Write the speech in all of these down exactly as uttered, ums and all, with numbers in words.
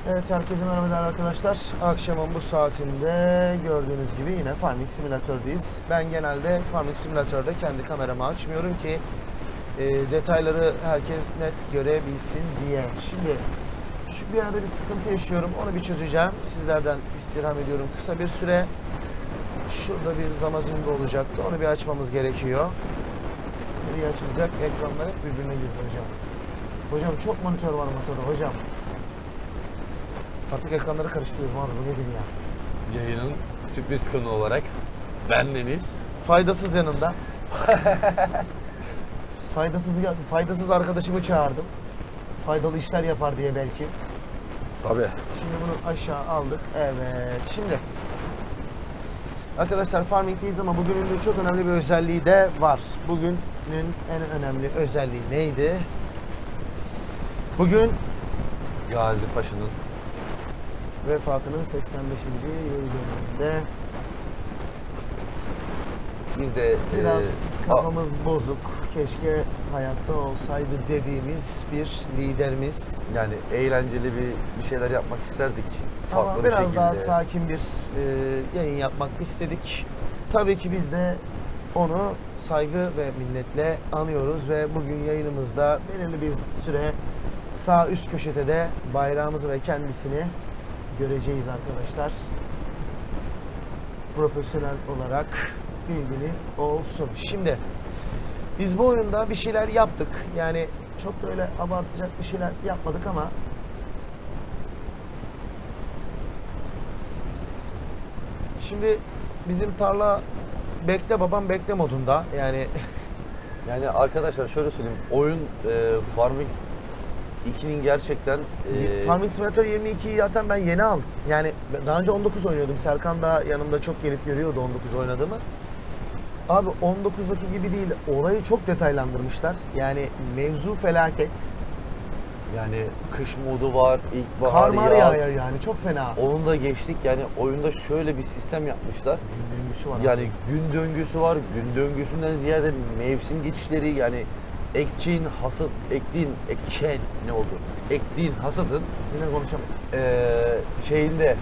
Evet, herkese merhabalar arkadaşlar. Akşamın bu saatinde gördüğünüz gibi yine Farming Simulator'dayız. Ben genelde Farming Simulator'da kendi kameramı açmıyorum ki e, detayları herkes net görebilsin diye. Şimdi küçük bir yerde bir sıkıntı yaşıyorum. Onu bir çözeceğim. Sizlerden istirham ediyorum kısa bir süre. Şurada bir zamazında olacaktı. Onu bir açmamız gerekiyor. Nereye açılacak? Ekranlar hep birbirine girdi hocam. Hocam çok monitör var masada hocam. Artık ekranları karıştırıyorum abi, bu nedir ya? Yayının sürpriz konu olarak bendeniz. Faydasız yanında. faydasız faydasız arkadaşımı çağırdım. Faydalı işler yapar diye belki. Tabii. Şimdi bunu aşağı aldık. Evet. Şimdi arkadaşlar Farming'deyiz ama bugünün de çok önemli bir özelliği de var. Bugünün en önemli özelliği neydi? Bugün Gazi Paşa'nın vefatının seksen beşinci yıl dönümünde. biz de Biraz e, kafamız a, bozuk, keşke hayatta olsaydı dediğimiz bir liderimiz. Yani eğlenceli bir bir şeyler yapmak isterdik. Farklı Ama bir biraz şekilde. daha sakin bir e, yayın yapmak istedik. Tabii ki biz de onu saygı ve minnetle anıyoruz ve bugün yayınımızda belirli bir süre sağ üst köşede de bayrağımızı ve kendisini göreceğiz arkadaşlar. Profesyonel olarak bilginiz olsun. Şimdi biz bu oyunda bir şeyler yaptık. Yani çok da öyle abartacak bir şeyler yapmadık ama şimdi bizim tarla bekle babam bekle modunda. Yani Yani arkadaşlar şöyle söyleyeyim. Oyun e, Farming ikinin gerçekten e, Farming Simulator yirmi ikiyi zaten ben yeni aldım. Yani daha önce on dokuz oynuyordum. Serkan da yanımda çok gelip görüyordu on dokuz oynadığımı. Abi on dokuzdaki gibi değil. Olayı çok detaylandırmışlar. Yani mevzu felaket. yani kış modu var, ilkbahar, Kar mar yaz. yağıyor yani, çok fena. Onu da geçtik. Yani oyunda şöyle bir sistem yapmışlar. Gün döngüsü var. Yani abi. gün döngüsü var. Gün döngüsünden ziyade mevsim geçişleri, yani ekçin, hasat, ektiğin, ekçen ne oldu? Ektiğin hasatın Yine konuşamadım. eee şeyinde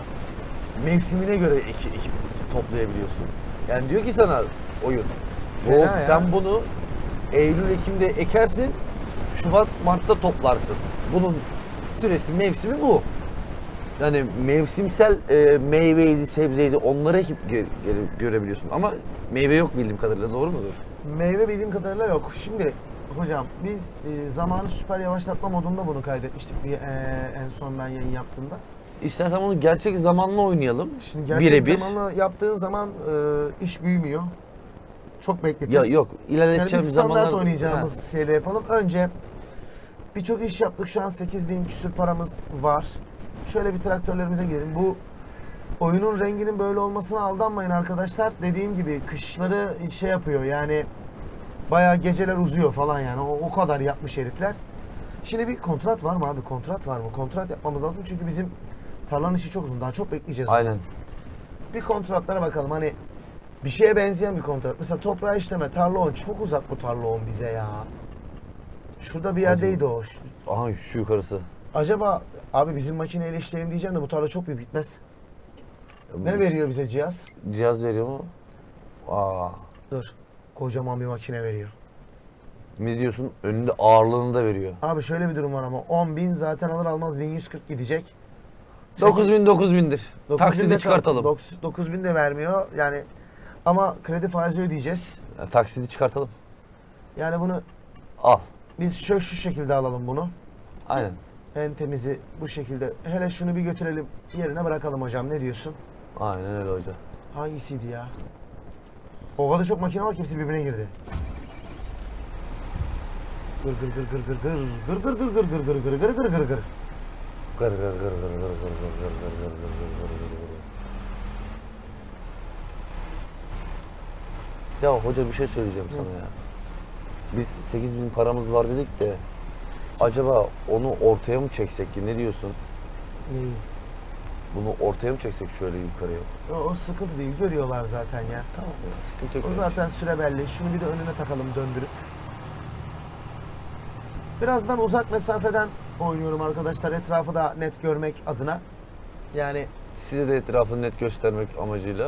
mevsimine göre ekip, ekip toplayabiliyorsun. Yani diyor ki sana oyun, Fena o, ya. sen bunu Eylül, Ekim'de ekersin, Şubat, Mart'ta toplarsın. Bunun süresi, mevsimi bu. Yani mevsimsel e, meyveydi, sebzeydi, onları ekip gö- gö- görebiliyorsun. Ama meyve yok bildiğim kadarıyla, doğru mudur? Meyve bildiğim kadarıyla yok. Şimdi hocam biz e, zamanı süper yavaşlatma modunda bunu kaydetmiştik bir, e, en son ben yayın yaptığımda. İstersen onu gerçek zamanlı oynayalım. Şimdi gerçek Birebir. zamanla yaptığın zaman e, iş büyümüyor. Çok bekletir. Ya yok, Yani biz ilerleteceğimiz standart zamanlar... oynayacağımız Ha. şeyle yapalım. Önce birçok iş yaptık. Şu an sekiz bin küsür paramız var. Şöyle bir traktörlerimize gidelim. Bu oyunun renginin böyle olmasına aldanmayın arkadaşlar. Dediğim gibi kışları şey yapıyor yani bayağı geceler uzuyor falan yani. O, o kadar yapmış herifler. Şimdi bir kontrat var mı abi? Kontrat var mı? Kontrat yapmamız lazım çünkü bizim tarlanın işi çok uzun. Daha çok bekleyeceğiz. Aynen. Bir kontratlara bakalım. Hani bir şeye benzeyen bir kontrat. Mesela toprağı işleme, tarla on. Çok uzak bu tarla on bize ya. Şurada bir yerdeydi o. Şu- Aha şu yukarısı. Acaba abi bizim makineyle işleyelim diyeceğim de bu tarla çok büyük, bitmez. Ne Bu veriyor bize cihaz? Cihaz veriyor mu? Aa. Dur. Kocaman bir makine veriyor. Ne diyorsun? Önünde ağırlığını da veriyor. Abi şöyle bir durum var ama on bin zaten alır almaz bin yüz kırk gidecek. dokuz bin dokuz bindir. dokuz bin de Taksidi çıkartalım. dokuz bin de vermiyor yani ama kredi faizi ödeyeceğiz. Ya, taksidi çıkartalım. Yani bunu Al. biz şu, şu şekilde alalım bunu. Aynen. En temizi bu şekilde. Hele şunu bir götürelim yerine bırakalım hocam, ne diyorsun? Aynen öyle hoca. Hangisiydi ya? O kadar çok makine var ki hepsi birbirine girdi. Gır gır gır gır gır gır gır gır gır gır gır gır gır gır gır gır gır. Gır gır gır gır gır gır gır gır gır gır gır gır gır. Ya hoca bir şey söyleyeceğim sana ya. Biz sekiz bin paramız var dedik de acaba onu ortaya mı çeksek ki, ne diyorsun? Neyi? Bunu ortaya mı çeksek şöyle yukarıya? O, o sıkıntı değil, görüyorlar zaten ya. Tamam ya, sıkıntı yok. O zaten süre belli. Şunu bir de önüne takalım döndürüp. Biraz ben uzak mesafeden oynuyorum arkadaşlar. Etrafı da net görmek adına. Yani Size de etrafını net göstermek amacıyla.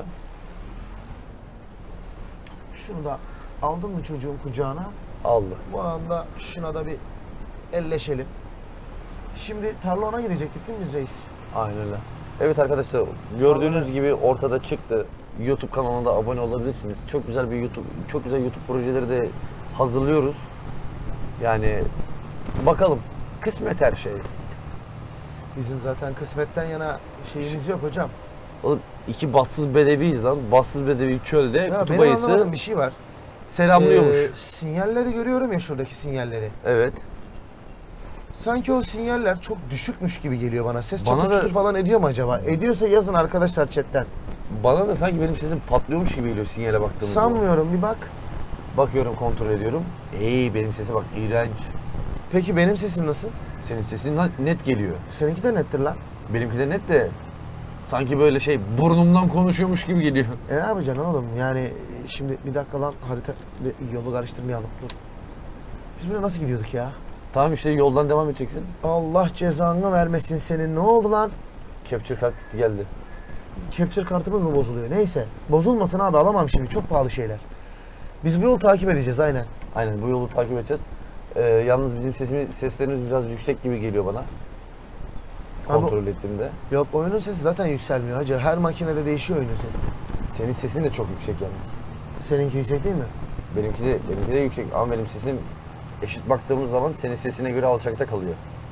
şunu da aldın mı çocuğun kucağına? Aldı. Bu anda şuna da bir elleşelim. Şimdi tarla ona gidecektik değil mi biz reis? Aynen öyle. Evet arkadaşlar, gördüğünüz gibi ortada çıktı. YouTube kanalına da abone olabilirsiniz. Çok güzel bir YouTube, çok güzel YouTube projeleri de hazırlıyoruz. Yani bakalım, kısmet her şey. Bizim zaten kısmetten yana şeyimiz yok hocam. Oğlum iki bassız bedeviyiz lan. Bassız bedevi çölde Ya kutup benim ayısı anlamadığım bir şey var. selamlıyormuş. Ee, sinyalleri görüyorum ya, şuradaki sinyalleri. Evet. Sanki o sinyaller çok düşükmüş gibi geliyor bana. Ses Bana çatır da- çutur falan ediyor mu acaba? Ediyorsa yazın arkadaşlar chatten. Bana da sanki benim sesim patlıyormuş gibi geliyor sinyale baktığımız zaman. Sanmıyorum, bir bak. Bakıyorum, kontrol ediyorum. Ey benim sese bak, iğrenç. Peki benim sesim nasıl? Senin sesin lan net geliyor. Seninki de nettir lan. Benimki de net de sanki böyle şey burnumdan konuşuyormuş gibi geliyor. E ne yapacaksın oğlum? Yani şimdi bir dakika lan, harita yolu karıştırmayalım. Dur. Biz buraya nasıl gidiyorduk ya? Tamam işte yoldan devam edeceksin. Allah cezanı vermesin senin. Ne oldu lan? Capture kart gitti geldi. Capture kartımız mı bozuluyor? Neyse. Bozulmasın abi, alamam şimdi. Çok pahalı şeyler. Biz bu yolu takip edeceğiz aynen. Aynen bu yolu takip edeceğiz. Ee, yalnız bizim sesimiz, seslerimiz biraz yüksek gibi geliyor bana. Kontrol ettiğimde. Yok, oyunun sesi zaten yükselmiyor hacı. Her makinede değişiyor oyunun sesi. Senin sesin de çok yüksek yalnız. Seninki yüksek değil mi? Benimki de benimki de yüksek ama benim sesim eşit baktığımız zaman senin sesine göre alçakta kalıyor.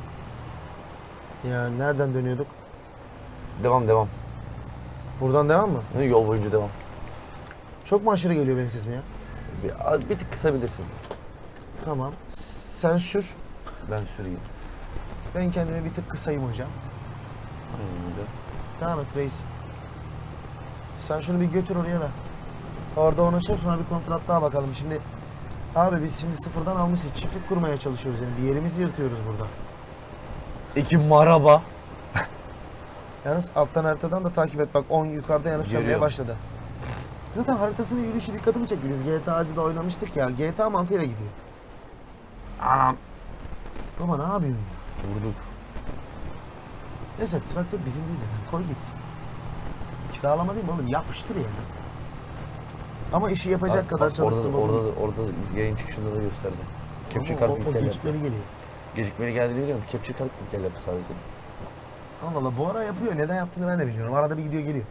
Ya nereden dönüyorduk? Devam devam. Buradan devam mı? Hı, yol boyunca devam. Çok mu aşırı geliyor benim sesim ya? Bir, bir tık kısabilirsin. Tamam. Sen sür. Ben süreyim. Ben kendimi bir tık kısayım hocam. Aynen hocam. Devam et reis. Sen şunu bir götür oraya da. Orada ona şey yap, sonra bir kontrat daha bakalım. Şimdi abi biz şimdi sıfırdan almışız. Çiftlik kurmaya çalışıyoruz yani. Bir yerimizi yırtıyoruz burada. İki maraba. Yalnız alttan haritadan da takip et. Bak on yukarıda yanıp sönmeye Görüyorum. başladı. Zaten haritasının yürüyüşü dikkatimi çekti. Biz G T A'cıda oynamıştık ya. G T A mantığıyla gidiyor. Anam. Baba ne yapıyorsun ya? Vurduk. Neyse traktör bizim değil zaten. Koy gitsin. Kiralama değil mi oğlum? Yapıştır yani. Ama işi yapacak Bak, kadar bak, çalışsın. Orada, bozulur. orada, orada yayın çıkışında da gösterdi. Capture O- kart o, o iptal yaptı. gecikmeli geliyor. Gecikmeli geldiğini biliyorum. Capture kart iptal yaptı sadece. Allah Allah, bu ara yapıyor. Neden yaptığını ben de bilmiyorum. Arada bir gidiyor geliyor.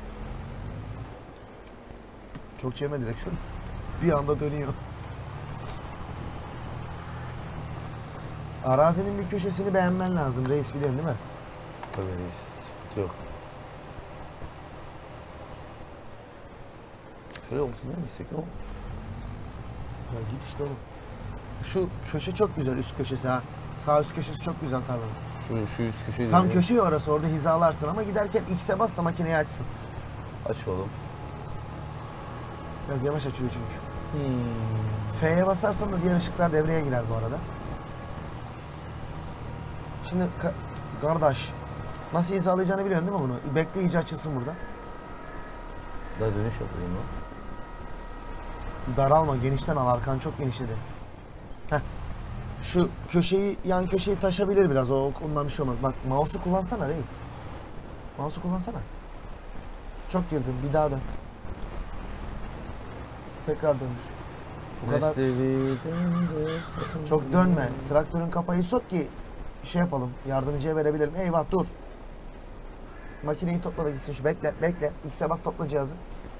Çok çevirme direksiyon. Bir anda dönüyor. Arazinin bir köşesini beğenmen lazım reis, biliyorsun değil mi? Tabii reis. Sıkıntı yok. Şöyle olsun değil mi? İstek ne olur? Ya git işte oğlum. Şu köşe çok güzel, üst köşesi ha. Sağ üst köşesi çok güzel tarlanın. Şu, şu üst köşeyi Tam dönüyor. köşe orası, orada hizalarsın ama giderken X'e bas da makineyi açsın. Aç oğlum. Biraz yavaş açıyor çünkü. Hmm. F'ye basarsan da diğer ışıklar devreye girer bu arada. Şimdi ka- kardeş, nasıl hizalayacağını biliyorsun değil mi bunu? Bekle iyice açılsın burada. Daha dönüş yapalım lan. Daralma, genişten al, arkan çok genişledi. Heh. Şu köşeyi, yan köşeyi taşabilir biraz, o ondan bir şey olmaz. Bak mouse'u kullansana reis. Mouse'u kullansana. Çok girdin, bir daha dön. Tekrar döndür. Bu kadar çok dönme. Traktörün kafayı sok ki şey yapalım, yardımcıya verebilirim. Eyvah dur. Makineyi topla da gitsin şu, bekle, bekle. X'e bas, topla cihazı.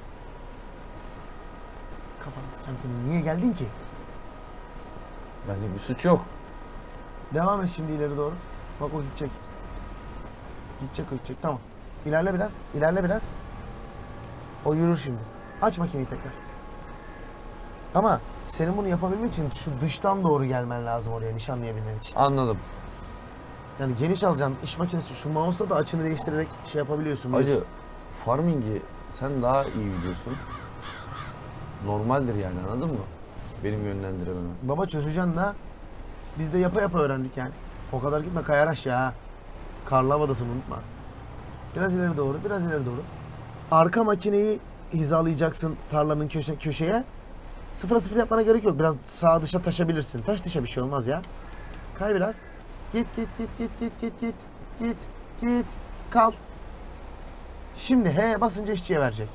Kafanı sıçacağım senin. Niye geldin ki? Bende bir suç yok. Devam et şimdi ileri doğru. Bak o gidecek. Gidecek o gidecek. Tamam. İlerle biraz. İlerle biraz. O yürür şimdi. Aç makineyi tekrar. Ama senin bunu yapabilmen için şu dıştan doğru gelmen lazım oraya nişanlayabilmen için. Anladım. Yani geniş alacaksın. İş makinesi. Şu mouse'la da açını değiştirerek şey yapabiliyorsun. Hacı, biliyorsun. farming'i sen daha iyi biliyorsun. Normaldir yani, anladın mı? Benim yönlendiremem. Baba çözeceksin da. Biz de yapa yapa öğrendik yani. O kadar gitme, kayar aşağı. Karlı havadasın, unutma. Biraz ileri doğru, biraz ileri doğru. Arka makineyi hizalayacaksın tarlanın köşe, köşeye. Sıfıra sıfır yapmana gerek yok. Biraz sağa dışa taşabilirsin. Taş dışa bir şey olmaz ya. Kay biraz. Git git git git git git git. Git git. Kal. Şimdi H basınca işçiye verecek.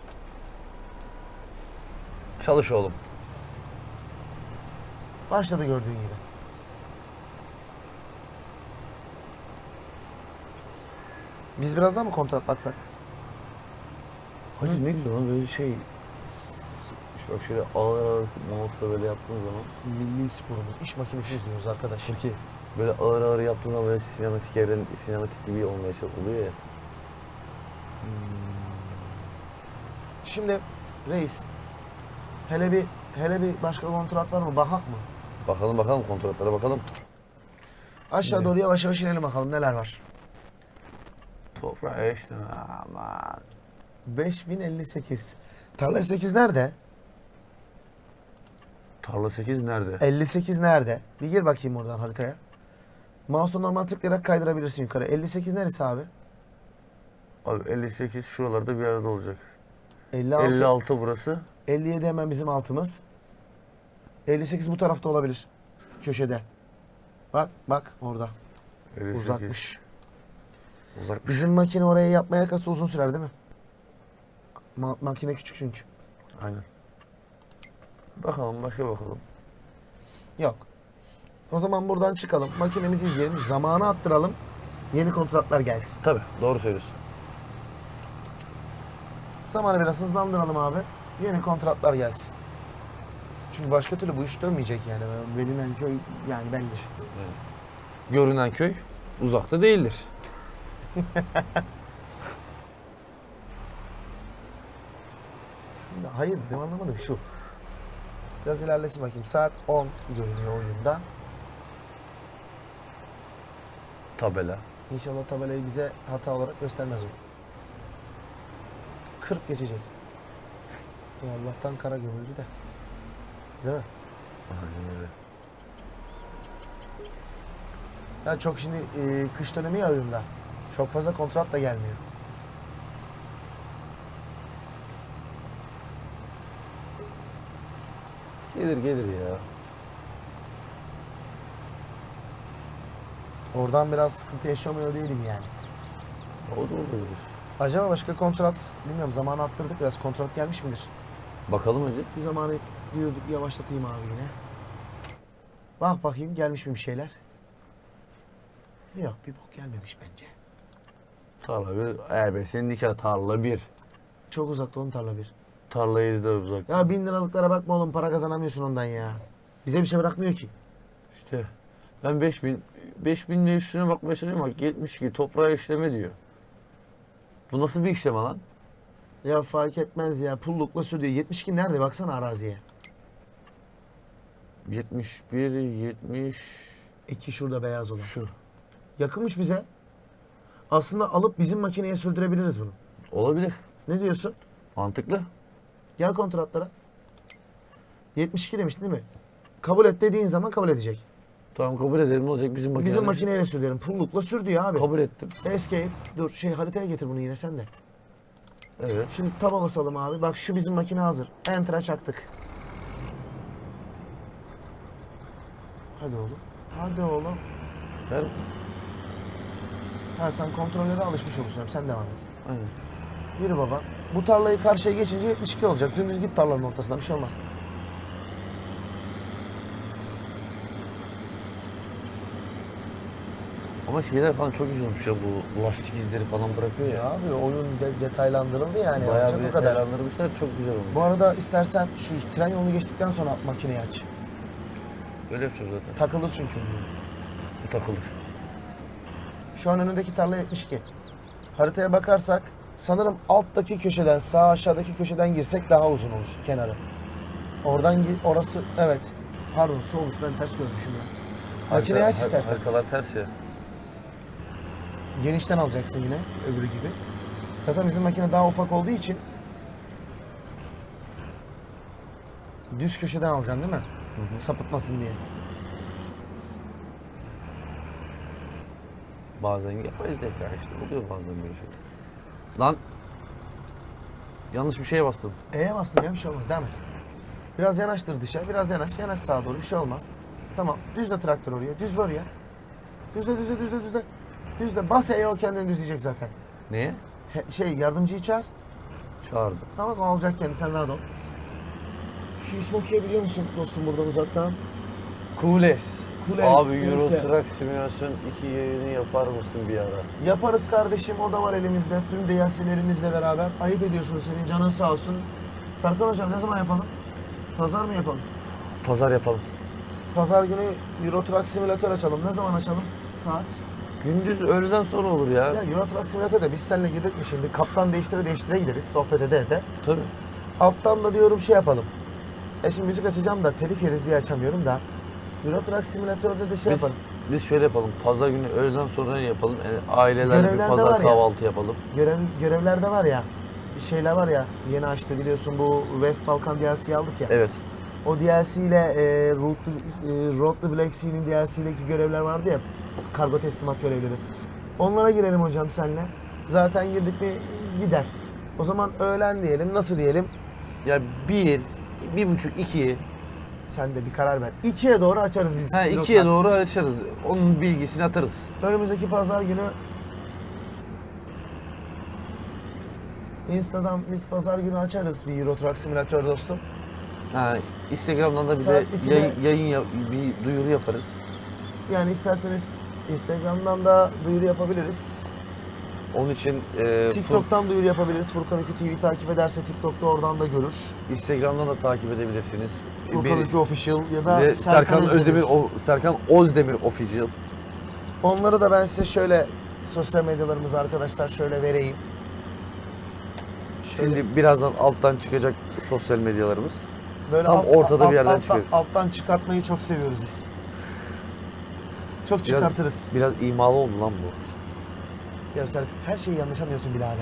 Çalış oğlum. Başladı gördüğün gibi. Biz birazdan mı kontrat baksak? Hacı ne güzel lan böyle şey. Bak şöyle ağır ağır mouse'la böyle yaptığın zaman. Milli sporumuz. İş makinesi izliyoruz arkadaş. Çünkü böyle ağır ağır yaptığın zaman böyle sinematik evren, sinematik gibi olmaya çalışıyor ya. Şimdi reis. Hele bir hele bir başka kontrat var mı? Bakak mı? Bakalım bakalım kontratlara bakalım. Aşağı doğru yavaş yavaş inelim bakalım neler var. Toprağı işte aman. beş bin elli sekiz. Tarla sekiz nerede? Tarla sekiz nerede? elli sekiz nerede? Bir gir bakayım oradan haritaya. Mouse'u normal tıklayarak kaydırabilirsin yukarı. elli sekiz neresi abi? Abi elli sekiz şuralarda bir arada olacak. elli altı. elli altı burası. elli yedi hemen bizim altımız. elli sekiz bu tarafta olabilir. Köşede. Bak bak orada. elli sekiz. Uzakmış. Uzakmış. Bizim makine oraya yapmaya kalksa uzun sürer değil mi? Ma- makine küçük çünkü. Aynen. Bakalım başka bakalım. Yok. O zaman buradan çıkalım. Makinemizi izleyelim. Zamanı attıralım. Yeni kontratlar gelsin. Tabii doğru söylüyorsun. Zamanı biraz hızlandıralım abi. Yeni kontratlar gelsin. Çünkü başka türlü bu iş dönmeyecek yani. Verilen köy yani belli. Evet. Görünen köy uzakta değildir. Hayır benim anlamadım şu. Biraz ilerlesin bakayım. Saat on görünüyor oyunda. Tabela. İnşallah tabelayı bize hata olarak göstermez o. kırk geçecek. Ya Allah'tan kara gömüldü de. Değil mi? Aynen öyle. Ya çok şimdi e, kış dönemi ya oyunda. Çok fazla kontrat da gelmiyor. Gelir gelir ya. Oradan biraz sıkıntı yaşamıyor değilim yani. O da olabilir. Acaba başka kontrat, bilmiyorum zamanı attırdık biraz kontrat gelmiş midir? Bakalım hacı. Bir zamanı diyorduk yavaşlatayım abi yine. Bak bakayım gelmiş mi bir şeyler? Yok bir bok gelmemiş bence. Tarla bir. Evet senin nikah tarla bir. Çok uzakta onun tarla bir. Tarla yedi de uzak. Ya bin liralıklara bakma oğlum para kazanamıyorsun ondan ya. Bize bir şey bırakmıyor ki. İşte ben beş bin, beş bin de üstüne bakmaya çalışıyorum bak yetmiş iki toprağa işleme diyor. Bu nasıl bir işleme lan? Ya fark etmez ya pullukla sürüyor. yetmiş iki nerede baksana araziye. yetmiş bir, yetmiş İki şurada beyaz olan. şu. Yakınmış bize. Aslında alıp bizim makineye sürdürebiliriz bunu. Olabilir. Ne diyorsun? Mantıklı. Gel kontratlara. yetmiş iki demiştin değil mi? Kabul et dediğin zaman kabul edecek. Tamam kabul edelim ne olacak bizim makine. Bizim makineyle sürdürelim. Pullukla sür diyor abi. Kabul ettim. Escape. Dur şey haritaya getir bunu yine sen de. Evet. Şimdi taba basalım abi. Bak şu bizim makine hazır. Enter'a çaktık. Hadi oğlum. Hadi oğlum. Ben Ha sen kontrollere alışmış olursun. Sen devam et. aynen. Yürü baba. Bu tarlayı karşıya geçince yetmiş iki olacak. Dümdüz git tarlanın ortasına bir şey olmaz. Ama şeyler falan çok güzel olmuş ya bu lastik izleri falan bırakıyor ya. Ya abi oyun de- detaylandırıldı yani. Bayağı Yapacak bir o kadar. detaylandırmışlar çok güzel olmuş. Bu arada istersen şu tren yolunu geçtikten sonra makineyi aç. Böyle yapacağız zaten. Takılır çünkü. Bu takılır. Şu an önündeki tarla yetmiş iki. Haritaya bakarsak sanırım alttaki köşeden sağ aşağıdaki köşeden girsek daha uzun olur kenarı. Oradan gir orası evet. Pardon solmuş ben ters görmüşüm ya. Makineyi aç Harita- istersen. Haritalar ters ya. Genişten alacaksın yine öbürü gibi. Zaten bizim makine daha ufak olduğu için düz köşeden alacaksın değil mi? Hı hı. Sapıtmasın diye. Bazen yapmayız da ya işte oluyor bazen böyle şeyler. Lan yanlış bir şeye bastım. E'ye bastın ya bir şey olmaz devam et. Biraz yanaştır dışa biraz yanaş yanaş sağa doğru bir şey olmaz. Tamam düzle traktör oraya düzle oraya. Düzle düzle düzle düzle. Düzle. Bas E'ye, o kendini düzleyecek zaten. Neye? He, şey yardımcıyı çağır. Çağırdım. Tamam, o alacak kendi, sen rahat ol. Şu ismi okuyabiliyor musun dostum buradan uzaktan? Kules. Kule, Abi Euro kulesi. Truck Simülasyon iki yayını yapar mısın bir ara? Yaparız kardeşim, o da var elimizde. Tüm D L C'lerimizle beraber. Ayıp ediyorsunuz, senin canın sağ olsun. Serkan hocam, ne zaman yapalım? Pazar mı yapalım? Pazar yapalım. Pazar günü Euro Truck Simülatör açalım. Ne zaman açalım? Saat? Gündüz öğleden sonra olur ya. Ya Euro Truck Simülatör'de biz seninle girdik mi şimdi? Kaptan değiştire değiştire gideriz, sohbet ede ede. Tabii. Alttan da diyorum şey yapalım. Ya şimdi müzik açacağım da telif yeriz diye açamıyorum da. Euro Truck Simülatör'de de şey Biz, yaparız. biz şöyle yapalım. Pazar günü öğleden sonra yapalım. Yani aileler bir Görevlerde var pazar ya. kahvaltı yapalım. Görev, görevlerde var ya, bir şeyler var ya, yeni açtı biliyorsun, bu West Balkan D L C'yi aldık ya. Evet. O D L C ile e, Road to, e, Road to Black Sea'nin D L C'deki görevler vardı ya, kargo teslimat görevleri. Onlara girelim hocam seninle. Zaten girdik mi gider. O zaman öğlen diyelim, nasıl diyelim? Ya bir, bir buçuk, iki. Sen de bir karar ver. ikiye doğru açarız biz. Ha Euro ikiye Truck. doğru açarız. Onun bilgisini atarız. Önümüzdeki pazar günü Insta'dan biz pazar günü açarız bir Euro Truck Simülatör dostum. Ha Instagram'dan da bir Saat de ikide yayın, yayın yap- bir duyuru yaparız. Yani isterseniz Instagram'dan da duyuru yapabiliriz. Onun için e, TikTok'tan duyuru yapabiliriz. Furkan Öykü T V takip ederse TikTok'ta oradan da görür. Fur- Instagram'dan da takip edebilirsiniz. Furkan Beni- Öykü Official ya da ve Serkan, Serkan Özdemir, Özdemir. o, Serkan Özdemir Official. Onları da ben size şöyle sosyal medyalarımızı arkadaşlar şöyle vereyim. Şöyle Şimdi birazdan alttan çıkacak sosyal medyalarımız. böyle tam ortada bir yerden alttan, çıkıyor. Alttan çıkartmayı çok seviyoruz biz. Çok Biraz, çıkartırız. biraz imalı oldu lan bu. Ya Serkan, her şeyi yanlış anlıyorsun birader.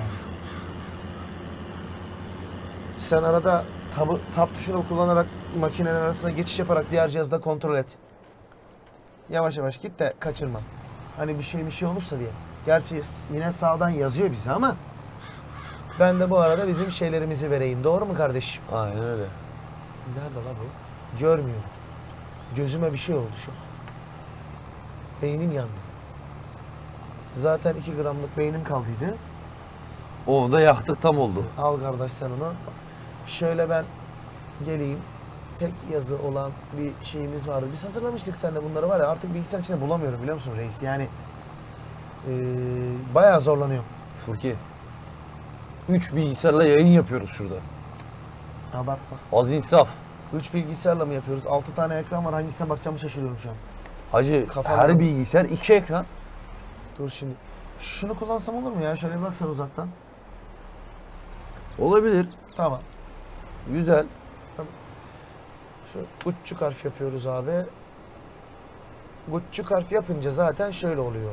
Sen arada tabı, tab tuşunu kullanarak makinenin arasına geçiş yaparak diğer cihazda kontrol et. Yavaş yavaş git de kaçırma. Hani bir şey bir şey olursa diye. Gerçi yine sağdan yazıyor bize ama ben de bu arada bizim şeylerimizi vereyim. Doğru mu kardeşim? Aynen öyle. Nerede la bu? Görmüyorum. Gözüme bir şey oldu şu an. Beynim yandı. Zaten iki gramlık beynim kaldıydı. Onu da yaktık, tam oldu. Al kardeş sen onu. Şöyle ben geleyim. Tek yazı olan bir şeyimiz vardı. Biz hazırlamıştık seninle bunları, var ya, artık bilgisayar içinde bulamıyorum biliyor musun reis? Yani ee, bayağı zorlanıyorum. Furki. Üç bilgisayarla yayın yapıyoruz şurada. Abartma. Az insaf. Üç bilgisayarla mı yapıyoruz? Altı tane ekran var. Hangisine bakacağımı şaşırıyorum şu an. Hacı Kafalar- her bilgisayar iki ekran. Dur şimdi. Şunu kullansam olur mu ya? Şöyle bir baksan uzaktan. Olabilir. Tamam. Güzel. Şu uççuk harf yapıyoruz abi. Uççuk harf yapınca zaten şöyle oluyor.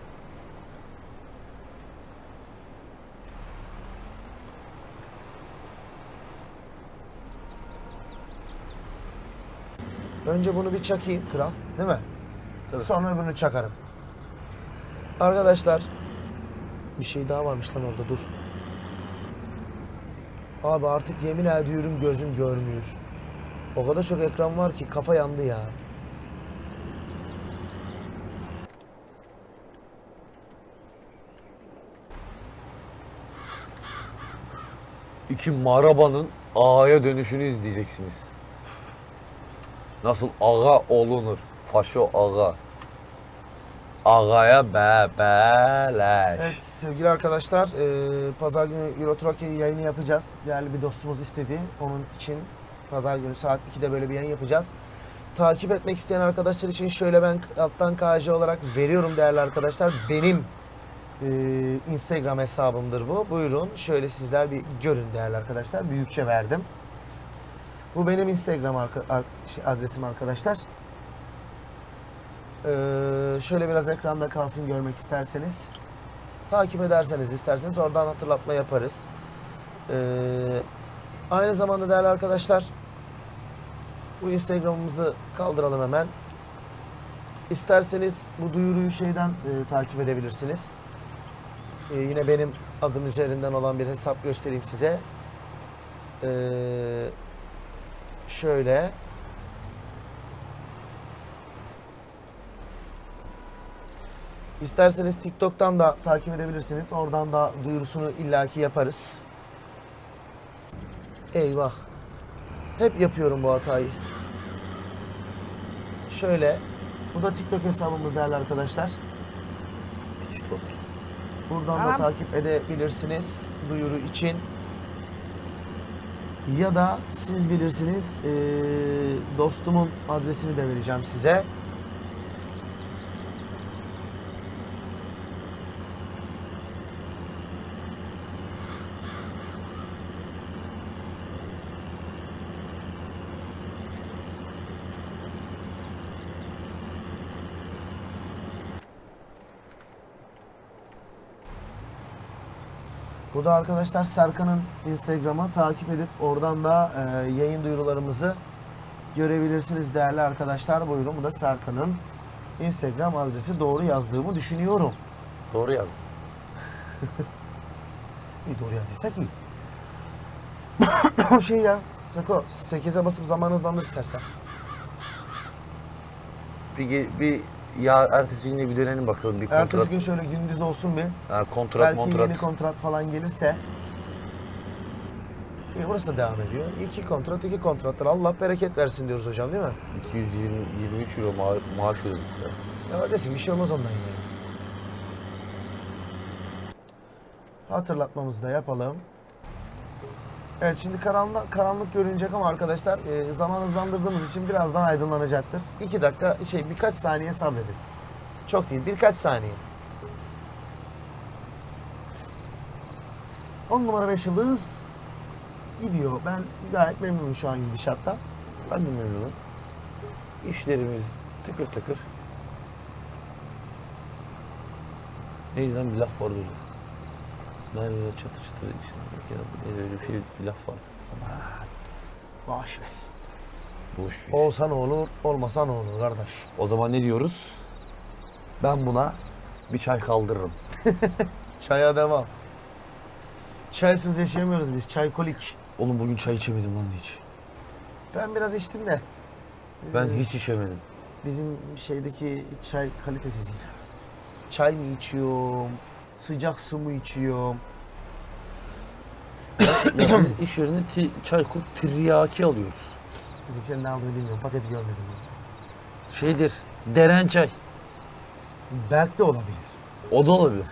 Önce bunu bir çakayım kral, değil mi? Tabii. Sonra bunu çakarım. Arkadaşlar, bir şey daha varmış lan orada, dur. Abi artık yemin ediyorum gözüm görmüyor. O kadar çok ekran var ki kafa yandı ya. İki marabanın ağaya dönüşünü izleyeceksiniz. Nasıl ağa olunur? Faşo ağa. Ağaya bebeleş. Evet sevgili arkadaşlar, e, pazar günü Euro Truck yayını yapacağız. Değerli bir dostumuz istedi. Onun için pazar günü saat ikide böyle bir yayın yapacağız. Takip etmek isteyen arkadaşlar için şöyle ben alttan K J olarak veriyorum değerli arkadaşlar. Benim e, Instagram hesabımdır bu. Buyurun şöyle sizler bir görün değerli arkadaşlar. Büyükçe verdim. Bu benim Instagram arka, ar, şey, adresim arkadaşlar. Ee, şöyle biraz ekranda kalsın görmek isterseniz. Takip ederseniz isterseniz oradan hatırlatma yaparız. Ee, aynı zamanda değerli arkadaşlar, bu Instagram'ımızı kaldıralım hemen. İsterseniz bu duyuruyu şeyden e, takip edebilirsiniz. Ee, yine benim adım üzerinden olan bir hesap göstereyim size. Ee, şöyle. İsterseniz TikTok'tan da takip edebilirsiniz. Oradan da duyurusunu illaki yaparız. Eyvah. Hep yapıyorum bu hatayı. Şöyle. Bu da TikTok hesabımız değerli arkadaşlar. TikTok. Buradan da Tamam. takip edebilirsiniz duyuru için. Ya da siz bilirsiniz, ee, dostumun adresini de vereceğim size. Bu da arkadaşlar Serkan'ın Instagram'ı, takip edip oradan da e, yayın duyurularımızı görebilirsiniz değerli arkadaşlar. Buyurun, bu da Serkan'ın Instagram adresi. Doğru yazdığımı düşünüyorum. Doğru yazdın. İyi, doğru yazdıysak iyi. O şey ya, Seko, sekize basıp zaman hızlandır istersen. Bir, ge- bir ya ertesi güne bir dönelim bakalım bir kontrat. Ertesi gün şöyle gündüz olsun bir. Ha, kontrat Belki kontrat. yeni kontrat falan gelirse. İyi, burası da devam ediyor. İki kontrat, iki kontratlar. Allah bereket versin diyoruz hocam, değil mi? iki yüz yirmi üç euro ma- maaş ödedik ya. Ya desin, bir şey olmaz ondan yani. Hatırlatmamızı da yapalım. Evet, şimdi karanlık, karanlık görünecek ama arkadaşlar e, zaman hızlandırdığımız için birazdan aydınlanacaktır. iki dakika, şey birkaç saniye sabredin. Çok değil, birkaç saniye. on numara beş yıldız gidiyor. Ben gayet memnunum şu an gidişattan. Ben de memnunum. İşlerimiz tıkır tıkır. Neydi lan, bir laf vardı öyle. Ben böyle çatır çatır işte. Neydi öyle bir şey, bir laf vardı. Aman. Boş ver. Boş ver. Olsa ne olur, olmasa ne olur kardeş. O zaman ne diyoruz? Ben buna bir çay kaldırırım. Çaya devam. Çaysız yaşayamıyoruz biz, çaykolik. Oğlum bugün çay içemedim lan hiç. Ben biraz içtim de. Ben Ee, hiç içemedim. Bizim şeydeki çay kalitesiz ya. Çay mı içiyorum, sıcak su mu içiyorum? Ya biz iş yerinde ti, çay koyup tiryaki alıyoruz. Bizimkilerin ne aldığını bilmiyorum, paketi görmedim. Yani. Şeydir, deren çay. Berk de olabilir. O da olabilir.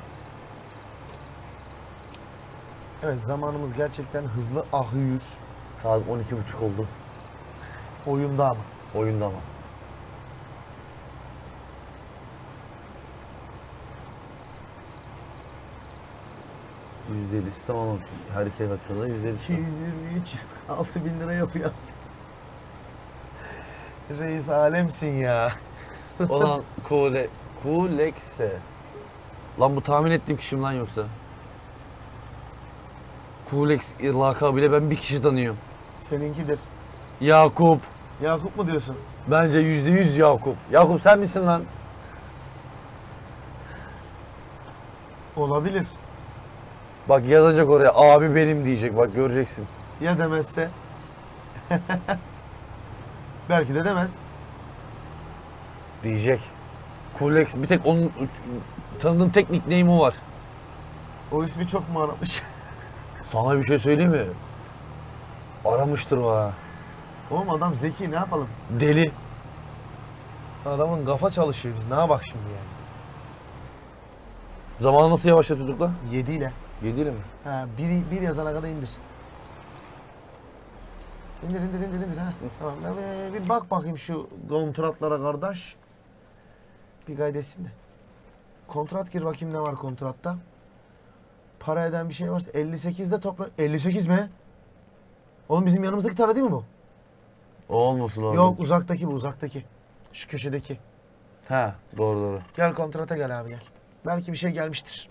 Evet, zamanımız gerçekten hızlı ahıyor. Saat on iki buçuk oldu. Oyunda ama. Oyunda ama. yüzde ellisi tamamlamış. Her iki hakkında yüzde ellisi. iki yüz yirmi üç, altı bin lira yapıyor. Reis alemsin ya. Olan Kule, Kulekse. Lan bu tahmin ettiğim kişim lan yoksa. Kulex lakabıyla ben bir kişi tanıyorum. Seninkidir. Yakup. Yakup mu diyorsun? Bence yüzde yüz Yakup. Yakup sen misin lan? Olabilir. Bak yazacak oraya, abi benim diyecek, bak göreceksin. Ya demezse? Belki de demez. Diyecek. Kulex, bir tek onun tanıdığım tek nickname'i var. O ismi çok mu aramış? Sana bir şey söyleyeyim mi? Aramıştır o ha. Oğlum adam zeki, ne yapalım? Deli. Adamın kafa çalışıyor, biz ne bak şimdi yani. Zamanı nasıl yavaşlatıyorduk lan? yedi ile. yedi ile mi? Ha, bir, bir yazana kadar indir. İndir indir indir indir ha. Tamam. Ee, bir bak bakayım şu kontratlara kardeş. Bir kaydetsin de. Kontrat gir bakayım, ne var kontratta. Para eden bir şey varsa elli sekizde topla. elli sekiz mi? Oğlum bizim yanımızdaki tara değil mi bu? O olmasın lazım. Yok, uzaktaki bu, uzaktaki. Şu köşedeki. He, doğru doğru. Gel kontrata gel abi, gel. Belki bir şey gelmiştir.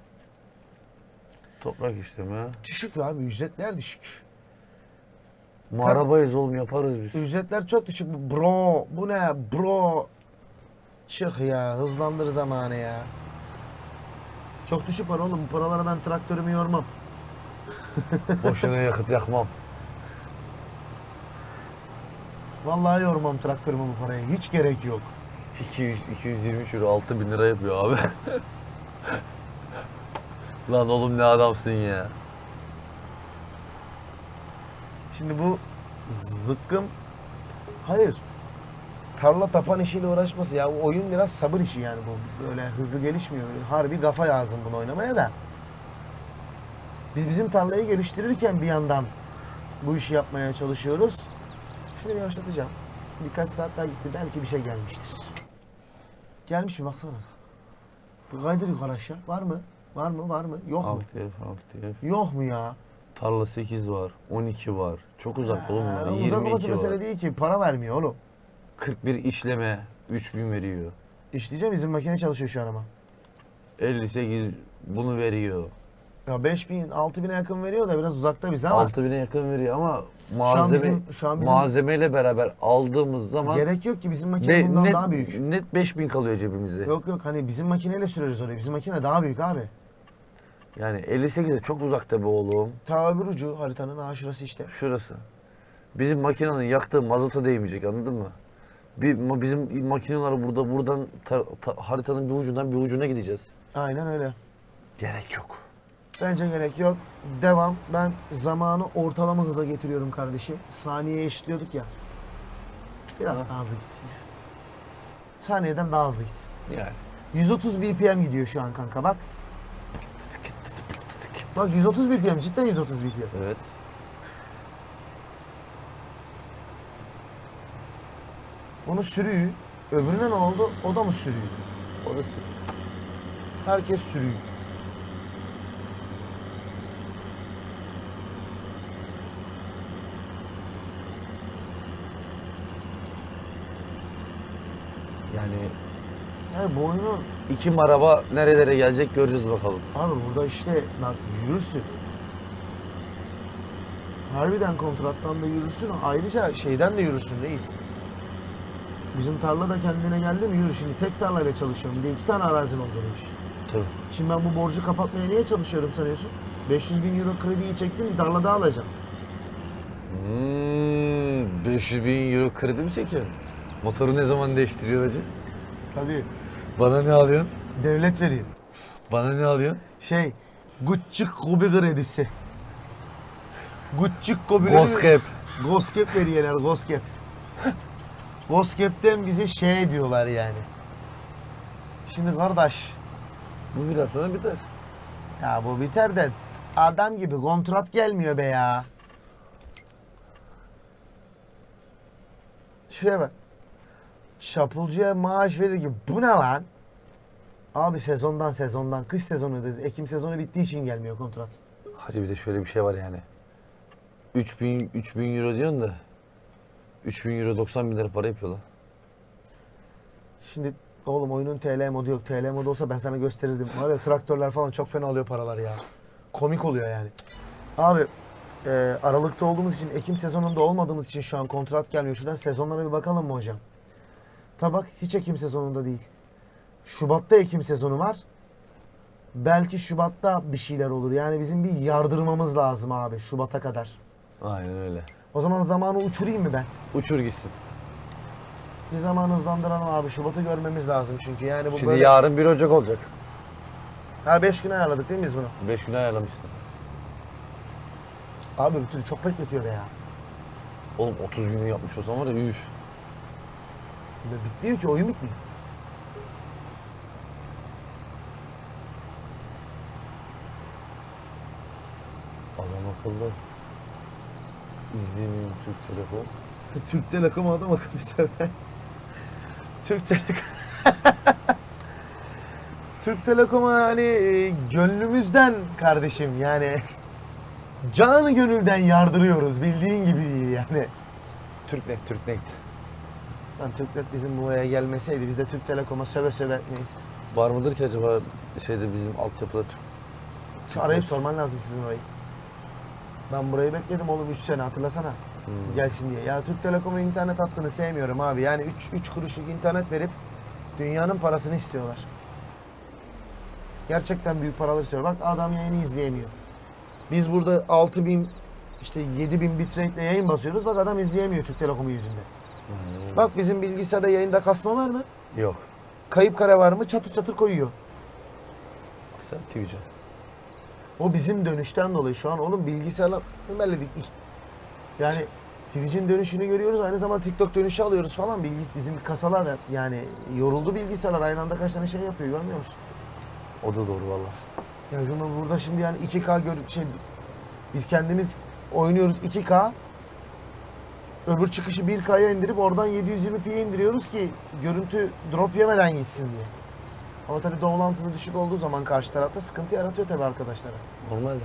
Toprak işlemi. Düşük abi, ücretler düşük. Bu arabayız oğlum, yaparız biz. Ücretler çok düşük. Bu bro, bu ne bro? Çık ya, hızlandır zamanı ya. Çok düşük var oğlum, bu paralara ben traktörümü yormam. Boşuna yakıt yakmam. Vallahi yormam traktörümü bu paraya, hiç gerek yok. iki yüz iki yüz yirmi euro altı bin lira yapıyor abi. Lan oğlum ne adamsın ya. Şimdi bu zıkkım, hayır, tarla tapan işiyle uğraşması ya, bu oyun biraz sabır işi yani, bu böyle hızlı gelişmiyor. Harbi kafa lazım bunu oynamaya da. Biz bizim tarlayı geliştirirken bir yandan bu işi yapmaya çalışıyoruz. Şunu bir yavaşlatacağım. Birkaç saat daha gitti, belki bir şey gelmiştir. Gelmiş mi baksana. Bu kaydır yukarı aşağı. Var mı? Var mı? Var mı? Yok mu? Aktif, aktif. Yok mu ya? Tarla sekiz var, on iki var. Çok uzak oğlum bunlar. Ee, uzak yirmi olması iki mesele var. değil ki. Para vermiyor oğlum. kırk bir işleme üç bin veriyor. İşleyeceğim, bizim makine çalışıyor şu an ama. elli sekiz bunu veriyor. Ya beş bin, altı bine yakın veriyor da biraz uzakta bize ama. altı bine yakın veriyor ama Şu an malzeme bizim, şu an bizim malzemeyle beraber aldığımız zaman gerek yok ki, bizim makine be- bundan net, daha büyük. net beş bin kalıyor cebimize. Yok yok, hani bizim makineyle süreriz orayı. Bizim makine daha büyük abi. Yani elli sekize çok uzakta be oğlum. Ta öbür ucu haritanın, ha şurası işte. Şurası. Bizim makinenin yaktığı mazota değmeyecek, anladın mı? Bir, ma- bizim makineler burada, buradan ta- ta- haritanın bir ucundan bir ucuna gideceğiz. Aynen öyle. Gerek yok. Bence gerek yok. Devam. Ben zamanı ortalama hıza getiriyorum kardeşim. Saniyeye eşitliyorduk ya. Biraz Ha. daha hızlı gitsin ya. Saniyeden daha hızlı gitsin. Yani. yüz otuz B P M gidiyor şu an kanka bak. Bak yüz otuz B P M, cidden yüz otuz B P M. Evet. Onu sürüyor. Öbürüne ne oldu? O da mı sürüyor? O da sürü. Herkes sürüyor. Yani Yani bu oyunun, iki araba nerelere gelecek göreceğiz bakalım. abi burada işte bak yürürsün. Harbiden kontrattan da yürürsün. Ayrıca şeyden de yürürsün reis. Bizim tarla da kendine geldi mi yürü. Şimdi tek tarlayla çalışıyorum. Bir de iki tane arazin olduğunu düşün. Tabii. Şimdi ben bu borcu kapatmaya niye çalışıyorum sanıyorsun? beş yüz bin euro krediyi çektim, bir tarla daha alacağım. Hmm, beş yüz bin euro kredi mi çekiyorsun? Motoru ne zaman değiştiriyor hacı? Tabii. Bana ne alıyorsun? Devlet veriyor. Bana ne alıyorsun? Şey, Gucci Kobi kredisi. Gucci Kobi. Goskep. Goskep veriyorlar, Goskep. Goskep'ten bize şey diyorlar yani. Şimdi kardeş, Bu biraz sonra biter. ya bu biter de adam gibi kontrat gelmiyor be ya. Şuraya bak. Çapulcuya maaş verir gibi. Bu ne lan? Abi sezondan sezondan. Kış sezonundayız. Ekim sezonu bittiği için gelmiyor kontrat. Hacı bir de şöyle bir şey var yani. üç bin, üç bin euro diyorsun da üç bin euro doksan bin lira para yapıyor lan. Şimdi oğlum oyunun T L modu yok. T L modu olsa ben sana gösterirdim. Var ya traktörler falan çok fena alıyor paralar ya. Komik oluyor yani. Abi e, Aralık'ta olduğumuz için, Ekim sezonunda olmadığımız için şu an kontrat gelmiyor. Şuradan sezonlara bir bakalım mı hocam? Tabi bak hiç Ekim sezonunda değil. Şubat'ta Ekim sezonu var. Belki Şubat'ta bir şeyler olur. Yani bizim bir yardırmamız lazım abi Şubat'a kadar. Aynen öyle. O zaman zamanı uçurayım mı ben? Uçur gitsin. Bir zamanı hızlandıralım abi. Şubat'ı görmemiz lazım çünkü. Yani bu Şimdi böyle... yarın bir Ocak olacak. Ha beş gün ayarladık değil mi biz bunu? beş gün ayarlamışsın. Abi bir türlü çok bekletiyor be ya. Oğlum otuz günü yapmış olsam var ya üf. Bitmiyor ki, oyun bitmiyor. Adam akıllı. İzleyemiyorum Türk Telekom. Türk Telekom adam akıllı sever. Türk Telekom. Türk Telekom'a hani e, gönlümüzden kardeşim yani canı gönülden yardırıyoruz, bildiğin gibi değil yani. Türknet, Türknet. Lan Türknet bizim buraya gelmeseydi biz de Türk Telekom'a söve söve neyse. Var mıdır ki acaba şeyde bizim altyapıda Türk? Arayıp sorman lazım sizin orayı. Ben burayı bekledim oğlum üç sene, hatırlasana. Hmm. Gelsin diye. Ya Türk Telekom'un internet hattını sevmiyorum abi. Yani üç kuruşluk internet verip dünyanın parasını istiyorlar. Gerçekten büyük paralar istiyor. Bak adam yayını izleyemiyor. Biz burada altı bin işte yedi bin bitrate ile yayın basıyoruz. Bak adam izleyemiyor Türk Telekom'u yüzünden. Hmm. Bak bizim bilgisayarda yayında kasma var mı? Yok. Kayıp kare var mı? Çatır çatır koyuyor. Sen Twitch'e. O bizim dönüşten dolayı şu an oğlum bilgisayarlar belledik. Yani Twitch'in dönüşünü görüyoruz. Aynı zamanda TikTok dönüşü alıyoruz falan. Bilgis bizim kasalar yani yoruldu bilgisayarlar. Aynı anda kaç tane şey yapıyor görmüyor musun? O da doğru valla. Yani bunu burada şimdi yani iki K görüp şey biz kendimiz oynuyoruz iki K. Öbür çıkışı bir K'ya indirip oradan yedi yüz yirmi pi'ye indiriyoruz ki görüntü drop yemeden gitsin diye. Ama tabii doğulantısı düşük olduğu zaman karşı tarafta sıkıntı yaratıyor tabii arkadaşlara. Normaldir.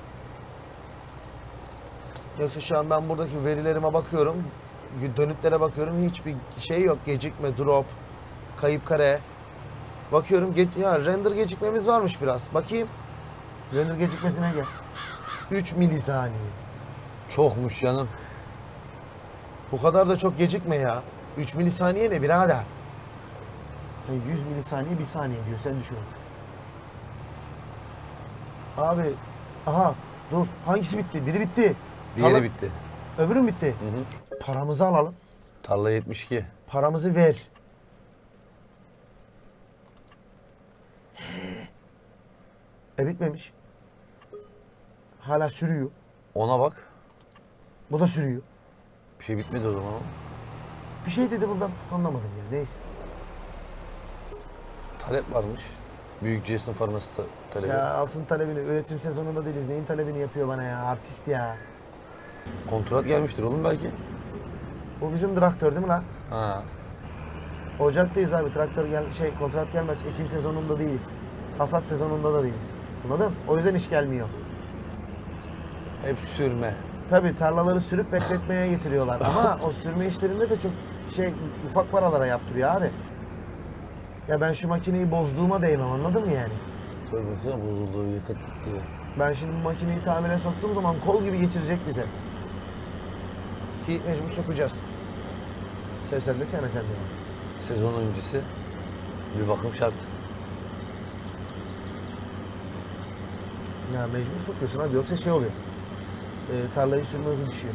Yoksa şu an ben buradaki verilerime bakıyorum, dönütlere bakıyorum, hiçbir şey yok. Gecikme, drop, kayıp kare. Bakıyorum, ge- ya render gecikmemiz varmış biraz. Bakayım, render gecikmesine gel. üç milisaniye. Çokmuş canım. Bu kadar da çok gecikme ya. üç milisaniye ne birader? Yani yüz milisaniye bir saniye diyor, sen düşün artık. Abi, aha dur, hangisi bitti? Biri bitti. Diğeri Tarla- bitti. Öbürü mü bitti? Hı hı. Paramızı alalım. Tarla yetmiş iki. Paramızı ver. E bitmemiş. Hala sürüyor. Ona bak. Bu da sürüyor. Bir şey bitmedi o zaman. Bir şey dedi bu, ben anlamadım ya. Neyse. Talep varmış. Büyük Jason Farması ta talebi. Ya alsın talebini. Üretim sezonunda değiliz. Neyin talebini yapıyor bana ya? Artist ya. Kontrat gelmiştir oğlum belki. Bu bizim traktör değil mi lan? Ha. Ocak'tayız abi. Traktör gel şey kontrat gelmez. Ekim sezonunda değiliz. Hasat sezonunda da değiliz. Anladın? O yüzden iş gelmiyor. Hep sürme. Tabii tarlaları sürüp bekletmeye getiriyorlar. Ama o sürme işlerinde de çok şey ufak paralara yaptırıyor abi. Ya ben şu makineyi bozduğuma değmem, anladın mı yani? Böyle baksana bozuldu, yakıt bitti. Ben şimdi bu makineyi tamire soktuğum zaman kol gibi geçirecek bize. Ki mecbur sokacağız. Sevsen de sevmesen de yani. Sezon öncesi bir bakım şart. Ya mecbur sokuyorsun abi, yoksa şey oluyor. E, tarlayı sürme hızı düşüyor.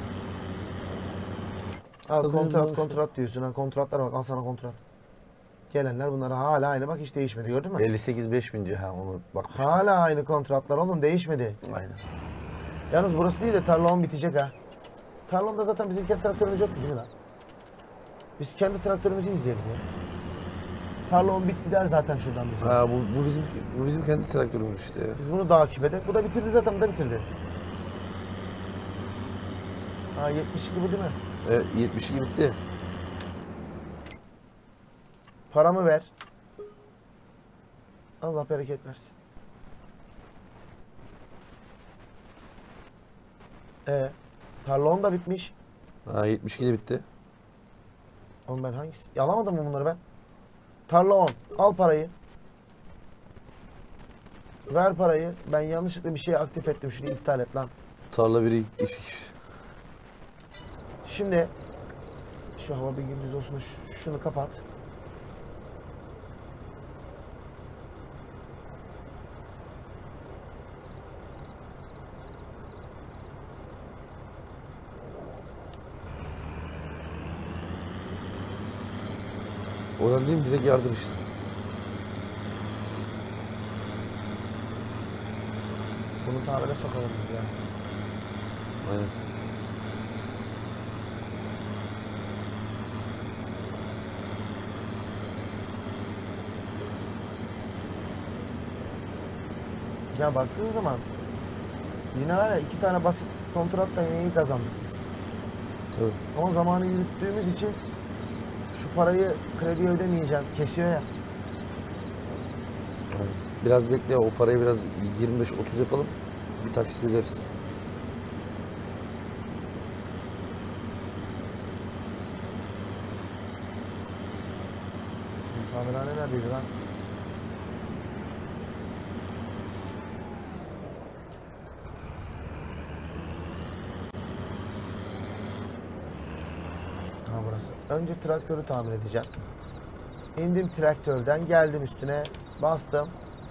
Al Tabii kontrat doğru. kontrat diyorsun, ha kontratlara bak, al sana kontrat. Gelenler bunlar hala aynı, bak hiç değişmedi, gördün mü? elli sekiz beş bin diyor ha onu bakmıştım. Hala aynı kontratlar oğlum, değişmedi. Aynen. Yalnız burası değil de tarla on bitecek ha. Tarla onda zaten bizim kendi traktörümüz yok mu değil mi lan? Biz kendi traktörümüzü izleyelim ya. Tarla on bitti der zaten şuradan bizim. Ha bu, bu bizim bu bizim kendi traktörümüz işte ya. Biz bunu takip edek. Bu da bitirdi zaten, bu da bitirdi. Ha yetmiş iki bu değil mi? E, yetmiş iki bitti. Paramı ver. Allah bereket versin. Ee, tarla on da bitmiş. Ha yetmiş iki de bitti. Oğlum ben hangisi? Alamadım mı bunları ben? Tarla on. Al parayı. Ver parayı. Ben yanlışlıkla bir şey aktif ettim. Şunu iptal et lan. Tarla biri Şimdi şu hava bir gündüz olsun. Ş- Şunu kapat. Oradan değil mi direkt yardır işte. Bunu tamire sokalım biz ya. Aynen. Ya baktığın zaman yine var ya, iki tane basit kontratla yine iyi kazandık biz. Tabii. Ama zamanı yürüttüğümüz için şu parayı krediye ödemeyeceğim. Kesiyor ya. Aynen. Biraz bekle o parayı biraz yirmi beş otuz yapalım. Bir taksit öderiz. Bu tamirhane neredeydi lan? Ha burası. Önce traktörü tamir edeceğim. İndim traktörden, geldim üstüne, bastım.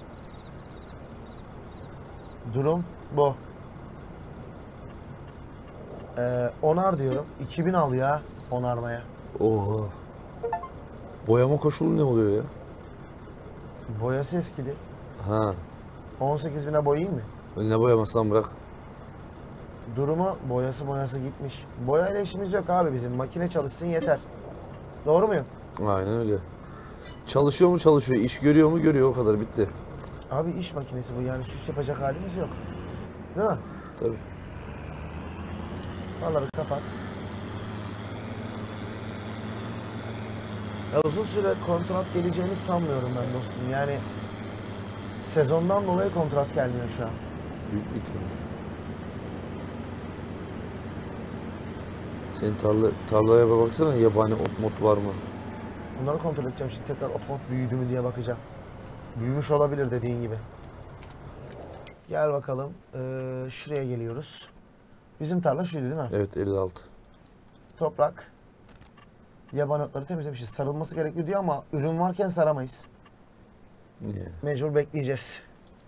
Durum bu. Ee, onar diyorum. iki bin al ya onarmaya. Oha. Boyama koşulu ne oluyor ya? Boyası eskidi. Ha. on sekiz bine boyayayım mı? Ne boyaması lan bırak. Durumu boyası boyası gitmiş. Boyayla işimiz yok abi bizim. Makine çalışsın yeter. Doğru muyum? Aynen öyle. Çalışıyor mu çalışıyor, iş görüyor mu görüyor, o kadar, bitti. Abi iş makinesi bu, yani süs yapacak halimiz yok. Değil mi? Tabii. Farları kapat. Ya uzun süre kontrat geleceğini sanmıyorum ben dostum. Yani sezondan dolayı kontrat gelmiyor şu an. Büyük bir ihtimalle. Senin tarla, tarlaya bir baksana, yabani ot mot var mı? Bunları kontrol edeceğim şimdi, tekrar otomat büyüdü mü diye bakacağım. Büyümüş olabilir dediğin gibi. Gel bakalım. Ee, şuraya geliyoruz. Bizim tarla şuydu değil mi? Evet, elli altı. Toprak. Yabani otları temizlemişiz. Sarılması gerekiyor diyor ama ürün varken saramayız. Niye? Mecbur bekleyeceğiz.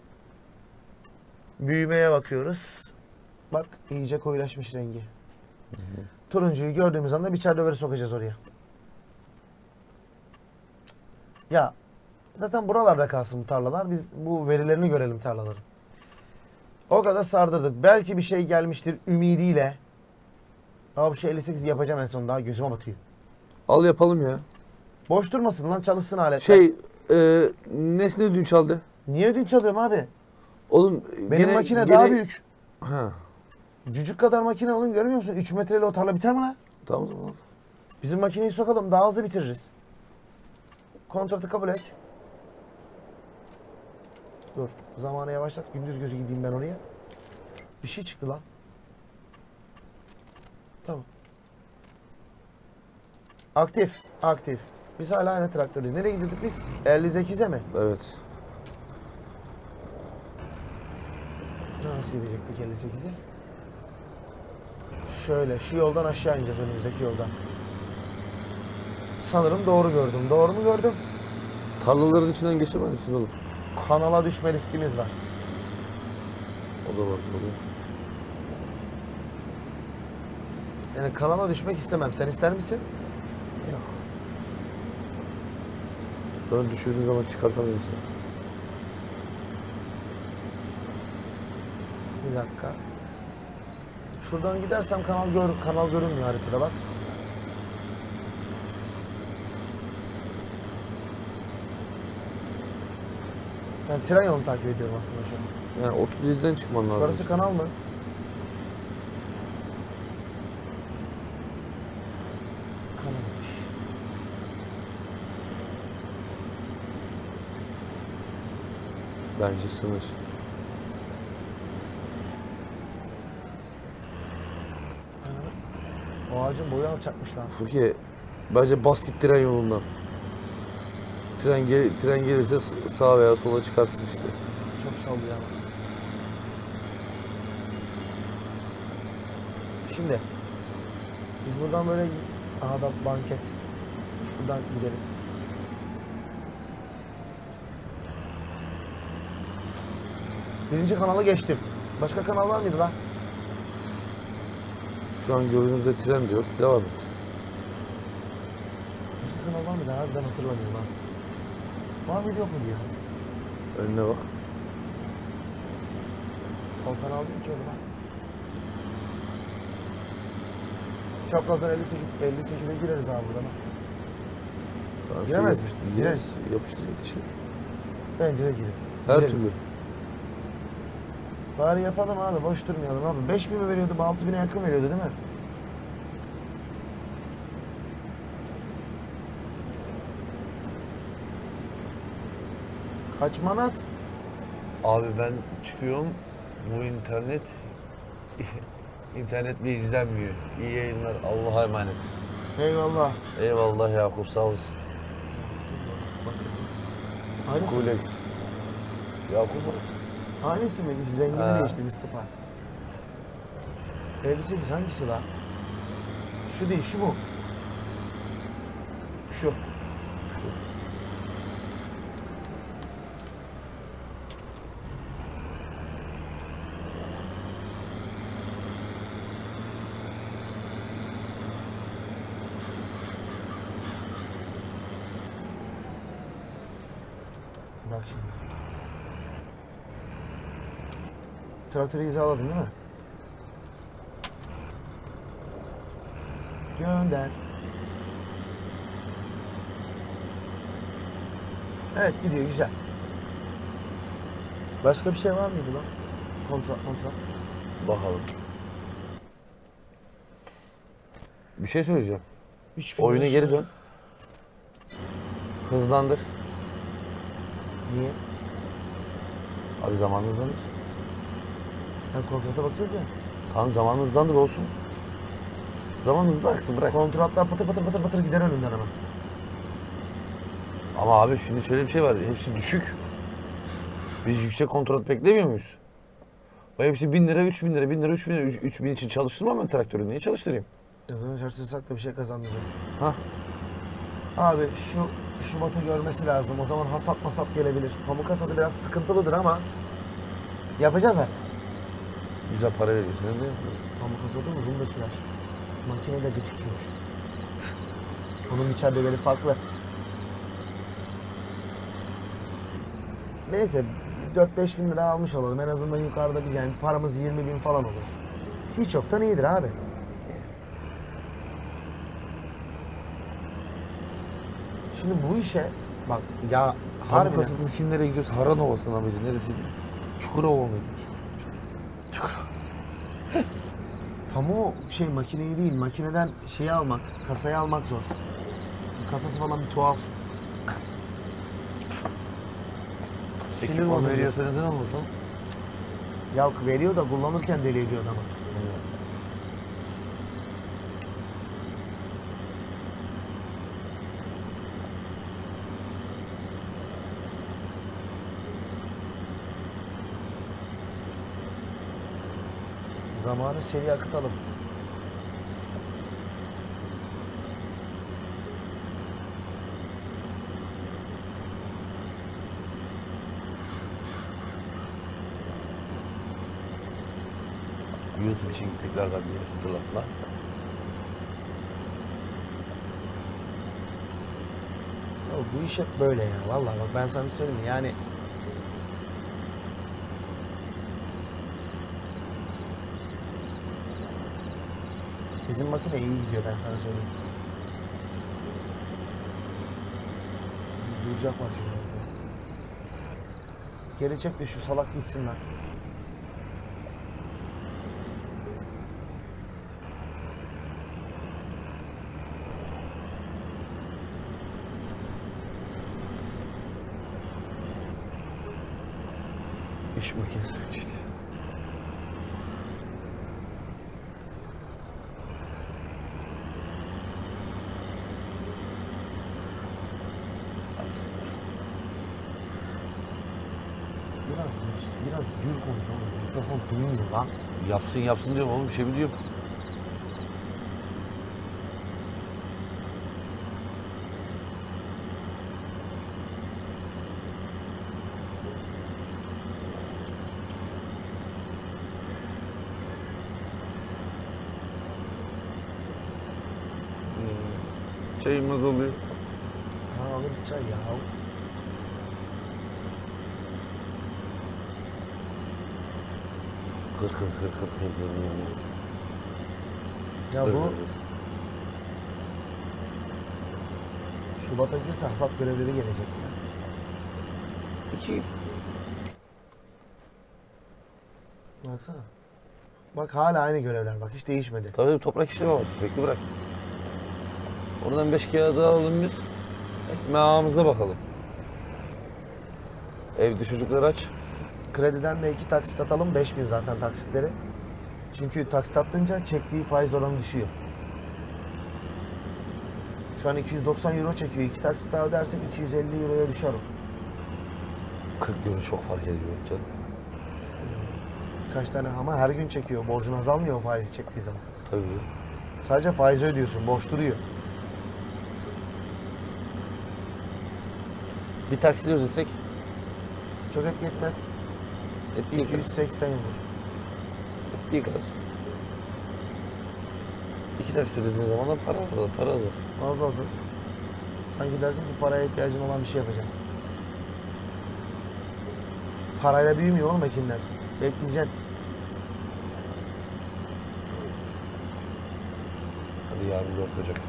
Büyümeye bakıyoruz. Bak iyice koyulaşmış rengi. Hı hı. Turuncuyu gördüğümüz anda biçer döveri sokacağız oraya. Ya zaten buralarda kalsın bu tarlalar. Biz bu verilerini görelim tarlaların. O kadar sardırdık. Belki bir şey gelmiştir ümidiyle. Ama bu şey elli sekiz yapacağım en son, daha gözüme batıyor. Al yapalım ya. Boş durmasın lan, çalışsın aletler. Şey, e, Nesne ödünç çaldı. Niye ödünç çalıyorum abi? Oğlum Benim gene, makine gene... daha büyük. Ha. Cücük kadar makine oğlum, görmüyor musun? üç metreyle o tarla biter mi lan? Tamam tamam. Bizim makineyi sokalım, daha hızlı bitiririz. Kontratı kabul et. Dur, zamanı yavaşlat. Gündüz gözü gideyim ben oraya. Bir şey çıktı lan. Tamam. Aktif, aktif. Biz hala aynı traktördeyiz. Nereye gidiyorduk biz? elli sekize mi? Evet. Nasıl gidecektik elli sekize? Şöyle, şu yoldan aşağı ineceğiz, önümüzdeki yoldan. Sanırım doğru gördüm. Doğru mu gördüm? Tarlaların içinden geçemez misin oğlum? Kanala düşme riskimiz var. O da vardır oluyor. Yani kanala düşmek istemem. Sen ister misin? Yok. Sonra düşürdüğün zaman çıkartamıyorsun. Bir dakika. Şuradan gidersem kanal gör kanal görünmüyor haritada bak. Ben tren yolunu takip ediyorum aslında şu an. Yani otuz yediden çıkman lazım. Şurası işte. kanal mı? Kanalmış. Bence sınır. O ağacın boyu alçakmış lan. Furki, bence bas git tren yolundan. Tren, gel tren gelirse sağa veya sola çıkarsın işte. Çok sallıyor ama. Şimdi biz buradan böyle, aha da banket. Şuradan gidelim. Birinci kanalı geçtim. Başka kanal var mıydı lan? Şu an görünürde tren de yok. Devam et. Başka kanal var mıydı? Harbiden hatırlamıyorum ha. Var mıydı yok mu diyor. Önüne bak. O kanal değil ki oğlum ha. Çaprazdan elli sekiz, elli sekize gireriz abi buradan. Tamam, Giremez işte miyiz? yapıştır, Gireriz. gireriz. Yapıştır git işte. Bence de gireriz. Her Girelim. türlü. Bari yapalım abi, boş durmayalım abi. beş bin mi veriyordu, altı bine yakın veriyordu değil mi? Kaç manat? Abi ben çıkıyorum. Bu internet internetle izlenmiyor. İyi yayınlar. Allah'a emanet. Eyvallah. Eyvallah Yakup, sağ olasın. Başkası. Aynısı mı? Kulex. Yakup mu? Aynısı mı? Rengini Ha. değiştirmiş Spa. elli sekiz hangisi la? Şu değil, şu mu? Şu. Şu. Bak şimdi. Traktörü hizaladın değil mi? Gönder. Evet gidiyor güzel. Başka bir şey var mıydı lan? Kontrat kontrat. Bakalım. Bir şey söyleyeceğim. üç bin Oyuna lira geri şurada. dön. Hızlandır. Niye? Abi zaman hızlandır. Yani kontrata bakacağız ya. Tamam zaman hızlandır olsun. Zaman hızlı aksın bırak. Kontratlar patır patır patır patır gider önünden ama. Ama abi şimdi şöyle bir şey var. Hepsi düşük. Biz yüksek kontrat beklemiyor muyuz? O hepsi bin lira, üç bin lira, bin lira, üç bin lira. Üç bin için çalıştırmam ben traktörü. Niye çalıştırayım? Yazını çalıştırsak da bir şey kazanmayacağız. Hah. Abi şu Şubat'ı görmesi lazım. O zaman hasat masat gelebilir. Pamuk hasadı biraz sıkıntılıdır ama yapacağız artık. Güzel para veriyorsun. Ne diyorsun? Pamuk hasadı uzun da sürer. Makine de gıcık çünkü. Onun içerideleri farklı. Neyse dört beş bin lira almış olalım. En azından yukarıda biz yani paramız yirmi bin falan olur. Hiç yoktan iyidir abi. Şimdi bu işe bak ya Pamuk harbiden hasadı şimdi nereye gidiyoruz? Haran Ovası'na mıydı? Neresiydi? Çukurova mıydı? Çukurova. pamuğu şey makineyi değil makineden şeyi almak, kasayı almak zor. Kasası falan bir tuhaf. Sinir Peki o bozucu. veriyorsa neden almasın? Ya veriyor da kullanırken deli ediyor adamı. Zamanı seri akıtalım. YouTube için tekrardan bir hatırlatma. Ya bu iş hep böyle ya. Vallahi bak ben sana bir söyleyeyim mi? Yani bizim makine iyi gidiyor ben sana söyleyeyim. Duracak bak şimdi. Geri çek de şu salak gitsin lan. İş makinesi önceydi. Biraz biraz gür konuş oğlum. Mikrofon duymuyor lan. Yapsın yapsın diyorum oğlum bir şey biliyorum. Hmm. Çayımız oluyor. Ha alırız çay ya. Kır kır kır kır kır kır. Ya Kır, bu kır, kır. Şubat'a girse hasat görevleri gelecek ya. İki. Baksana. Bak hala aynı görevler bak hiç değişmedi. Tabii toprak işlemi var sürekli bırak. Oradan beş kağıdı alalım biz. Ekmeğimize bakalım. Evde çocuklar aç. Krediden de iki taksit atalım. beş bin zaten taksitleri. Çünkü taksit attınca çektiği faiz oranı düşüyor. Şu an iki yüz doksan euro çekiyor. İki taksit daha ödersek iki yüz elli euroya düşer o. kırk euro çok fark ediyor canım. Kaç tane ama her gün çekiyor. Borcun azalmıyor o faizi çektiği zaman. Tabii. Sadece faizi ödüyorsun. Borç duruyor. Bir taksit ödesek Çok etki etmez ki. ettiği iki yüz seksen euro. ettiği kadar. İki taksit ödediğin zaman da para azalır, para azalır. Az az. Sanki dersin ki paraya ihtiyacın olan bir şey yapacağım. Parayla büyümüyor oğlum makineler. Bekleyeceksin. Hadi yarın dört Ocak.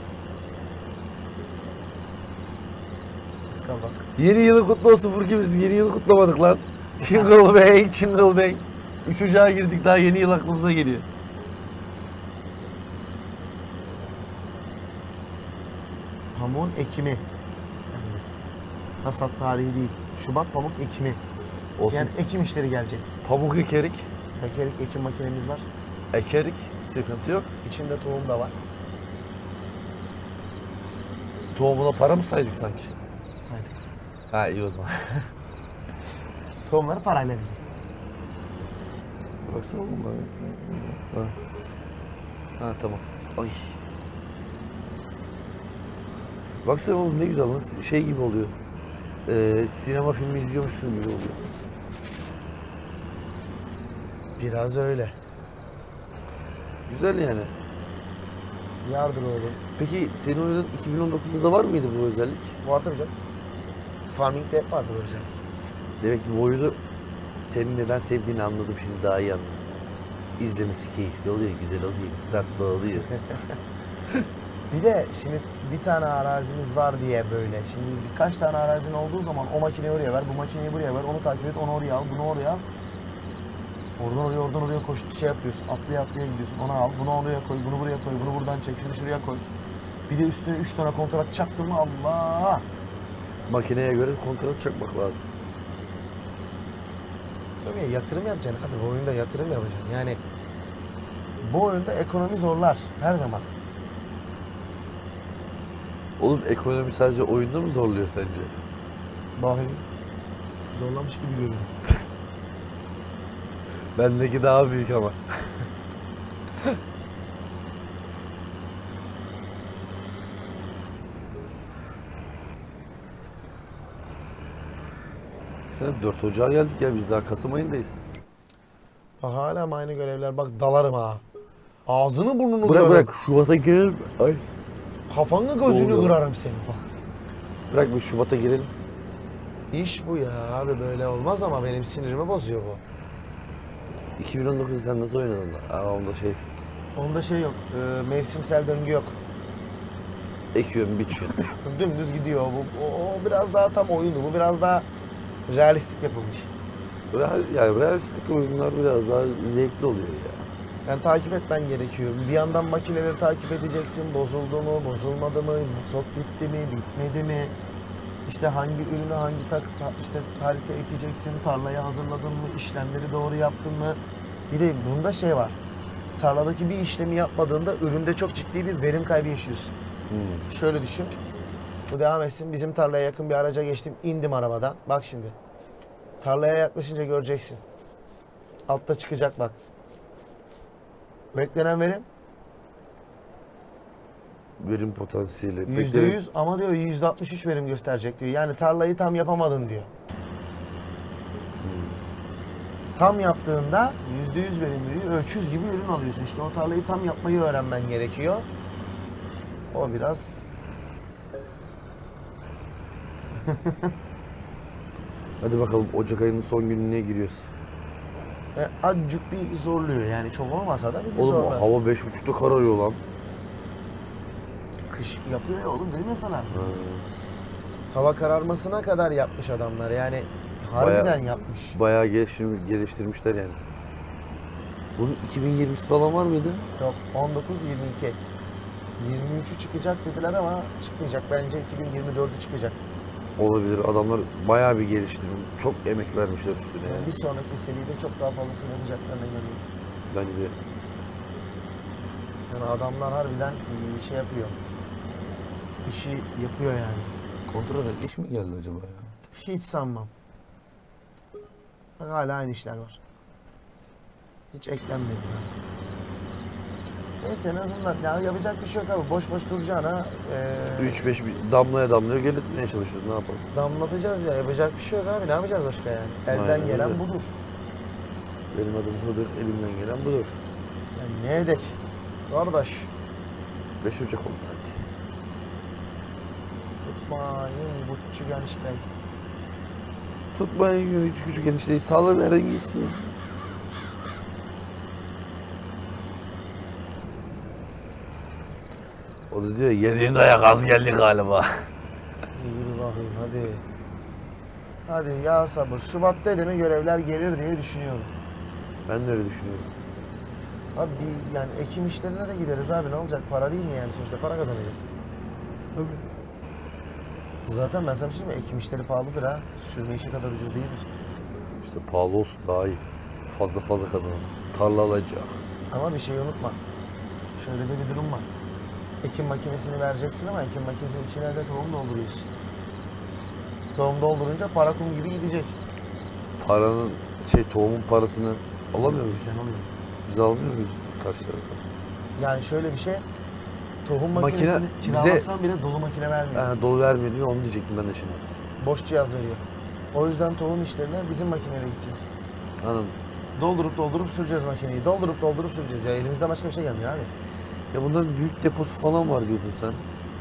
Baskal baskal. Yeni yılı kutlu olsun Furki, biz yeni yılı kutlamadık lan. Jingle bang, jingle bang. Üç Ocağa girdik, daha yeni yıl aklımıza geliyor. Pamuğun ekimi. Yalnız. Hasat tarihi değil. Şubat pamuk ekimi. Olsun. Yani ekim işleri gelecek. Pamuk ekerik, Ekerik ekim makinemiz var. ekerik, sıkıntı yok. İçinde tohum da var. Tohumuna para mı saydık sanki? Saydık. Ha iyi o zaman. Tohumları parayla veriyor. Baksana oğlum ben. Ha. Ha tamam. Ay. Baksana oğlum ne güzel lan, şey gibi oluyor. Ee, sinema filmi izliyormuşsun gibi oluyor. Biraz öyle. Güzel yani. Yardır oğlum. Peki senin oynadığın iki bin on dokuzda da var mıydı bu özellik? Bu arada hocam. Farming'de hep vardı bu özellik. Demek ki bu oyunu senin neden sevdiğini anladım, şimdi daha iyi anladım. İzlemesi keyifli oluyor, güzel oluyor, tatlı oluyor. Bir de şimdi bir tane arazimiz var diye böyle. Şimdi birkaç tane arazin olduğu zaman o makineyi oraya ver, bu makineyi buraya ver, onu takip et, onu oraya al, bunu oraya al. Oradan oraya, oradan oraya koş, şey yapıyorsun, atlaya atlaya gidiyorsun, onu al, bunu oraya koy, bunu buraya koy, bunu buradan çek, şunu şuraya koy. Bir de üstüne üç tane kontrat çaktın mı Allah! Makineye göre kontrat çakmak lazım. Tabii yatırım yapacaksın abi, bu oyunda yatırım yapacaksın. Yani bu oyunda ekonomi zorlar her zaman. Oğlum ekonomi sadece oyunda mı zorluyor sence? Bakayım. Zorlamış gibi görünüyor. Bendeki daha büyük ama. Sen dört Ocağa geldik ya, biz daha Kasım ayındayız. Bak hala mı aynı görevler, bak dalarım ha. Ağzını burnunu Bırak kırarım. bırak Şubat'a girelim. Ay. Kafanı gözünü Oldu. kırarım senin falan. Bırak bir Şubat'a girelim. İş bu ya abi, böyle olmaz ama benim sinirimi bozuyor bu. iki bin on dokuzda sen nasıl oynadın? Aa onda şey, Onda şey yok, e, mevsimsel döngü yok. ekiyorum, biçiyorum. Dümdüz gidiyor. Bu, o, o biraz daha tam oyundu. Bu biraz daha realistik yapılmış. Real, yani realistik oyunlar biraz daha zevkli oluyor ya. Yani takip etmen gerekiyor. Bir yandan makineleri takip edeceksin. Bozuldu mu, bozulmadı mı, mazot bitti mi, bitmedi mi? İşte hangi ürünü hangi tak, ta, işte tarihte ekeceksin, tarlayı hazırladın mı, işlemleri doğru yaptın mı? Bir de bunda şey var. Tarladaki bir işlemi yapmadığında üründe çok ciddi bir verim kaybı yaşıyorsun. Hmm. Şöyle düşün. Bu devam etsin. Bizim tarlaya yakın bir araca geçtim. İndim arabadan. Bak şimdi. Tarlaya yaklaşınca göreceksin. Altta çıkacak bak. Beklenen verim Verim potansiyeli. yüzde Beklenen- yüz ama diyor yüzde altmış üç verim gösterecek diyor. Yani tarlayı tam yapamadın diyor. Tam yaptığında yüzde yüz verim veriyor. Öküz gibi ürün alıyorsun. İşte o tarlayı tam yapmayı öğrenmen gerekiyor. O biraz Hadi bakalım Ocak ayının son gününe giriyoruz. e, azıcık bir zorluyor. Yani çok olmasa da bir, bir Oğlum zorluyor. hava beş buçukta kararıyor lan. Kış yapıyor ya oğlum, değil mi sana? Ha. Hava kararmasına kadar yapmış adamlar. Yani harbiden Bayağı- yapmış. Bayağı geliştir- geliştirmişler yani. Bunun iki bin yirmisi falan var mıydı? Yok, on dokuz yirmi iki. yirmi üçü çıkacak dediler ama çıkmayacak. Bence iki bin yirmi dördü çıkacak. Olabilir. Adamlar bayağı bir geliştirmiş. Çok emek vermişler üstüne yani. Bir sonraki seride çok daha fazlasını yapacaklarına inanıyorum. Bence de. Yani adamlar harbiden iyi şey yapıyor. İşi yapıyor yani. Kontrada iş mi geldi acaba ya? Hiç sanmam. Bak hala aynı işler var. Hiç eklenmedi daha. Neyse en azından ya yapacak bir şey yok abi. Boş boş duracağına eee üç beş bir damlaya damlaya gelitmeye çalışıyoruz. Ne yapalım? damlatacağız ya. Yapacak bir şey yok abi. Ne yapacağız başka yani? Elden Aynen gelen öyle. budur. Benim adım budur, elimden gelen budur. Yani ne edek? Kardeş. beş Ocak oldu hadi. Tutmayın butçu gençler. Tutmayın küçük enişteyi, salın verin gitsin. O da diyor yediğin dayak az geldi galiba. Yürü bakayım hadi. Hadi ya sabır. Şubat dedi mi görevler gelir diye düşünüyorum. Ben de öyle düşünüyorum. Abi bir yani ekim işlerine de gideriz abi, ne olacak? Para değil mi yani, sonuçta para kazanacağız. Tabii. Zaten ben sana bir şey söyleyeyim mi? Ekim işleri pahalıdır ha. Sürme işi kadar ucuz değildir. İşte pahalı olsun daha iyi. Fazla fazla kazanalım. Tarla alacak. Ama bir şey unutma. Şöyle de bir durum var. Ekim makinesini vereceksin ama ekim makinesinin içine de tohum dolduruyorsun. Tohum doldurunca para kum gibi gidecek. Paranın şey tohumun parasını alamıyor muyuz? Bizden alıyor. Biz almıyor muyuz karşı taraftan? Yani şöyle bir şey. Tohum Makine makinesini bize- kiralasan bile dolu makine vermiyor. Ee, dolu vermiyor değil mi? Onu diyecektim ben de şimdi. Boş cihaz veriyor. O yüzden tohum işlerine bizim makineyle gideceğiz. Anladım. Doldurup doldurup süreceğiz makineyi. Doldurup doldurup süreceğiz. Ya elimizden başka bir şey gelmiyor abi. Ya bunların büyük deposu falan var diyordun sen.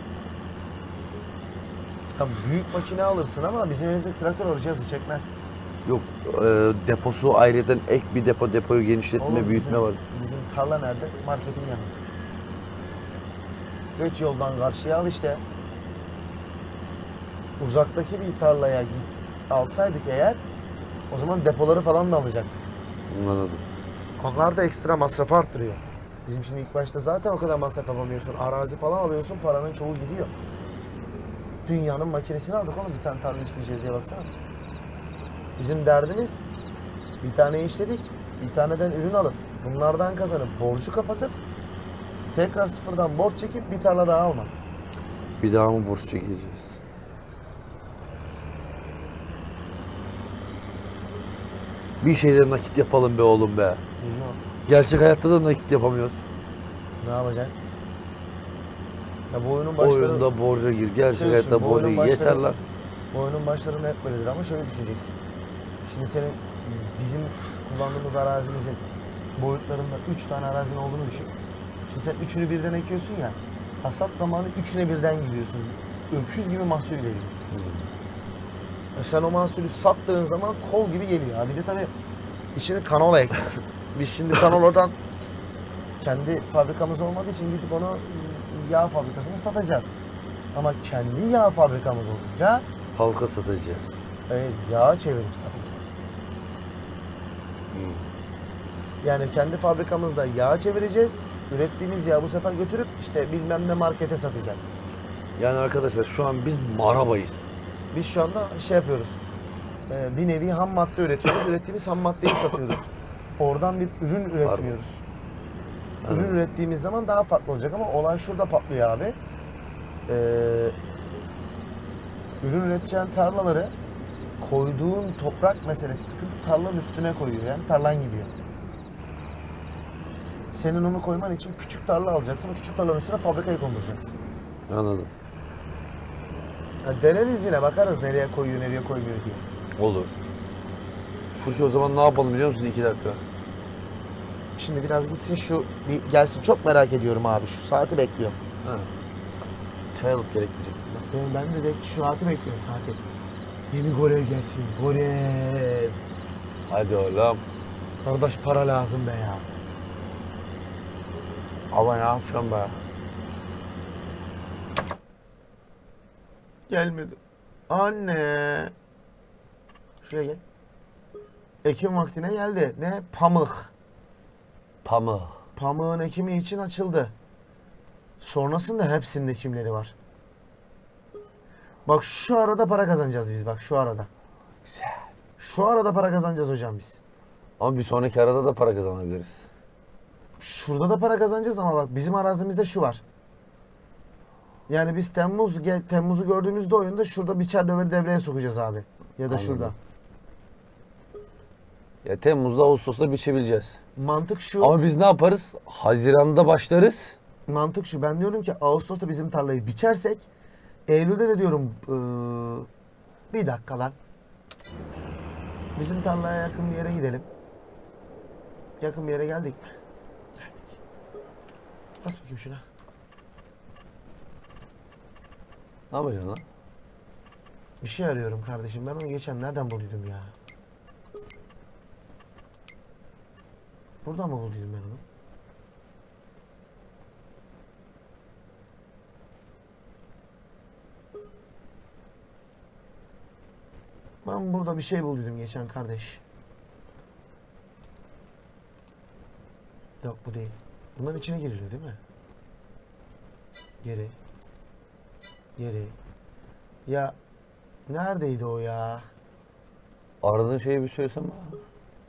Ha, büyük makine alırsın ama bizim elimizdeki traktör o cihazı çekmez. Yok e, deposu ayrıca ek bir depo, depoyu genişletme, Oğlum büyütme bizim, var. Bizim tarla nerede? Marketin yanında. Geç yoldan karşıya al işte. Uzaktaki bir tarlaya git, alsaydık eğer, o zaman depoları falan da alacaktık. Anladım. Onlar da ekstra masrafı arttırıyor. Bizim şimdi ilk başta zaten o kadar masraf yapamıyorsun. Arazi falan alıyorsun, paranın çoğu gidiyor. Dünyanın makinesini aldık oğlum, bir tane tarla işleyeceğiz diye baksana. Bizim derdimiz bir tane işledik, bir taneden ürün alıp bunlardan kazanıp borcu kapatıp tekrar sıfırdan borç çekip bir tarla daha almak. Bir daha mı borç çekeceğiz? Bir şeyleri nakit yapalım be oğlum be. Yok. Gerçek hayatta da nakit yapamıyoruz. Ne yapacaksın? Ya bu oyunun başları... Oyunda borca gir, gerçek Şöyle hayatta düşün, bu borca oyunun gir. Yeter başları- lan. Bu oyunun başlarında hep böyledir ama şöyle düşüneceksin. Şimdi senin bizim kullandığımız arazimizin boyutlarında üç tane arazinin olduğunu düşün. Şimdi sen üçünü birden ekiyorsun ya, hasat zamanı üçüne birden gidiyorsun. Öküz gibi mahsul veriyor. E sen o mahsulü sattığın zaman kol gibi geliyor. Ha bir de tabii işini kanola ekmek. Biz şimdi kanoladan kendi fabrikamız olmadığı için gidip onu yağ fabrikasına satacağız. Ama kendi yağ fabrikamız olunca Halka satacağız. e, yağ çevirip satacağız. Yani kendi fabrikamızda yağ çevireceğiz. Ürettiğimiz yağı bu sefer götürüp işte bilmem ne markete satacağız. Yani arkadaşlar şu an biz marabayız. Biz şu anda şey yapıyoruz. e, Bir nevi ham madde üretiyoruz. Ürettiğimiz ham maddeyi satıyoruz. Oradan bir ürün üretmiyoruz. Ürün Anladım. ürettiğimiz zaman daha farklı olacak ama olay şurada patlıyor abi. Ee, ürün üreteceğin tarlaları koyduğun toprak meselesi sıkıntı, tarlanın üstüne koyuyor, yani tarlan gidiyor. Senin onu koyman için küçük tarla alacaksın, o küçük tarlanın üstüne fabrikayı konduracaksın. Anladım. Yani deneriz yine, bakarız nereye koyuyor nereye koymuyor diye. Olur. Furki o zaman ne yapalım biliyor musun? İki dakika. Şimdi biraz gitsin şu bir gelsin, çok merak ediyorum abi, şu saati bekliyorum. Ha. Çay alıp gerekmeyecek. Ben, ben de bek- şu saati bekliyorum, saati. Yeni görev gelsin, görev. Hadi oğlum. Kardeş para lazım be ya. Ama ne yapacağım be? Gelmedi. Anne. Şuraya gel. Ekim vaktine geldi. Ne? Pamuk. Pamuk. Pamuğun ekimi için açıldı. Sonrasında hepsinin ekimleri var. Bak şu arada para kazanacağız biz, bak şu arada. Güzel. Şu arada para kazanacağız hocam biz. Ama bir sonraki arada da para kazanabiliriz. Şurada da para kazanacağız ama bak bizim arazimizde şu var. Yani biz Temmuz gel- Temmuz'u gördüğümüzde oyunda şurada biçer döveri devreye sokacağız abi. Ya da Anladım. şurada. Ya Temmuz'da Ağustos'ta biçebileceğiz. Mantık şu. Ama biz ne yaparız? Haziran'da başlarız. Mantık şu. Ben diyorum ki Ağustos'ta bizim tarlayı biçersek Eylül'de de diyorum ıı, bir dakika lan. Bizim tarlaya yakın bir yere gidelim. Yakın bir yere geldik mi? Geldik. Bas bakayım şuna. Ne yapacaksın lan? Bir şey arıyorum kardeşim. Ben onu geçen nereden bulduydum ya? Buradan mı bulduydum ben onu? Ben burada bir şey bulduydum geçen kardeş. Yok bu değil. Bunların içine giriliyor değil mi? Geri. Geri. Ya neredeydi o ya? Aradığın şeyi bir söylesene bana.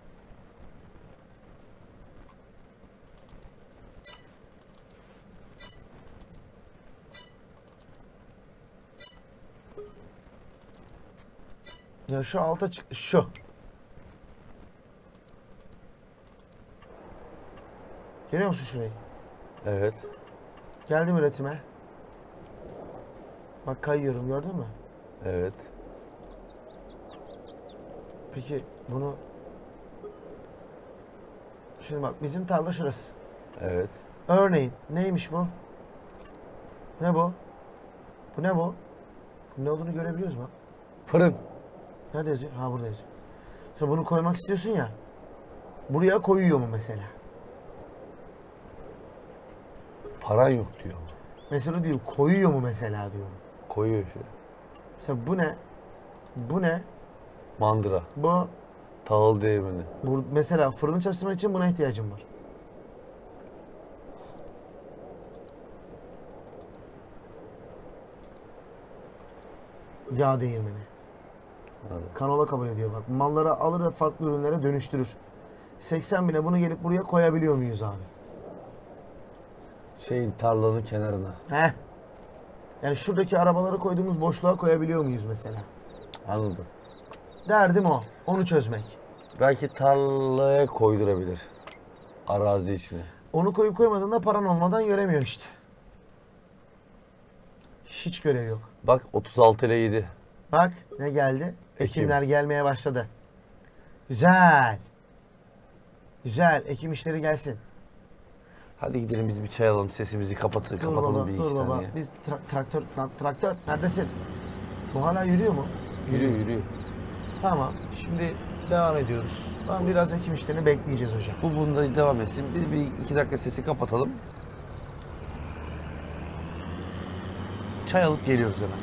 Ya şu alta çık... Şu. Görüyor musun şurayı? Evet. Geldim üretime. Bak kayıyorum gördün mü? Evet. Peki bunu... Şimdi bak bizim tarla şurası. Evet. Örneğin neymiş bu? Ne bu? Bu ne bu? Bu ne olduğunu görebiliyoruz mu? Fırın. Nerede yazıyor? Ha burada yazıyor. Sen bunu koymak istiyorsun ya. Buraya koyuyor mu mesela? Paran yok diyor. Mesela değil, koyuyor mu mesela diyorum. Koyuyor işte. Mesela bu ne? Bu ne? Mandıra. Bu, Tahıl değirmeni. bu mesela fırını çalıştırmak için buna ihtiyacım var. Yağ değirmeni. Anladım. Kanola kabul ediyor bak. Malları alır ve farklı ürünlere dönüştürür. seksen bine bunu gelip buraya koyabiliyor muyuz abi? Şeyin tarlanın kenarına. Heh. Yani şuradaki arabaları koyduğumuz boşluğa koyabiliyor muyuz mesela? Anladım. Derdim o. Onu çözmek. Belki tarlaya koydurabilir. Arazi içine. Onu koyup koymadığında paran olmadan göremiyorsun işte. Hiç görev yok. Bak otuz altı ile yedi. Bak ne geldi? Ekim. Ekimler gelmeye başladı. Güzel. Güzel. Ekim işleri gelsin. Hadi gidelim biz bir çay alalım. Sesimizi kapatın, Dur kapatalım baba, bir dur iki baba. saniye. Biz tra- traktör, lan traktör neredesin? Bu hala yürüyor mu? Yürüyor yürüyor. Tamam. Şimdi devam ediyoruz. Ben biraz ekim işlerini bekleyeceğiz hocam. Bu bunda devam etsin. Biz bir iki dakika sesi kapatalım. Çay alıp geliyoruz hemen.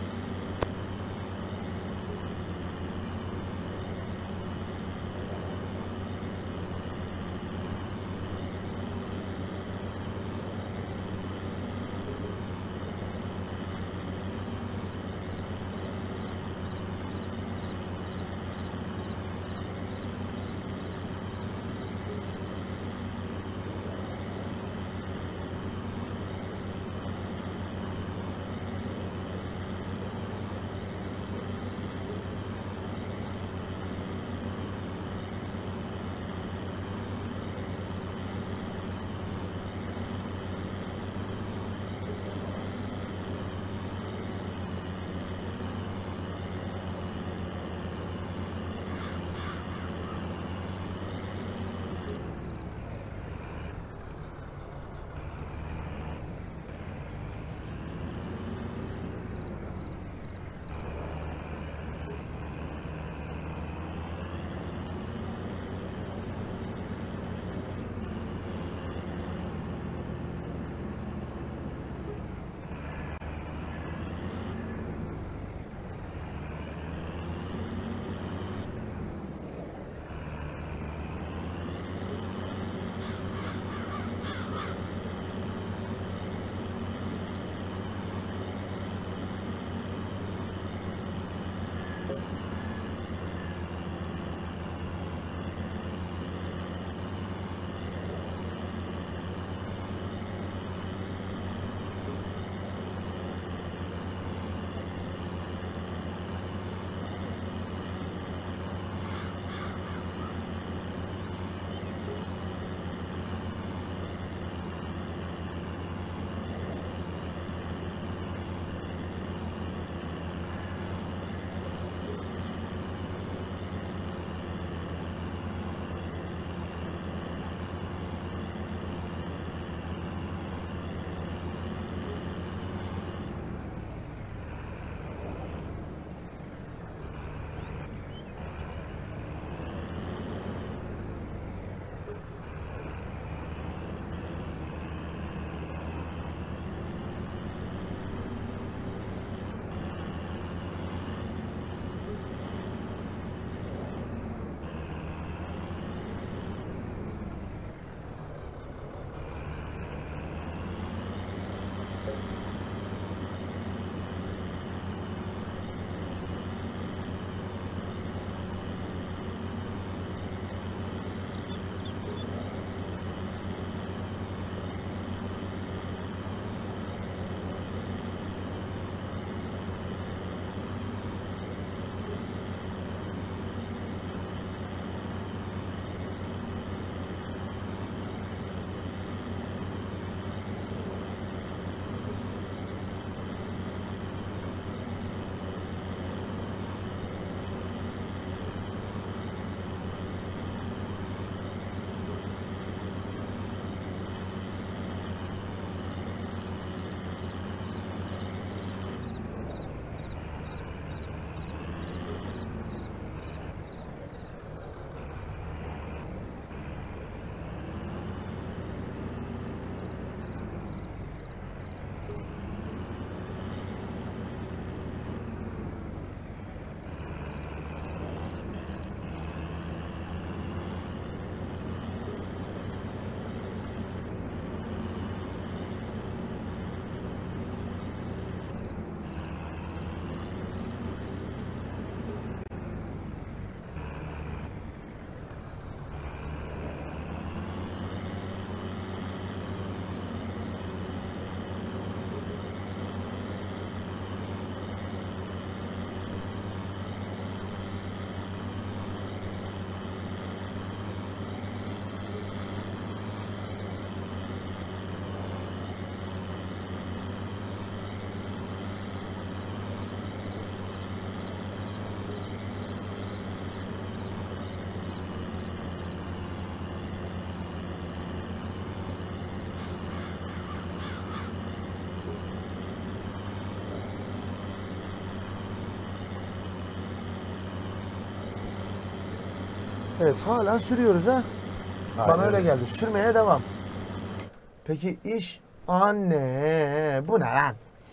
Evet hala sürüyoruz ha. Aynen Bana öyle öyle. geldi. Sürmeye devam. Peki iş anne bu ne lan?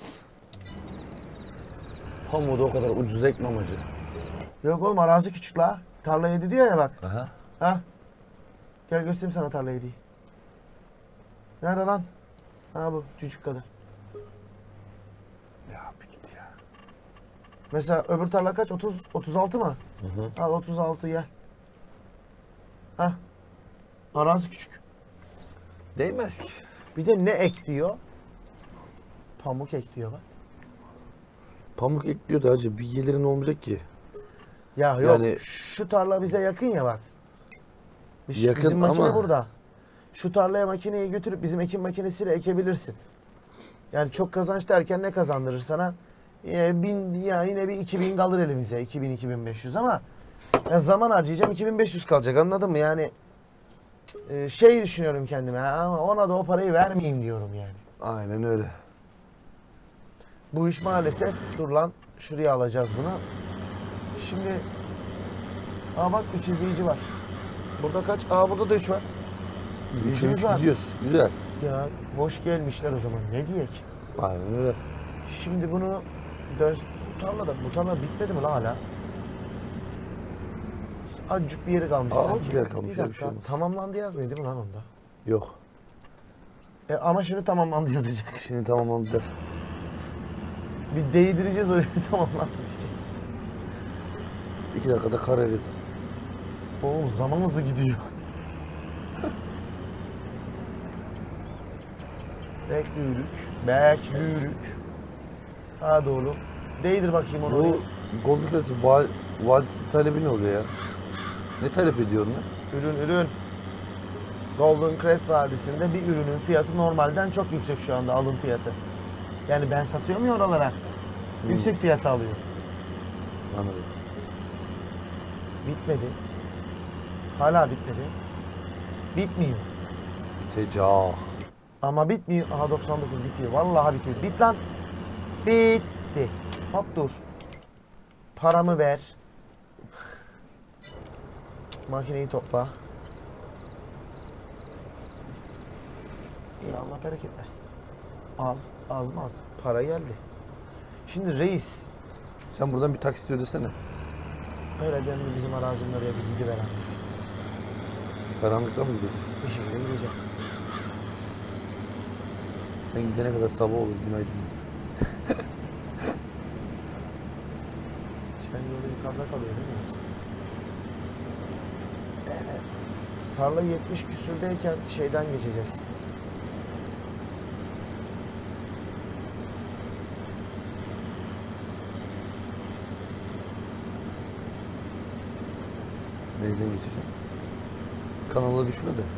Pamuğu da o kadar ucuz ekmem amacı. Yok oğlum arazi küçük la. Tarla yedi diyor ya bak. Aha. Ha? Gel göstereyim sana tarla yediği. Nerede lan? Ha bu küçük kadar. Ya bir git ya. Mesela öbür tarla kaç? otuz otuz altı mı? Hı hı. Al otuz altı gel. Ha? Arazi küçük. Değmez ki. Bir de ne ek diyor? Pamuk ek diyor bak. Pamuk ekliyor da hacı bir gelirin olmayacak ki. Ya yok Yani- şu tarla bize yakın ya bak. Biz- Yakın bizim makine ama- burada. Şu tarlaya makineyi götürüp bizim ekim makinesiyle ekebilirsin. Yani çok kazanç derken ne kazandırır sana? Yine bin ya yine bir iki bin kalır elimize. iki bin iki bin beş yüz ama ya zaman harcayacağım iki bin beş yüz kalacak anladın mı? Yani e, şey düşünüyorum kendime ama ona da o parayı vermeyeyim diyorum yani. Aynen öyle. Bu iş maalesef dur lan şuraya alacağız bunu. Şimdi aa bak üç izleyici var. Burada kaç? Aa burada da üç var. Üçe İzleyicimiz üç var. gidiyoruz. Güzel. Ya hoş gelmişler o zaman ne diyek? Aynen öyle. Şimdi bunu dön bu tarla da bu tarla bitmedi mi la hala? Azıcık bir yeri kalmış Aa, sanki. bir yer kalmış, Bir ya, bir dakika. şey olmaz. Tamamlandı yazmıyor değil mi lan onda? Yok. E, ama şimdi tamamlandı yazacak. Şimdi tamamlandı. Bir değdireceğiz oraya tamamlandı diyecek. İki dakikada kar eridi. Oğlum zaman hızlı gidiyor. Beklülük, beklülük. Hadi oğlum. Değdir bakayım onu. Bu oraya. Golden Crest va- vadisi talebi ne oluyor ya? Ne talep ediyor onlar? Ürün ürün. Golden Crest Vadisi'nde bir ürünün fiyatı normalden çok yüksek şu anda alım fiyatı. Yani ben satıyorum ya oralara. Hmm. Yüksek fiyata alıyor. Anladım. Bitmedi. Hala bitmedi. Bitmiyor. Bitecek. Ama bitmiyor. Aha doksan dokuz bitiyor. Vallahi bitiyor. Bit lan. Bitti. Hop dur. Paramı ver. Makineyi topla. İyi Allah bereket versin. Az, az mı az? Para geldi. Şimdi reis. Sen buradan bir taksit ödesene. Öyle ben de bizim arazinin oraya bir gidiveren dur. Karanlıkta mı gideceksin? Bir şekilde gideceğim. Sen gidene kadar sabah olur, günaydın. Ben yolda yukarıda kalıyor değil mi biraz? Evet. Tarla yetmiş küsürdeyken şeyden geçeceğiz. Nereden geçeceksin? Kanala düşme de.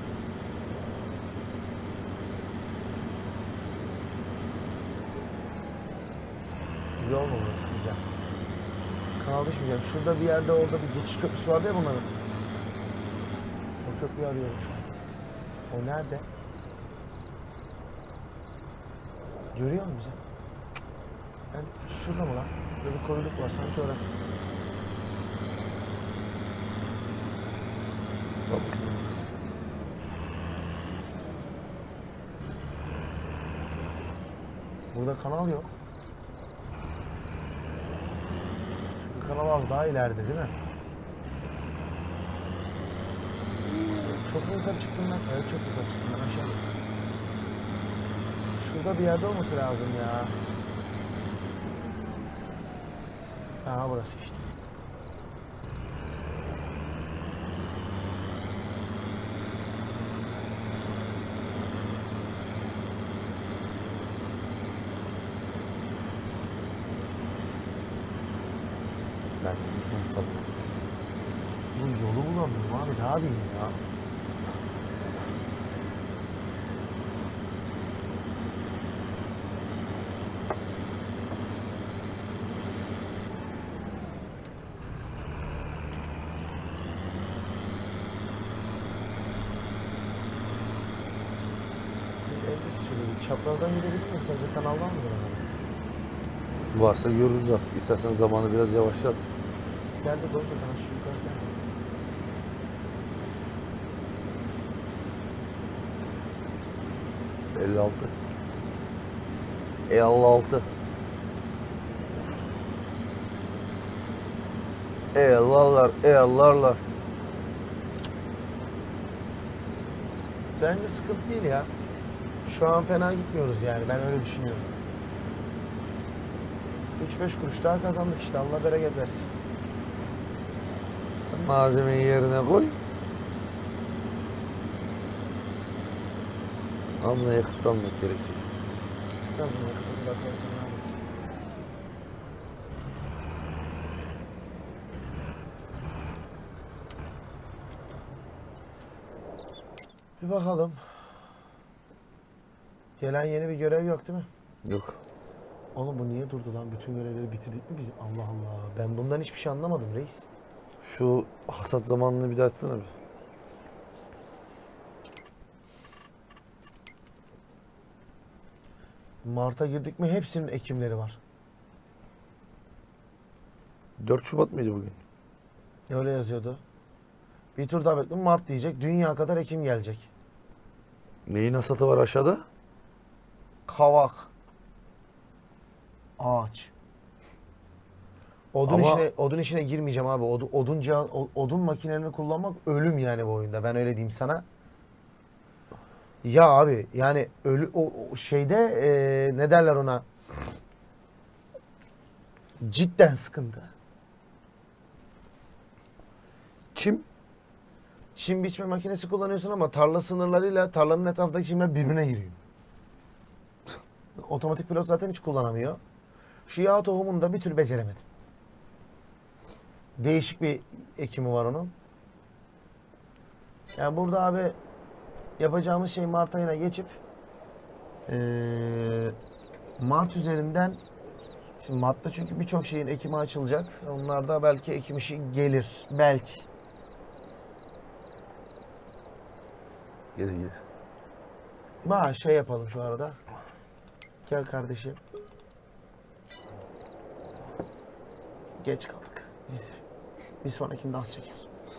Yol mu burası? Güzel. Kanal düşmeyeceğim. Şurada bir yerde orada bir geçiş köprüsü vardı ya bunların. O köprüyü arıyorum şu an. O nerede? Görüyor musun bizi? Yani şurada mı lan? Şurada bir koyuluk var sanki orası. Bak bakayım. Burada kanal yok. Çünkü kanal az daha ileride değil mi? Çok mu yukarı çıktım ben? Evet çok yukarı çıktım ben aşağı. Şurada bir yerde olması lazım ya. Aha burası işte. Ben dedim sana sabah olur. Bu yolu bulamıyorum abi ne yapayım ya? Biz elli küsürlüydük. Çaprazdan gidebilir miyiz? Sence kanaldan mıdır ama? Varsa görürüz artık. İstersen zamanı biraz yavaşlat. Geldi doğru zaten şu yukarı sen. elli altı. elli altı. Eyvallah, eyvallah. Bence sıkıntı değil ya. Şu an fena gitmiyoruz yani. Ben öyle düşünüyorum. üç beş kuruş daha kazandık işte. Allah bereket versin. Sen malzemeyi yerine koy. Ama yakıtlanmak gerekecek. Biraz bunu yakıtını bakarsın abi. Bir bakalım. Gelen yeni bir görev yok değil mi? Yok. Oğlum bu niye durdu lan? Bütün görevleri bitirdik mi biz? Allah Allah. Ben bundan hiçbir şey anlamadım reis. Şu hasat zamanını bir daha açsana bir. Mart'a girdik mi hepsinin ekimleri var. dört Şubat mıydı bugün? Öyle yazıyordu. Bir tur daha bekledim. Mart diyecek. Dünya kadar ekim gelecek. Neyin hasatı var aşağıda? Kavak. Ağaç. Odun Ama- işine odun işine girmeyeceğim abi. Odun odun, cihaz- o- odun makinelerini kullanmak ölüm yani bu oyunda. Ben öyle diyeyim sana. Ya abi yani ölü o, o şeyde eee, ne derler ona? Cidden sıkıntı. Çim. Çim biçme makinesi kullanıyorsun ama tarla sınırlarıyla tarlanın etrafındaki çimler birbirine giriyor. Otomatik pilot zaten hiç kullanamıyor. Şu yağ tohumunu da bir türlü beceremedim. Değişik bir ekimi var onun. Yani burada abi yapacağımız şey Mart ayına geçip eee, Mart üzerinden şimdi Mart'ta çünkü birçok şeyin ekimi açılacak. Onlarda belki ekim işi gelir. Belki. Gel gel. Ma şey yapalım şu arada. Gel kardeşim. Geç kaldık. Neyse. Bir sonrakinde az çeker.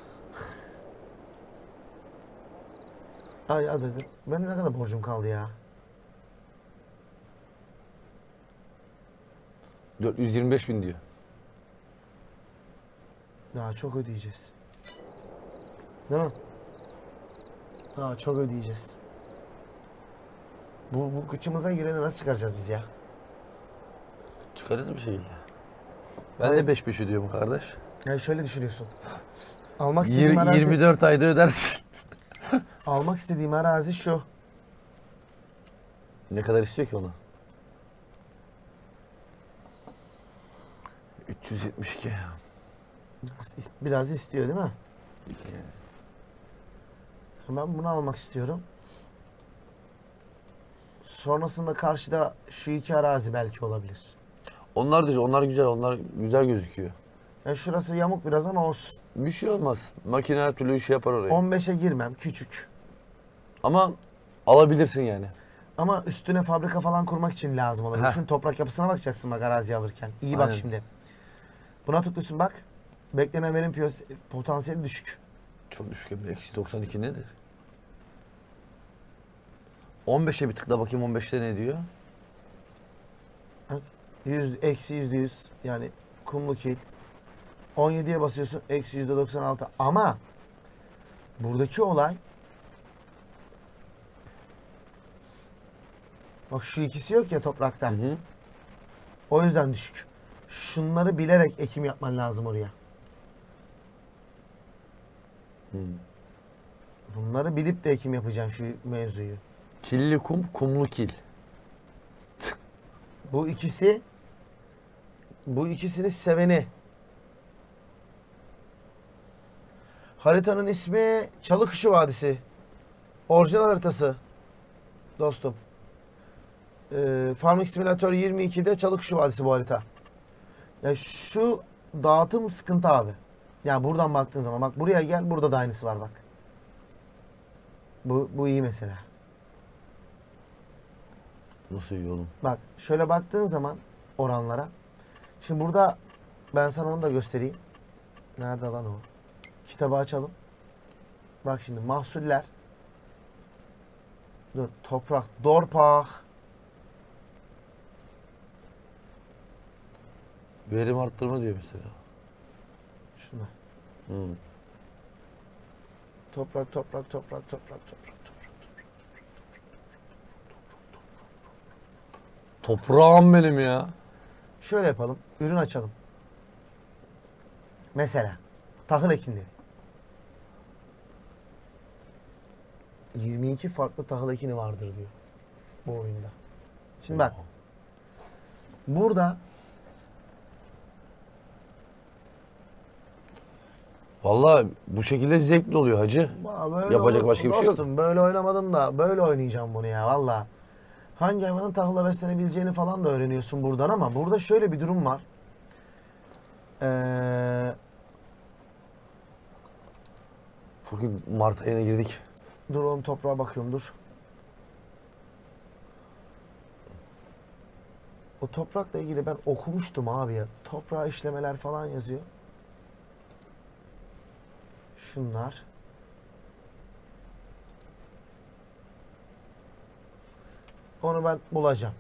Ay az yakın. Benim ne kadar borcum kaldı ya? dört yüz yirmi beş bin diyor. Daha çok ödeyeceğiz. Değil mi? Daha çok ödeyeceğiz. Bu, bu kıçımıza gireni nasıl çıkaracağız biz ya? Çıkarız bir şekilde. Ben Hayır. de beş beş ödüyorum kardeş. Yani şöyle düşünüyorsun. Almak istediğim Yir- arazi, yirmi dört ayda ödersin. almak istediğim arazi şu. Ne kadar istiyor ki ona? üç yüz yetmiş iki. Biraz- Biraz istiyor değil mi? Ben bunu almak istiyorum. Sonrasında karşıda şu iki arazi belki olabilir. Onlar da onlar güzel, onlar güzel gözüküyor. Yani şurası yamuk biraz ama olsun. Bir şey olmaz. Makine her türlü iş yapar orayı. on beşe girmem, küçük. Ama alabilirsin yani. Ama üstüne fabrika falan kurmak için lazım olabilir. Heh. Şimdi toprak yapısına bakacaksın bak arazi alırken. İyi bak Aynen. şimdi. Buna tıklıyorsun bak. Beklenen verim piyas- potansiyeli düşük. Çok düşük hem de. Eksi doksan iki nedir? on beşe bir tıkla bakayım on beşte ne diyor? Bak, yüz, eksi yüzde yüz yani kumlu kil. on yediye basıyorsun eksi yüzde doksan altı. Ama buradaki olay bak şu ikisi yok ya toprakta. Hı hı. O yüzden düşük. Şunları bilerek ekim yapman lazım oraya. Hı. Bunları bilip de ekim yapacaksın şu mevzuyu. Killi kum, kumlu kil. Bu ikisi bu ikisini seveni. Haritanın ismi Çalıkuşu Vadisi. Orijinal haritası. Dostum. Ee, Farming Simulator yirmi ikide Çalıkuşu Vadisi bu harita. Ya şu dağıtım sıkıntı abi. Yani buradan baktığın zaman bak buraya gel burada da aynısı var bak. Bu, bu iyi mesela. Nasıl iyi oğlum? Bak şöyle baktığın zaman oranlara. Şimdi burada ben sana onu da göstereyim. Nerede lan o? Kitabı açalım. Bak şimdi mahsuller. Dur, toprak, dorpak. Verim arttırma diyor mesela. Şunlar. Hı. Toprak, toprak, toprak, toprak, toprak, toprak, toprak. Toprağım benim ya. Şöyle yapalım, ürün açalım. Mesela, tahıl ekinleri. yirmi iki farklı tahıl ekini vardır diyor bu oyunda. Şimdi bak, burada Vallahi bu şekilde zevkli oluyor hacı. Aa, böyle Yapacak olur- başka bir şey yok. dostum, böyle oynamadım da böyle oynayacağım bunu ya valla. Hangi hayvanın tahılla beslenebileceğini falan da öğreniyorsun buradan ama burada şöyle bir durum var. Ee, Bugün Mart ayına girdik. dur oğlum toprağa bakıyorum dur. O toprakla ilgili ben okumuştum abi ya. Toprağa işlemeler falan yazıyor. Şunlar. Onu ben bulacağım.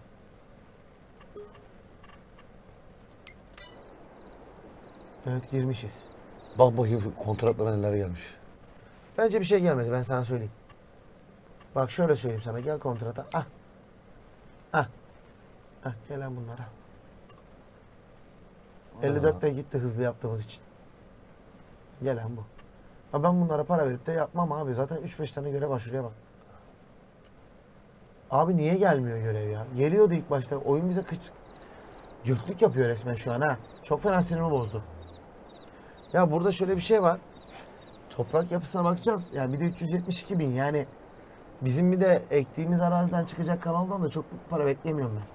Evet girmişiz. Bak bakayım kontratlara neler gelmiş. Bence bir şey gelmedi ben sana söyleyeyim. Bak şöyle söyleyeyim sana gel kontrata. Ah. Ah. Ah gelen bunlara. elli dörtte gitti hızlı yaptığımız için. Gelen bu. Ha ben bunlara para verip de yapmam abi. Zaten üç beş tane görev var şuraya bak. Abi niye gelmiyor görev ya? Geliyordu ilk başta. Oyun bize kıç... Göklük yapıyor resmen şu an ha. Çok fena sinirimi bozdu. Ya burada şöyle bir şey var. Toprak yapısına bakacağız. Yani bir de üç yüz yetmiş iki bin yani. Bizim bir de ektiğimiz araziden çıkacak kanaldan da çok para beklemiyorum ben.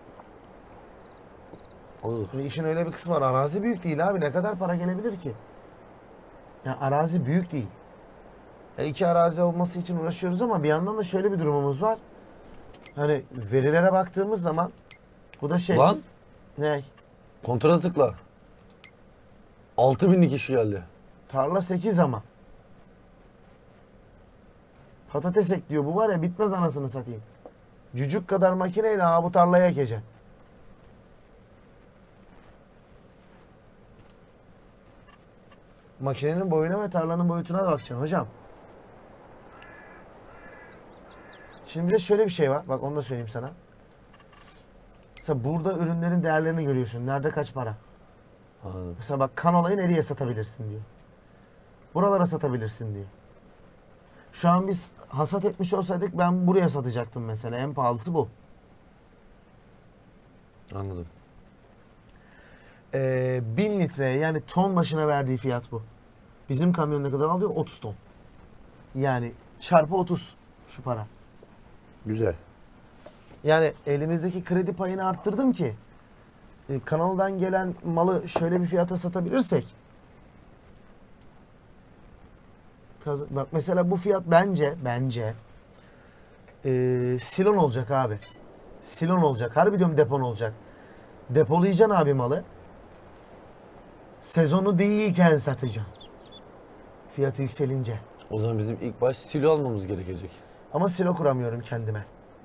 Olur. Ve işin öyle bir kısmı var. Arazi büyük değil abi. Ne kadar para gelebilir ki? Yani arazi büyük değil. Yani iki arazi olması için uğraşıyoruz ama bir yandan da şöyle bir durumumuz var. Hani verilere baktığımız zaman bu da şey. Lan. Ne? Kontrata tıkla. altı binlik kişi geldi. Tarla sekiz ama. Patates ekliyor. Bu var ya bitmez anasını satayım. Cücük kadar makineyle ha bu tarlaya ekeceğim. Makinenin boyuna ve tarlanın boyutuna da bakacaksın hocam. Şimdi bir de şöyle bir şey var. Bak onu da söyleyeyim sana. Mesela burada ürünlerin değerlerini görüyorsun. Nerede kaç para? Anladım. Mesela bak kanolayı nereye satabilirsin diyor. Buralara satabilirsin diyor. Şu an biz hasat etmiş olsaydık ben buraya satacaktım mesela. En pahalısı bu. Anladım. Ee, bin litreye yani ton başına verdiği fiyat bu. Bizim kamyon ne kadar alıyor? otuz ton. Yani çarpı otuz şu para. Güzel. Yani elimizdeki kredi payını arttırdım ki e, kanaldan gelen malı şöyle bir fiyata satabilirsek. Kaz- Bak mesela bu fiyat bence bence e, silon olacak abi. Silon olacak. Harbi diyorum depon olacak. Depolayacaksın abi malı. Sezonu değilken satacaksın. Fiyatı yükselince. O zaman bizim ilk baş silo almamız gerekecek. Ama silo kuramıyorum kendime.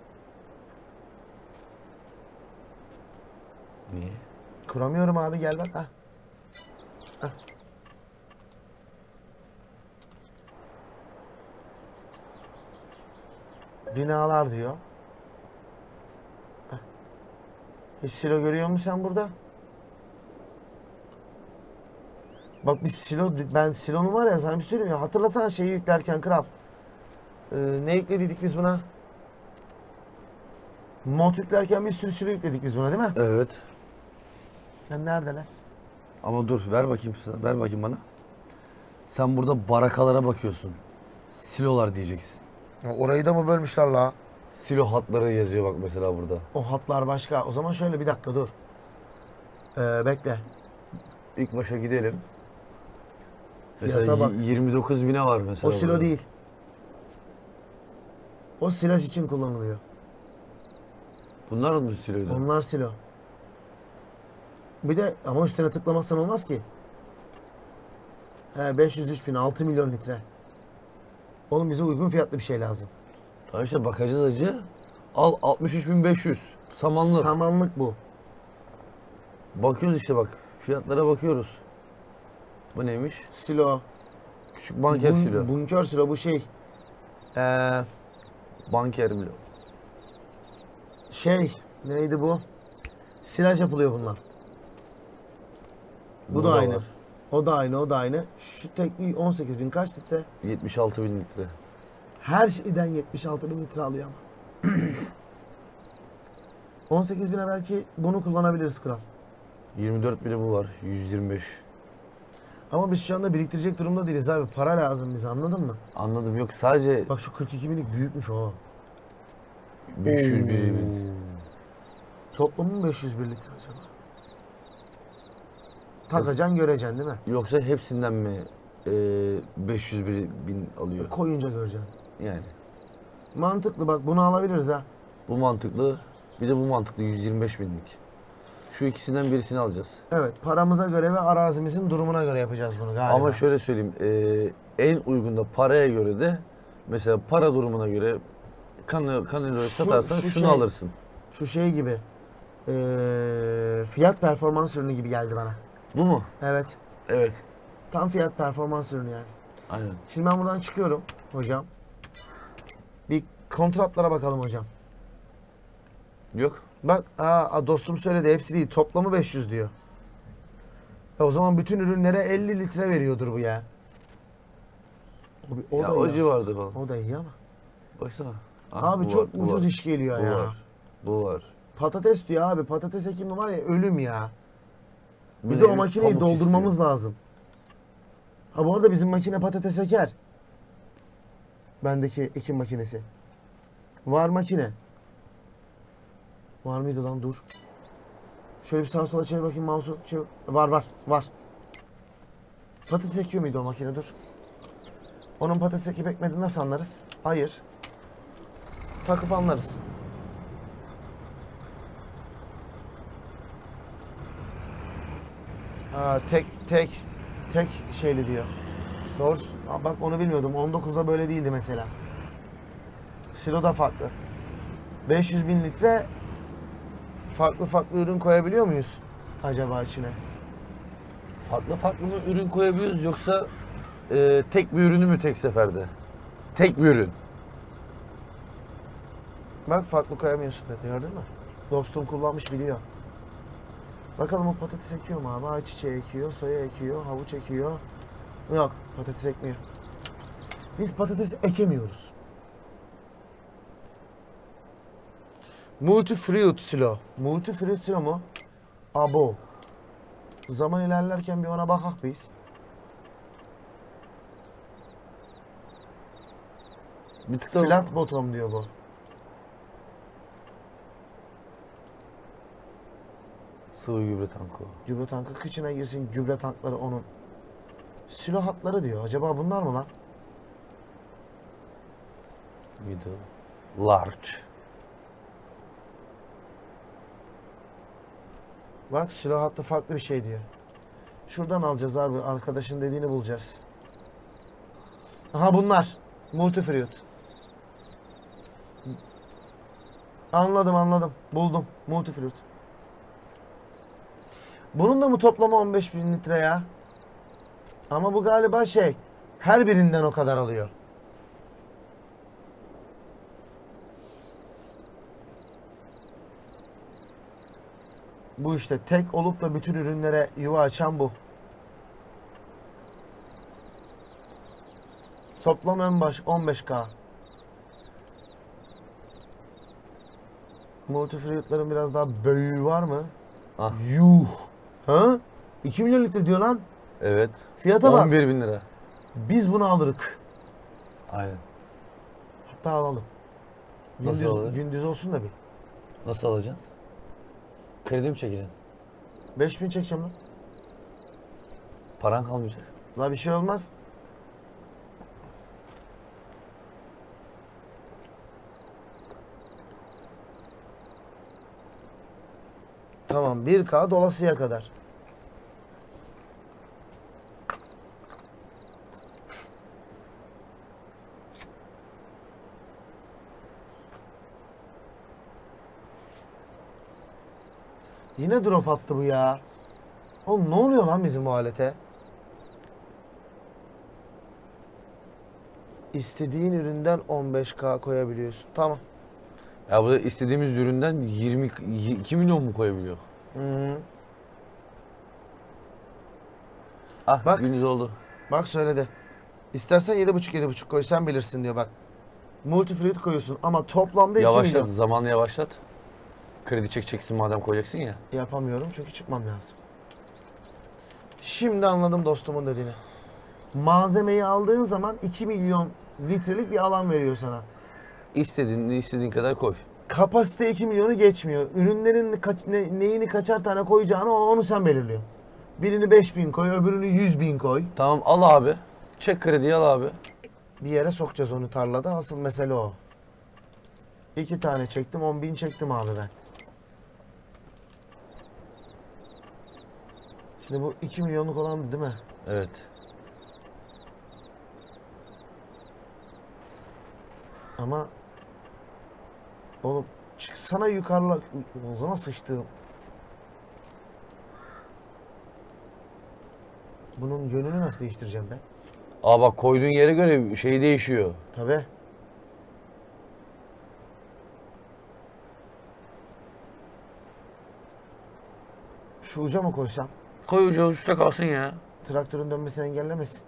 Niye? Kuramıyorum abi gel bak ha. Hah. Binalar diyor. Hah. Hiç silo görüyor musun sen burada? Bak biz silo, ben silonun var ya sana bir söyleyeyim ya hatırlasana şeyi yüklerken kral. Ee, ne yüklediydik biz buna? Mont yüklerken bir sürü silo yükledik biz buna değil mi? Evet. Yani neredeler? Ama dur ver bakayım sana, ver bakayım bana. Sen burada barakalara bakıyorsun. Silolar diyeceksin. Ya orayı da mı bölmüşler la? Silo hatları yazıyor bak mesela burada. O hatlar başka. O zaman şöyle bir dakika dur. Ee, bekle. İlk başa gidelim. Fiyata Mesela bak. y- yirmi dokuz bine var mesela. O silo burada. değil. O silaj için kullanılıyor. Bunlar mı siloydu? Onlar silo. Bir de ama üstüne tıklamazsan olmaz ki. He beş yüz üç bin altı milyon litre. Oğlum bize uygun fiyatlı bir şey lazım. Tamam işte bakacağız acı. Al altmış üç bin beş yüz. Samanlık. Samanlık bu. Bakıyoruz işte bak. Fiyatlara bakıyoruz. Bu neymiş? Silo. Küçük banker Bun- silo. Bunkör silo bu şey. Ee, Banker bile. şey neydi bu? Silaj yapılıyor bunlar. Bu, Bu da, da aynı. var. O da aynı, o da aynı. Şu tekniği on sekiz bin kaç litre? yetmiş altı bin litre. Her şeyden yetmiş altı bin litre alıyor ama. on sekiz bine belki bunu kullanabiliriz kral. yirmi dört bini bu var. yüz yirmi beş. Ama biz şu anda biriktirecek durumda değiliz abi. Para lazım bize, anladın mı? Anladım, yok sadece Bak şu kırk iki binlik büyükmüş o. beş yüz bir. Toplamı beş yüz bir litre acaba? Takacaksın göreceksin değil mi? Yoksa hepsinden mi e, beş yüz bir bin alıyor? Koyunca göreceksin. Yani Mantıklı, bak bunu alabiliriz ha. bu mantıklı. Bir de bu mantıklı, yüz yirmi beş binlik. Şu ikisinden birisini alacağız. Evet, paramıza göre ve arazimizin durumuna göre yapacağız bunu galiba. Ama şöyle söyleyeyim, e, en uygun da paraya göre de mesela para durumuna göre kan kaniloyu Şu- satarsan şu şunu şey- alırsın. Şu şey gibi, eee, fiyat performans ürünü gibi geldi bana. Bu mu? Evet, Evet. tam fiyat performans ürünü yani. Aynen. Şimdi ben buradan çıkıyorum hocam. Bir kontratlara bakalım hocam. Yok. Bak, aa, dostum söyledi, hepsi değil, toplamı beş yüz diyor. E o zaman bütün ürünlere elli litre veriyordur bu ya. O, o Ya da o iyi civarda aslında. falan. O da iyi ama. Baksana. Ah, Abi bu çok var, bu ucuz var. iş geliyor Bu ya. var. Bu var. Patates diyor abi. Patates ekimi var ya, ölüm ya. Bu Bir ne? de o makineyi Pamuk doldurmamız istiyor. lazım. Ha bu arada bizim makine patates eker. Bendeki ekim makinesi. Var makine. Var mıydı lan, dur. Şöyle bir sağa sola çevir bakayım mouse'u. Çevir. Var var var. Patates ekiyor muydu o makine, dur. Onun patates ekip ekmediğini nasıl anlarız? Hayır. Takıp anlarız. Ha, tek tek tek şeyli diyor. Doğru. Aa, bak onu bilmiyordum. on dokuzda böyle değildi mesela. Silo da farklı. beş yüz bin litre farklı farklı ürün koyabiliyor muyuz acaba içine? Farklı farklı mı ürün koyabiliyoruz yoksa e, tek bir ürünü mü tek seferde? Tek bir ürün. Bak farklı koyamıyorsun dedi, gördün mü? Dostum kullanmış, biliyor. Bakalım o patates ekiyor mu abi? Ayçiçeği ekiyor, soya ekiyor, havuç ekiyor. Yok, patates ekmiyor. Biz patates ekemiyoruz. Multi fruit silo. Multi fruit silo mu? Abo. Zaman ilerlerken bir ona bakak biz. Bir tık da Flat bottom diyor bu. sıvı gübre tankı. Gübre tankı kıçına girsin, gübre tankları onun. Silo hatları diyor. Acaba bunlar mı lan? Middle. Large. Bak silo hattı farklı bir şey diyor. Şuradan alacağız abi. Arkadaşın dediğini bulacağız. Aha bunlar. Multifruit. Anladım anladım. Buldum. Multifruit. Bunun da mı toplamı on beş bin litre ya? Ama bu galiba şey. Her birinden o kadar alıyor. Bu işte tek olup da bütün ürünlere yuva açan bu. Toplam en baş on beş K. Multifruit'ların biraz daha büyüğü var mı? Ah. Yuh. Ha? iki milyon litre diyor lan. Evet. Fiyata bak. on bir bin lira. Biz bunu alırık. Aynen. Hatta alalım. Nasıl Gündüz, alır? gündüz olsun da bir. Nasıl alacaksın? Kredi mi çekeceksin? beş bin çekeceğim lan. Paran kalmayacak. La bir şey olmaz. Tamam, bir K dolasıya kadar. Yine drop attı bu ya. Oğlum ne oluyor lan bizim bu alete? İstediğin üründen on beş K koyabiliyorsun. Tamam. Ya burada istediğimiz üründen yirmi iki milyon mu koyabiliyor? Hı -hı. Ah Bak. gününüz oldu. Bak söyledi. İstersen yedi buçuk yedi buçuk koy, sen bilirsin diyor bak. Multifruit koyuyorsun ama toplamda iki Yavaşlat, milyon. zamanı yavaşlat. Kredi çekeceksin madem koyacaksın ya. Yapamıyorum çünkü çıkmam lazım. Şimdi anladım dostumun dediğini. Malzemeyi aldığın zaman iki milyon litrelik bir alan veriyor sana. İstediğin, istediğin kadar koy. Kapasite iki milyonu geçmiyor. Ürünlerin kaç, ne, neyini kaçar tane koyacağını onu sen belirliyorsun. Birini beş bin koy, öbürünü yüz bin koy. Tamam al abi. Çek krediyi al abi. Bir yere sokacağız onu tarlada. Asıl mesele o. İki tane çektim, on bin çektim abi ben. Şimdi bu iki milyonluk olandı değil mi? Evet. Ama oğlum çıksana yukarıla. Ağzına sıçtığım. Bunun yönünü nasıl değiştireceğim ben? Aa bak koyduğun yere göre şey değişiyor. Tabii. Şu uca mı koysam? Koy ucu uçta kalsın ya. Traktörün dönmesini engellemesin.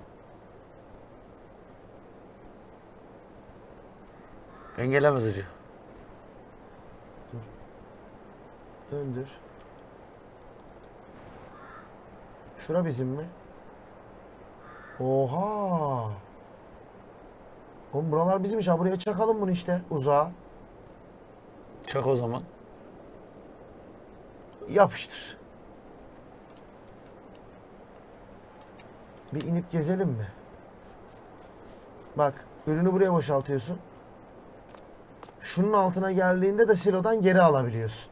Engellemez acı. Döndür. Şura bizim mi? Oha! Oğlum buralar bizimmiş ha. Buraya çakalım bunu işte. Uzağa. Çak o zaman. Yapıştır. Bir inip gezelim mi? Bak, ürünü buraya boşaltıyorsun. Şunun altına geldiğinde de silodan geri alabiliyorsun.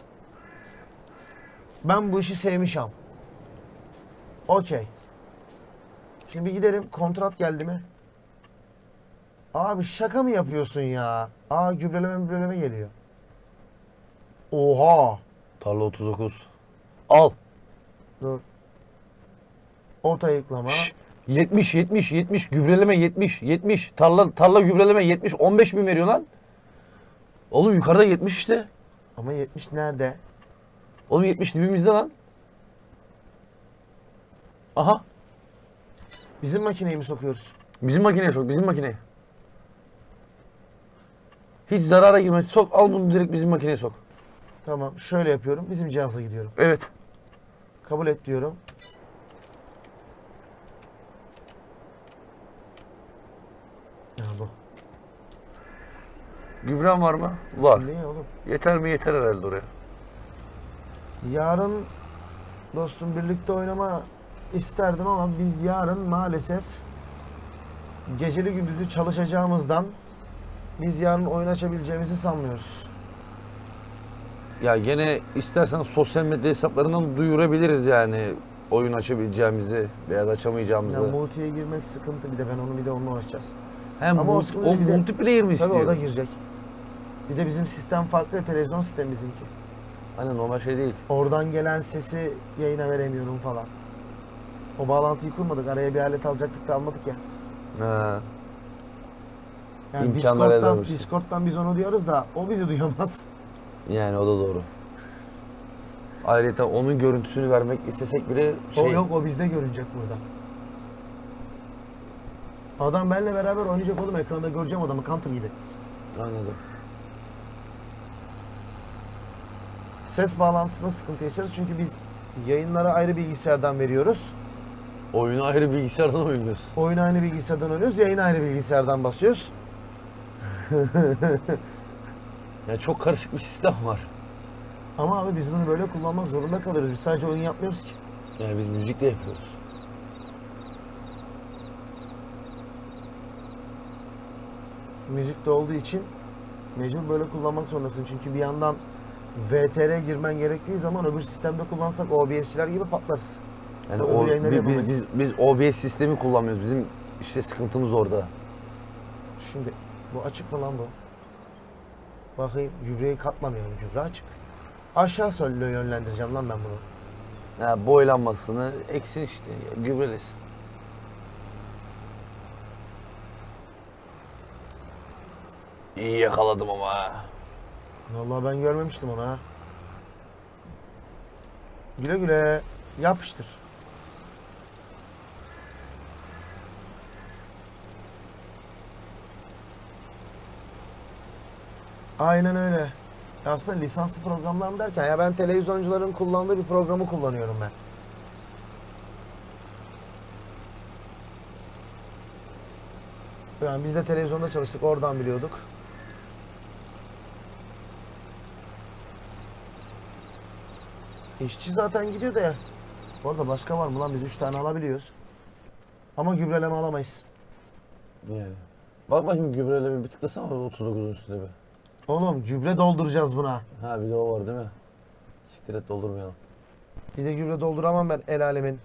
Ben bu işi sevmişim. Okey. Şimdi bir gidelim. Kontrat geldi mi? Abi şaka mı yapıyorsun ya? Aa gübreleme gübreleme geliyor. Oha. Tarla otuz dokuz. Al. Dur. Orta ayıklama. Şş, yetmiş yetmiş yetmiş gübreleme yetmiş yetmiş tarla tarla gübreleme yetmiş on beş bin veriyor lan. Oğlum yukarıda yetmiş işte. Ama yetmiş nerede? Oğlum yetmiş dibimizde lan. Aha. Bizim makineyi mi sokuyoruz? Bizim makineye sok, bizim makineye. Hiç zarara girme. Sok, al bunu direkt bizim makineye sok. Tamam, şöyle yapıyorum. Bizim cihaza gidiyorum. Evet. Kabul et diyorum. Ya bu. Gübren var mı? Var. Şimdi ne oğlum? Yeter mi? Yeter herhalde oraya. Yarın dostum birlikte oynama isterdim ama biz yarın maalesef geceli gündüzü çalışacağımızdan biz yarın oyun açabileceğimizi sanmıyoruz. Ya gene istersen sosyal medya hesaplarından duyurabiliriz yani oyun açabileceğimizi veya da açamayacağımızı. Ya multiye girmek sıkıntı, bir de ben onu bir de onunla uğraşacağız. Hem Ama o multi, sıkıntı o bir de- multiplayer mi Tabii istiyor? o da girecek. Bir de bizim sistem farklı, televizyon sistemi bizimki. Hani normal şey değil. Oradan gelen sesi yayına veremiyorum falan. O bağlantıyı kurmadık. Araya bir alet alacaktık da almadık ya. Ha. Yani İmkanlar Discord'dan, elde olmuş. Discord'dan biz onu duyuyoruz da o bizi duyamaz. Yani o da doğru. Ayrıca onun görüntüsünü vermek istesek bile şey... O yok, o bizde görünecek burada. Adam benimle beraber oynayacak oğlum, ekranda göreceğim adamı Counter gibi. Anladım. Ses bağlantısında sıkıntı yaşarız çünkü biz yayınlara ayrı bilgisayardan veriyoruz. Oyunu ayrı bilgisayardan oynuyoruz. Oyunu aynı bilgisayardan oynuyoruz, yayını aynı bilgisayardan basıyoruz. Yani çok karışık bir sistem var. Ama abi biz bunu böyle kullanmak zorunda kalıyoruz. Biz sadece oyun yapmıyoruz ki. Yani biz müzik de yapıyoruz. Müzik de olduğu için mecbur böyle kullanmak zorundasın. Çünkü bir yandan V T R girmen gerektiği zaman öbür sistemde kullansak O B S'çiler gibi patlarız. Yani Öbür o, yayınları biz, yapamayız. biz, biz O B S sistemi kullanmıyoruz. Bizim işte sıkıntımız orada. Şimdi bu açık mı lan bu? Bakayım, gübreyi katlamıyorum, gübre açık. Aşağı söyle yönlendireceğim lan ben bunu. Ya boylanmasını eksin işte, gübrelesin. İyi yakaladım ama. Vallahi ben görmemiştim onu ha. Güle güle yapıştır. Aynen öyle. Ya aslında lisanslı programlar mı derken ya ben televizyoncuların kullandığı bir programı kullanıyorum ben. Yani biz de televizyonda çalıştık, oradan biliyorduk. İşçi zaten gidiyor da ya. Bu arada başka var mı lan? Biz üç tane alabiliyoruz. Ama gübreleme alamayız. Yani. Bak bakayım gübreleme bir tıklasana otuz dokuzun üstüne bir. Oğlum gübre dolduracağız buna. Ha bir de o var değil mi? Siktir et doldurmayalım. Bir de gübre dolduramam ben el alemin.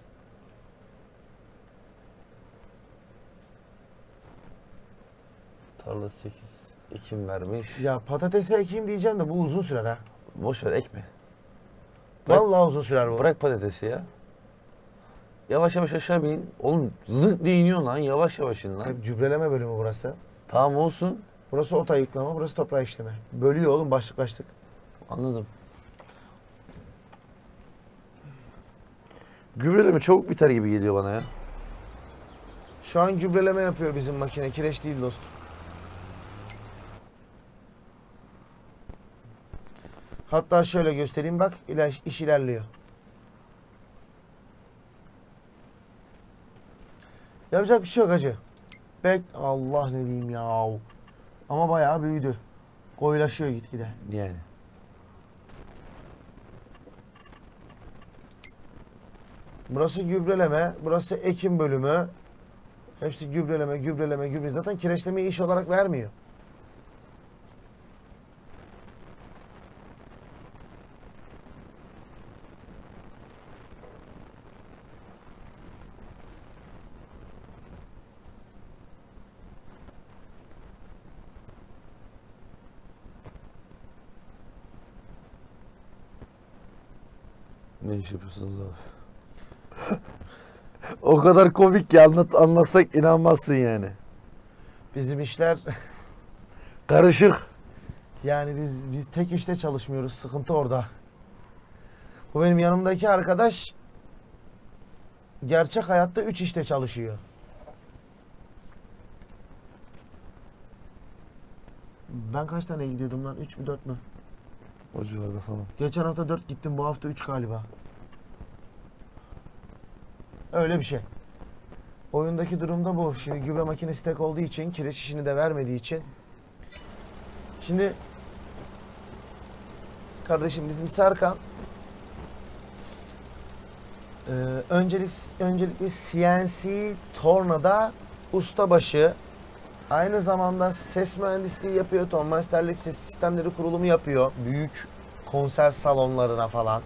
Tarla sekiz ekim vermiş. Ya patatese ekeyim diyeceğim de bu uzun sürer ha. Boş ver ekme. Bırak- Vallahi uzun sürer bu. Bırak patatesi ya. Yavaş yavaş aşağı bin. Oğlum zırt diye iniyorsun lan. Yavaş yavaş in lan. Hep gübreleme bölümü burası. Tamam olsun. Burası ot ayıklama, burası toprağı işleme. Bölüyor oğlum, başlık başlık. Anladım. Gübreleme çabuk biter gibi geliyor bana ya. Şu an gübreleme yapıyor bizim makine. Kireç değil dostum. Hatta şöyle göstereyim bak, iler, iş ilerliyor. Yapacak bir şey yok hacı. Bek Allah ne diyeyim ya. Ama bayağı büyüdü. Koyulaşıyor gitgide. Yani. Burası gübreleme, burası ekim bölümü. Hepsi gübreleme, gübreleme, gübre. Zaten kireçlemeyi iş olarak vermiyor. Ne iş yapıyorsunuz abi? O kadar komik ki anlat, anlatsak inanmazsın yani. Bizim işler Karışık. yani biz biz tek işte çalışmıyoruz. Sıkıntı orada. Bu benim yanımdaki arkadaş gerçek hayatta üç işte çalışıyor. Ben kaç tane gidiyordum lan? üç mü dört mü? O civarda falan. Geçen hafta dört gittim. Bu hafta üç galiba. Öyle bir şey. Oyundaki durumda bu. Şimdi gübre makinesi tek olduğu için, kireç işini de vermediği için. Şimdi kardeşim bizim Serkan e, öncelik öncelikle C N C tornada ustabaşı, aynı zamanda ses mühendisliği yapıyor. Ton masterlik ses sistemleri kurulumu yapıyor. Büyük konser salonlarına falan.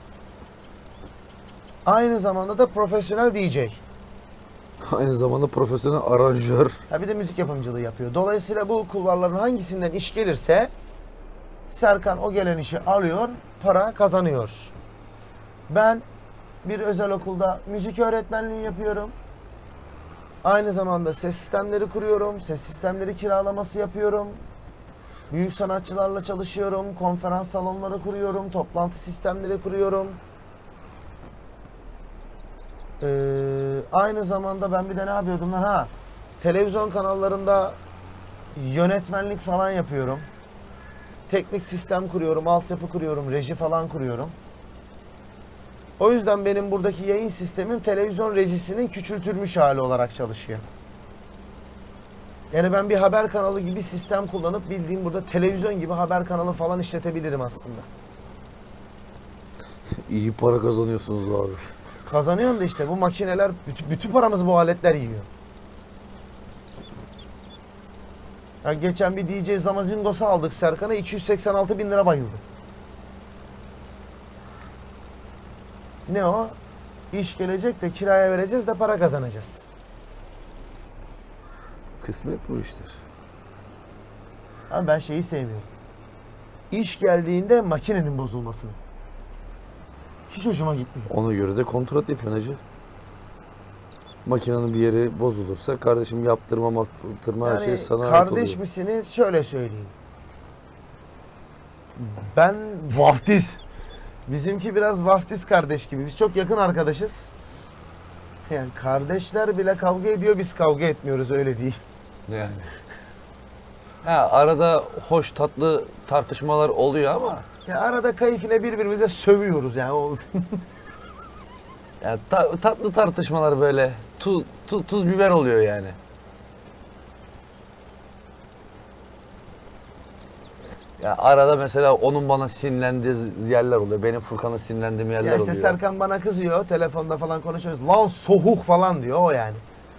Aynı zamanda da profesyonel D J. Aynı zamanda profesyonel aranjör. Ha bir de müzik yapımcılığı yapıyor. Dolayısıyla bu kulvarların hangisinden iş gelirse Serkan o gelen işi alıyor, para kazanıyor. Ben bir özel okulda müzik öğretmenliği yapıyorum. Aynı zamanda ses sistemleri kuruyorum, ses sistemleri kiralaması yapıyorum. Büyük sanatçılarla çalışıyorum, konferans salonları kuruyorum, toplantı sistemleri kuruyorum. Ee, aynı zamanda ben bir de ne yapıyordum lan ha? Televizyon kanallarında yönetmenlik falan yapıyorum. Teknik sistem kuruyorum, altyapı kuruyorum, reji falan kuruyorum. O yüzden benim buradaki yayın sistemim televizyon rejisinin küçültülmüş hali olarak çalışıyor. Yani ben bir haber kanalı gibi sistem kullanıp bildiğim burada televizyon gibi haber kanalı falan işletebilirim aslında. İyi para kazanıyorsunuz abi. Kazanıyorsun da işte bu makineler, bütün, bütün paramızı bu aletler yiyor. Yani geçen bir D J Zamazingo'su aldık Serkan'a, iki yüz seksen altı bin lira bayıldı. Ne o? İş gelecek de kiraya vereceğiz de para kazanacağız. Kısmet bu işler. Ama ben şeyi sevmiyorum. İş geldiğinde makinenin bozulmasını. Hiç hoşuma gitmiyor. Ona göre de kontrat yapıyorsun hacı. Makinenin bir yeri bozulursa kardeşim yaptırma, yaptırma her şey sana ait kardeş oluyor. misiniz? Şöyle söyleyeyim. Ben Vaftiz. bizimki biraz vaftiz kardeş gibi. Biz çok yakın arkadaşız. Yani kardeşler bile kavga ediyor, biz kavga etmiyoruz, öyle değil. Yani. Ha, arada hoş tatlı tartışmalar oluyor ama Ya arada keyfine birbirimize sövüyoruz yani. O- yani ta- tatlı tartışmalar böyle tuz, tuz, tuz biber oluyor yani. Ya arada mesela onun bana sinirlendiği yerler oluyor. Benim Furkan'a sinirlendiğim yerler Ya işte oluyor. Serkan bana kızıyor, telefonda falan konuşuyoruz. Lan soğuk falan diyor o yani.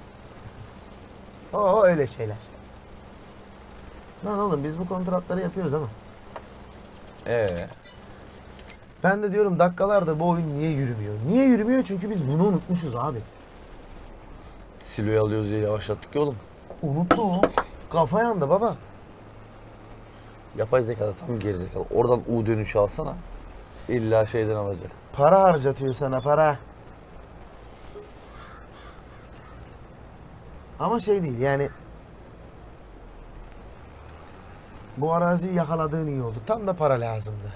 O, o öyle şeyler. Lan oğlum biz bu kontratları yapıyoruz ama. Ee, Ben de diyorum dakikalarda bu oyun niye yürümüyor? Niye yürümüyor? Çünkü biz bunu unutmuşuz abi. siloyu alıyoruz diye yavaşlattık ya oğlum. Unuttu o. Kafa yandı baba. Yapay zekada tam gerizekalı. Oradan U dönüşü alsana. İlla şeyden alacak. Para harcatıyor sana, para. Ama şey değil yani. Bu araziyi yakaladığın iyi oldu. Tam da para lazımdı.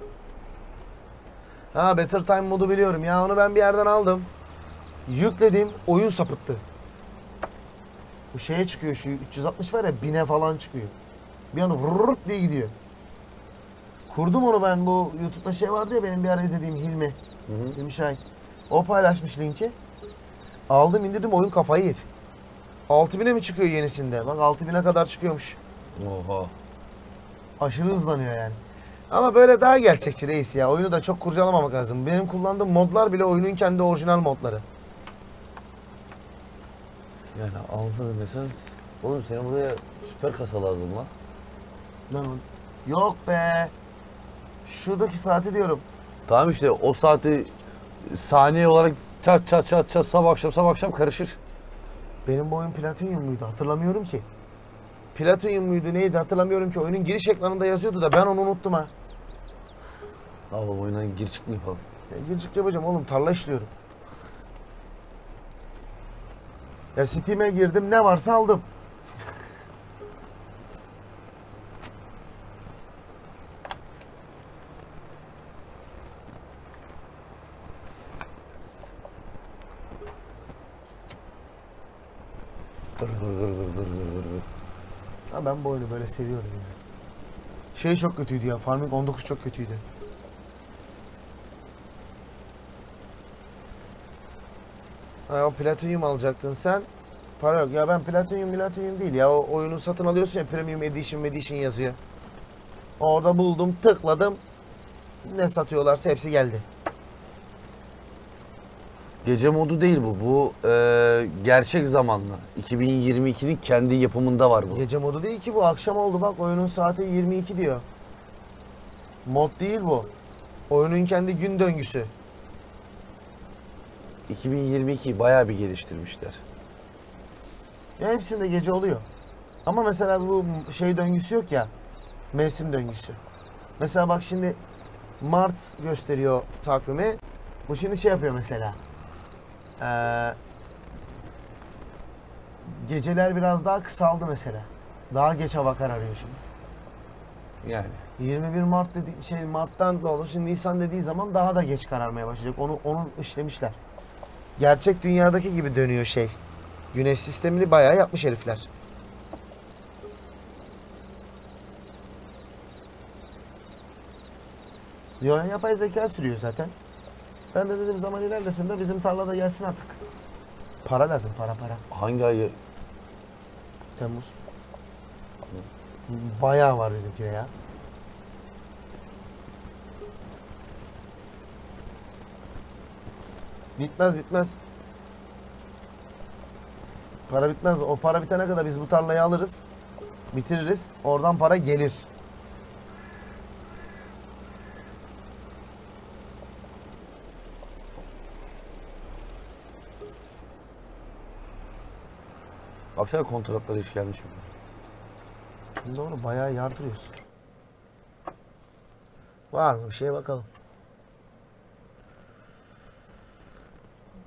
Ha, Better Time modu biliyorum ya, onu ben bir yerden aldım. Yükledim, oyun sapıttı. Bu şeye çıkıyor, şu üç yüz altmış var ya, bine falan çıkıyor. Bir anda vurrup diye gidiyor. Kurdum onu ben, bu YouTube'da şey vardı ya benim bir ara izlediğim Hilmi. Hı hı. Hilmi Şahin. O paylaşmış linki. Aldım indirdim, oyun kafayı yedi. altı bine mi çıkıyor yenisinde? Bak altı bine kadar çıkıyormuş. Oha. Aşırı hızlanıyor yani. Ama böyle daha gerçekçi reis ya. Oyunu da çok kurcalamamak lazım. Benim kullandığım modlar bile oyunun kendi orijinal modları. Yani aldın mesela. Oğlum senin buraya süper kasa lazım lan. Lan o- Yok be. Şuradaki saati diyorum. Tamam işte o saati saniye olarak çat çat çat çat sabah akşam sabah akşam karışır. Benim bu oyun Platinum muydu? Hatırlamıyorum ki. Platinum muydu neydi hatırlamıyorum ki. Oyunun giriş ekranında yazıyordu da ben onu unuttum ha. Ne yapalım oyundan gir çık mı yapalım? Ya gir çık yapacağım oğlum, tarla işliyorum. Ya Steam'e girdim, ne varsa aldım. Gır gır gır gır gır gır gır gır. Ha, ben bu oyunu böyle seviyorum ya. Şey çok kötüydü ya. Farming on dokuz çok kötüydü. Ha, o Platinum alacaktın sen. Para yok. Ya ben Platinum Platinum değil ya. O oyunu satın alıyorsun ya, Premium Edition Edition yazıyor. Orada buldum, tıkladım. Ne satıyorlarsa hepsi geldi. Gece modu değil bu. Bu e, gerçek zamanlı. iki bin yirmi ikinin kendi yapımında var bu. Gece modu değil ki bu. Akşam oldu bak. Oyunun saati yirmi iki diyor. Mod değil bu. Oyunun kendi gün döngüsü. iki bin yirmi iki bayağı bir geliştirmişler. Ya hepsinde gece oluyor. Ama mesela bu şey döngüsü yok ya. Mevsim döngüsü. Mesela bak şimdi Mart gösteriyor takvimi. Bu şimdi şey yapıyor mesela. Ee, geceler biraz daha kısaldı mesela. Daha geç hava kararıyor şimdi. Yani. yirmi bir Mart dedi, şey Mart'tan ne olur? Şimdi Nisan dediği zaman daha da geç kararmaya başlayacak. Onu onun işlemişler. Gerçek dünyadaki gibi dönüyor şey. Güneş sistemini bayağı yapmış herifler. Yo, yapay zeka sürüyor zaten. Ben de dedim zaman ilerlesin de bizim tarlada gelsin artık. Para lazım, para para. Hangi ay? Temmuz. Bayağı var bizimkine ya. Bitmez bitmez. Para bitmez. O para bitene kadar biz bu tarlayı alırız. Bitiririz. Oradan para gelir. Baksana kontratlara hiç gelmiş mi? Doğru, bayağı yardırıyorsun. Var mı bir şeye bakalım.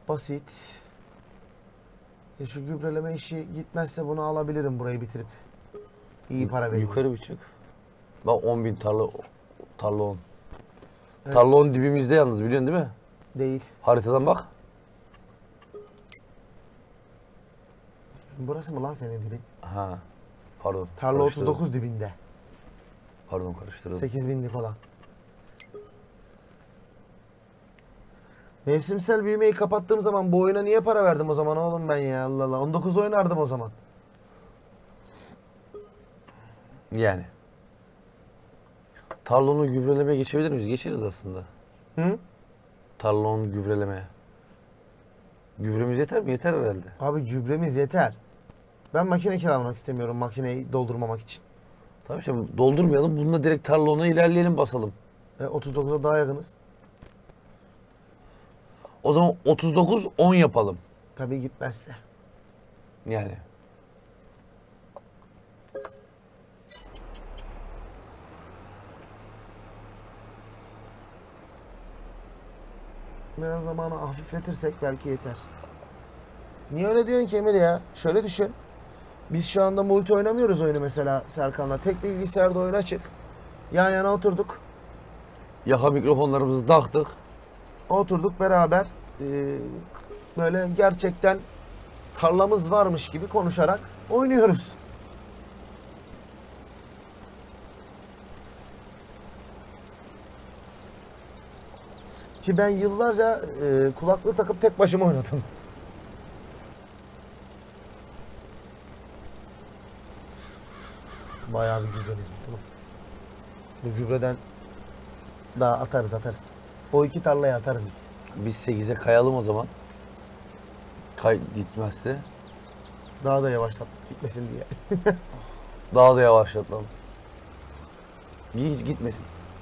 basit. Ya şu gübreleme işi gitmezse bunu alabilirim burayı bitirip. İyi para veriyor. Yukarı bir çık. Bak on bin tarla, tarla on. Evet. Tarla on dibimizde yalnız biliyorsun değil mi? Değil. Haritadan bak. Burası mı lan senin dibin? Ha. Pardon. Tarla karıştırdım. otuz dokuz dibinde. Pardon karıştırdım. sekiz binlik olan. Mevsimsel büyümeyi kapattığım zaman bu oyuna niye para verdim o zaman oğlum ben ya Allah Allah. on dokuz oynardım o zaman. Yani. Tarlonu gübrelemeye geçebilir miyiz? Geçeriz aslında. Hı? Tarlon gübrelemeye. Gübremiz yeter mi? Yeter herhalde. Abi gübremiz yeter. Ben makine kiralamak istemiyorum makineyi doldurmamak için. Tamam şimdi doldurmayalım. Bununla direkt tarlona ilerleyelim basalım. E, otuz dokuza daha yakınız. O zaman otuz dokuz on yapalım. Tabii gitmezse. Yani. Biraz zamanı hafifletirsek belki yeter. Niye öyle diyorsun ki Emir ya? Şöyle düşün. Biz şu anda multi oynamıyoruz oyunu mesela Serkan'la. Tek bilgisayarda oyun açık. Yan yana oturduk. Yaka mikrofonlarımızı taktık. Oturduk beraber. Ee, böyle gerçekten tarlamız varmış gibi konuşarak oynuyoruz. Ki ben yıllarca e, kulaklığı takıp tek başıma oynadım. Bayağı bir gübremiz bu. Bu gübreden daha atarız atarız. O iki tarlaya atarız biz. Biz sekize kayalım o zaman. Kay gitmezse. Daha da yavaşlat gitmesin diye. Daha da yavaşlatalım. Hiç gitmesin.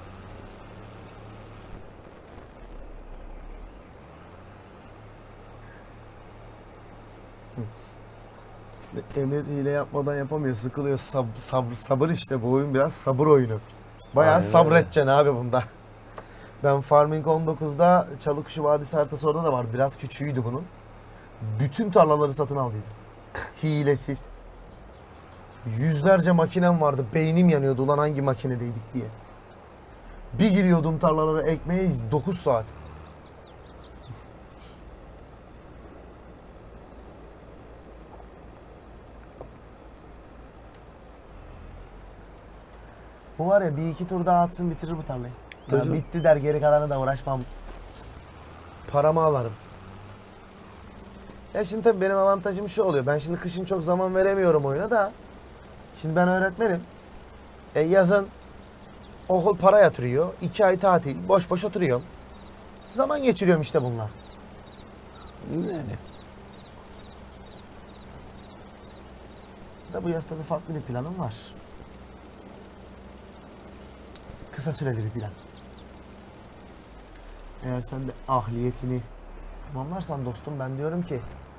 Emir hile yapmadan yapamıyor, sıkılıyor. Sab sabır, sabır işte bu oyun biraz sabır oyunu. Bayağı Aynen sabredeceksin abi bunda. Ben Farming on dokuzda Çalıkuşu Vadisi haritası orada da var. Biraz küçüğüydü bunun. Bütün tarlaları satın aldıydım. Hilesiz. Yüzlerce makinem vardı. Beynim yanıyordu ulan hangi makinedeydik diye. Bir giriyordum tarlalara ekmeğe dokuz saat. Bu var ya bir iki tur daha atsın bitirir bu tarlayı. Ya Tabii. bitti der geri kalanı da uğraşmam. Paramı alırım. Ya şimdi tabii benim avantajım şu oluyor. Ben şimdi kışın çok zaman veremiyorum oyuna da. Şimdi ben öğretmenim. E yazın okul para yatırıyor. iki ay tatil. Boş boş oturuyorum. Zaman geçiriyorum işte bunlar. Yani. Da bu yaz tabii farklı bir planım var. Kısa süreli bir plan. Eğer sen de ahliyetini tamamlarsan dostum ben diyorum ki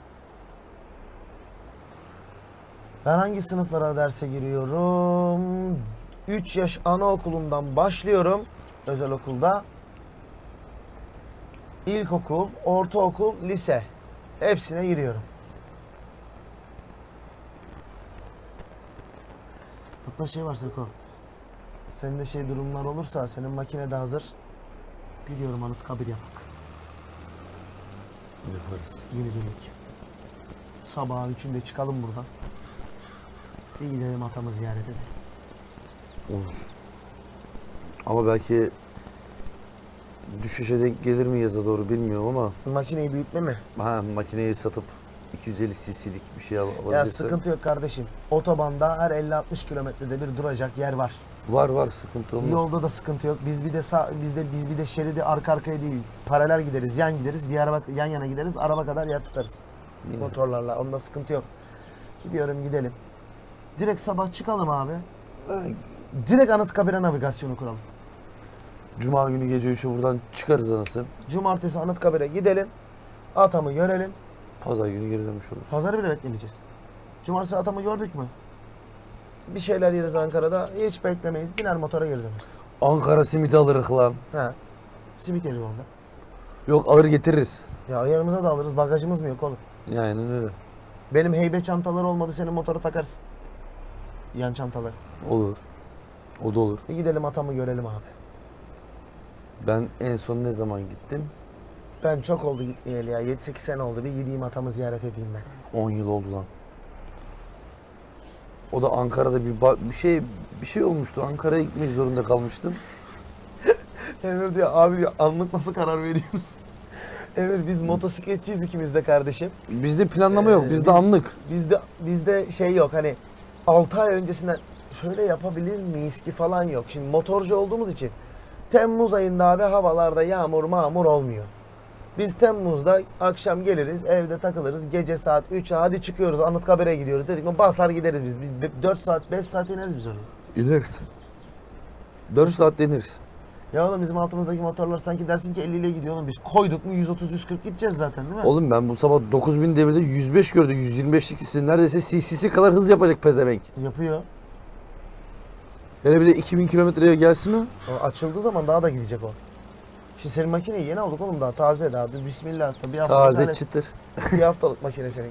ben hangi sınıflara derse giriyorum? üç yaş anaokulundan başlıyorum özel okulda. İlkokul, ortaokul, lise hepsine giriyorum. Hatta şey var Seko. Senin de şey durumlar olursa senin makine de hazır. Biliyorum Anıtkabir yapak. Yaparız. Yeni günlük. Sabahın üçünde çıkalım buradan. Bir gidelim atamı ziyaret edelim. Olur. Ama belki düşüşe denk gelir mi yaza doğru bilmiyorum ama Makineyi büyütme mi? ha, makineyi satıp iki yüz elli cc'lik bir şey al alabilirse. Ya sıkıntı yok kardeşim. Otobanda her elli altmış kilometrede bir duracak yer var. Var var sıkıntı olmaz. Yolda da sıkıntı yok. Biz bir de sağ, biz de biz bir de şeridi arka arkaya değil, paralel gideriz, yan gideriz, bir araba yan yana gideriz, araba kadar yer tutarız. Yine. Motorlarla. Onda sıkıntı yok. Gidiyorum gidelim. Direkt sabah çıkalım abi. Ha, Direkt Anıtkabir'e navigasyonu kuralım. Cuma günü gece üçe buradan çıkarız anasını. Cumartesi Anıtkabir'e gidelim. Atamı görelim. Pazar günü geri dönmüş oluruz. Pazarı bile beklemeyeceğiz. Cumartesi atamı gördük mü? Bir şeyler yeriz Ankara'da. Hiç beklemeyiz. Biner motora geri döneriz. Ankara simidi alırız lan. Ha. Simit yeriz orada. Yok, ağır getiririz. Ya yanımıza da alırız. Bagajımız mı yok oğlum? Yani öyle. Benim heybe çantaları olmadı. Senin motoru takarız. Yan çantaları. Olur. O da olur. Bir gidelim atamı görelim abi. Ben en son ne zaman gittim? Ben çok oldu gitmeyeli ya. yedi sekiz sene oldu. Bir gideyim atamı ziyaret edeyim ben. on yıl oldu lan. O da Ankara'da bir ba- bir şey bir şey olmuştu. Ankara'ya gitmek zorunda kalmıştım. Emir diyor abi diyor anlık nasıl karar veriyoruz? Emir biz motosikletçiyiz ikimiz de kardeşim. Bizde planlama yok. Ee, Bizde biz- anlık. Bizde bizde şey yok hani altı ay öncesinden şöyle yapabilir miyiz ki falan yok. Şimdi motorcu olduğumuz için Temmuz ayında abi havalarda yağmur mağmur olmuyor. Biz Temmuz'da akşam geliriz evde takılırız gece saat üçe hadi çıkıyoruz Anıtkabir'e gidiyoruz dedik mi basar gideriz biz. Biz dört saat beş saat ineriz biz oraya. İneriz. dört saat deniriz. Ya oğlum bizim altımızdaki motorlar sanki dersin ki elli ile gidiyor oğlum biz koyduk mu yüz otuz yüz kırk gideceğiz zaten değil mi? Oğlum ben bu sabah dokuz bin devirde yüz beş gördüm. yüz yirmi beşlik hissi neredeyse C C'si kadar hız yapacak pezevenk. Yapıyor. Hele bir de iki bin kilometreye gelsin o. O açıldığı zaman daha da gidecek o. Şimdi senin makineyi yeni aldık oğlum daha taze daha. Dur bismillah. Bir hafta Taze bir tane- çıtır. Bir haftalık makine seninki.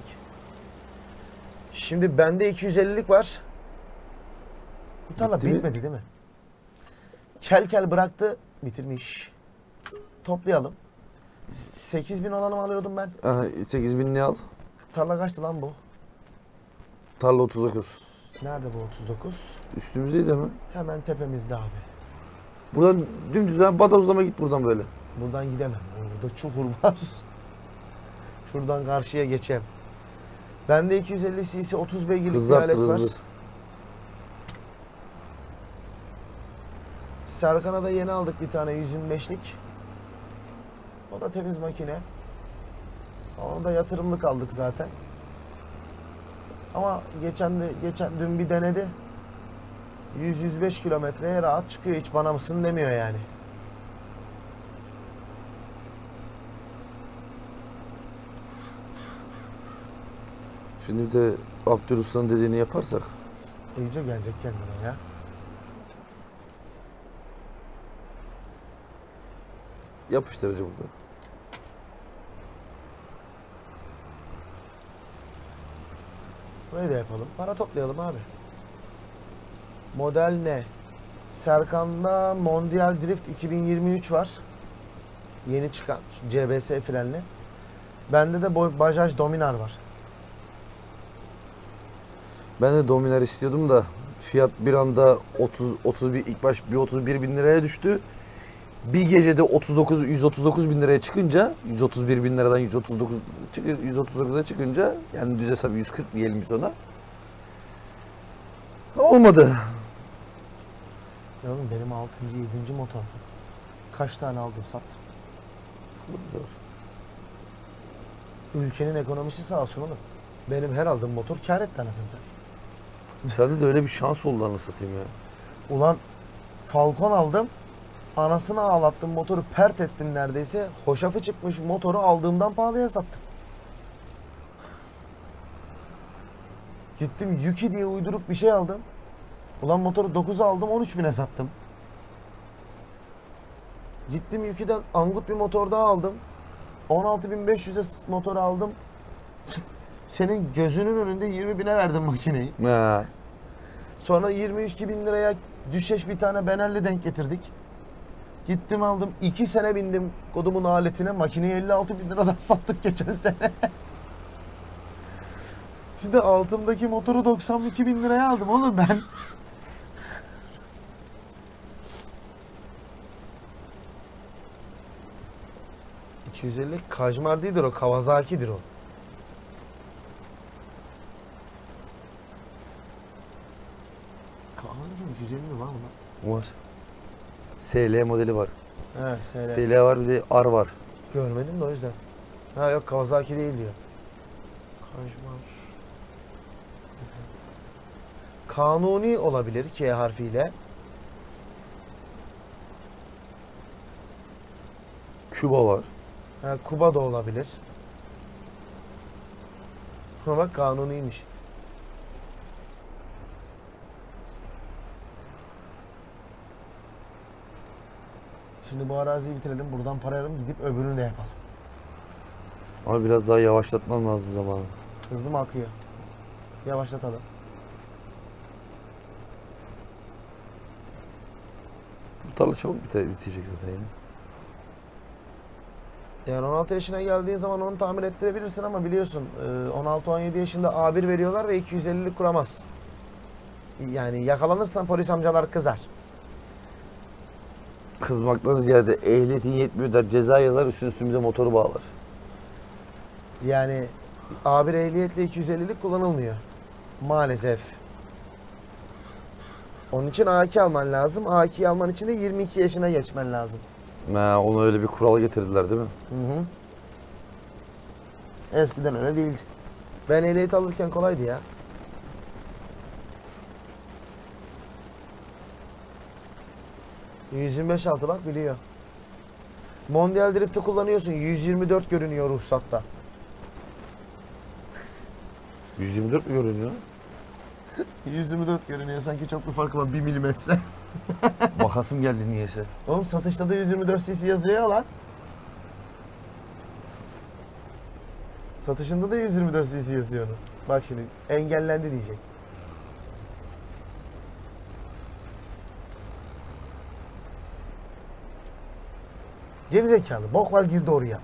Şimdi bende iki yüz ellilik var. Bu tarla Bitti mi? bitmedi değil mi? Kel kel bıraktı, bitirmiş. Toplayalım. sekiz bin olanı mı alıyordum ben? Aha, sekiz binliği al. Tarla kaçtı lan bu? Tarla otuz dokuz. Nerede bu otuz dokuz? Üstümüzdeydi hemen. Hemen tepemizde abi. Buradan dümdüz ben badozlama git buradan böyle. Buradan gidemem. Burada çukur var. Şuradan karşıya geçeyim. Bende iki yüz elli cc otuz beygirlik bir Hızlı alet arttır var. hızlı. Serkan'a da yeni aldık bir tane yüz yirmi beşlik. O da temiz makine. Onu da yatırımlık aldık zaten. Ama geçen de geçen dün bir denedi. yüz yüz beş kilometreye rahat çıkıyor. Hiç bana mısın demiyor yani. Şimdi de Abdül Usta'nın dediğini yaparsak. İyice gelecek kendine ya. Yapıştırıcı burada. Böyle de yapalım. Para toplayalım abi. Model ne? Serkan'da Mondial Drift iki bin yirmi üç var. Yeni çıkan C B S frenli. Bende de Bo- Bajaj Dominar var. Ben de Dominar istiyordum da fiyat bir anda otuz otuz bir ilk baş bir otuz bir bin liraya düştü. Bir gecede otuz dokuz yüz otuz dokuz bin liraya çıkınca yüz otuz bir bin liradan yüz otuz dokuz çık- yüz otuz dokuza çıkınca yani düz hesap yüz kırk diyelim biz ona. Olmadı. Ya oğlum benim altıncı yedinci motor. Kaç tane aldım sattım. Bu da zor. Ülkenin ekonomisi sağ olsun oğlum. Benim her aldığım motor kâr etti anasını satayım. Sende de öyle bir şans oldu anasını satayım ya. Ulan Falcon aldım. Anasını ağlattım motoru pert ettim neredeyse. Hoşafı çıkmış motoru aldığımdan pahalıya sattım. Gittim Yuki diye uyduruk bir şey aldım. Ulan motoru dokuza aldım on üç bine sattım. Gittim Yuki'den angut bir motor daha aldım. on altı bin beş yüze motor aldım. Senin gözünün önünde yirmi bine verdim makineyi. Ha. Sonra yirmi iki bin liraya düşeş bir tane Benelli denk getirdik. Gittim aldım. iki sene bindim kodumun aletine. Makineyi elli altı bin liradan sattık geçen sene. Şimdi altımdaki motoru doksan iki bin liraya aldım oğlum ben. iki yüz elli Kajmar değildir o. Kawasaki'dir o. Kawasaki'nin iki yüz elli mi var bunda? Var. S L modeli var. He, S L. S L var, bir de R var. Görmedim de o yüzden. Ha yok Kawasaki değil diyor. Kajmar. Kanuni olabilir K harfiyle. Küba var. Ha, Kuba da olabilir. Ha bak kanuniymiş. Şimdi bu araziyi bitirelim. Buradan parayalım. Gidip öbürünü de yapalım. Ama biraz daha yavaşlatman lazım zamanı. Hızlı mı akıyor? Yavaşlatalım. Bu tarla çabuk bite, bitecek zaten ya. Yani on altı yaşına geldiğin zaman onu tamir ettirebilirsin ama biliyorsun on altı on yedi yaşında A bir veriyorlar ve iki yüz ellilik kuramazsın. Yani yakalanırsan polis amcalar kızar. Kızmaktan ziyade ehliyetin yetmiyor der, ceza yazar, üstüne üstüne bir de motoru bağlar. Yani A bir ehliyetle iki yüz ellilik kullanılmıyor. Maalesef. Onun için A iki alman lazım. A ikiyi alman için de yirmi iki yaşına geçmen lazım. Ha, ona öyle bir kural getirdiler değil mi? Hı hı. Eskiden öyle değildi. Ben ehliyet alırken kolaydı ya. yüz yirmi beş altı bak biliyor. Mondial Drift'te kullanıyorsun. yüz yirmi dört görünüyor ruhsatta. yüz yirmi dört mü görünüyor? yüz yirmi dört görünüyor. Sanki çok bir farkı var. bir milimetre. Bakasım geldi niyeyse. Oğlum satışta da yüz yirmi dört cc yazıyor ya lan. Satışında da yüz yirmi dört cc yazıyor onu. Bak şimdi engellendi diyecek. Gerizekalı. Bok var girdi oraya.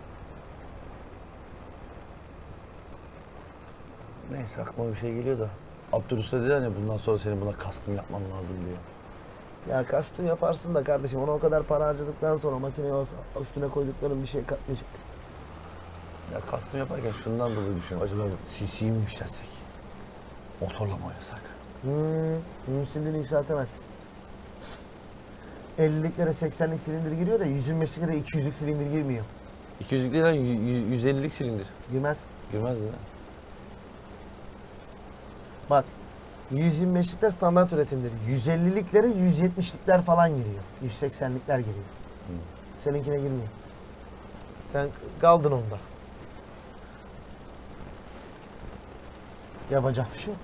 Neyse aklıma bir şey geliyor da. Abdülüste dedi hani bundan sonra senin buna custom yapman lazım diyor. Ya custom yaparsın da kardeşim ona o kadar para harcadıktan sonra makineye olsa üstüne koydukların bir şey katmayacak. Ya custom yaparken şundan dolayı düşünüyorum. Acaba C C'yi mi yükseltsek? Motorla mı oynasak? Hmm, mümkün yükseltemezsin. elliliklere seksenlik silindir giriyor da yüz yirmi beşliklere iki yüzlük silindir girmiyor. iki yüzlük değil lan, yüz ellilik silindir. Girmez. Girmez değil mi? Bak yüz yirmi beşlikler standart üretimdir. yüz elliliklere yüz yetmişlikler falan giriyor. yüz seksenlikler giriyor. Hmm. Seninkine girmiyor. Sen kaldın onda. Yapacak bir şey yok.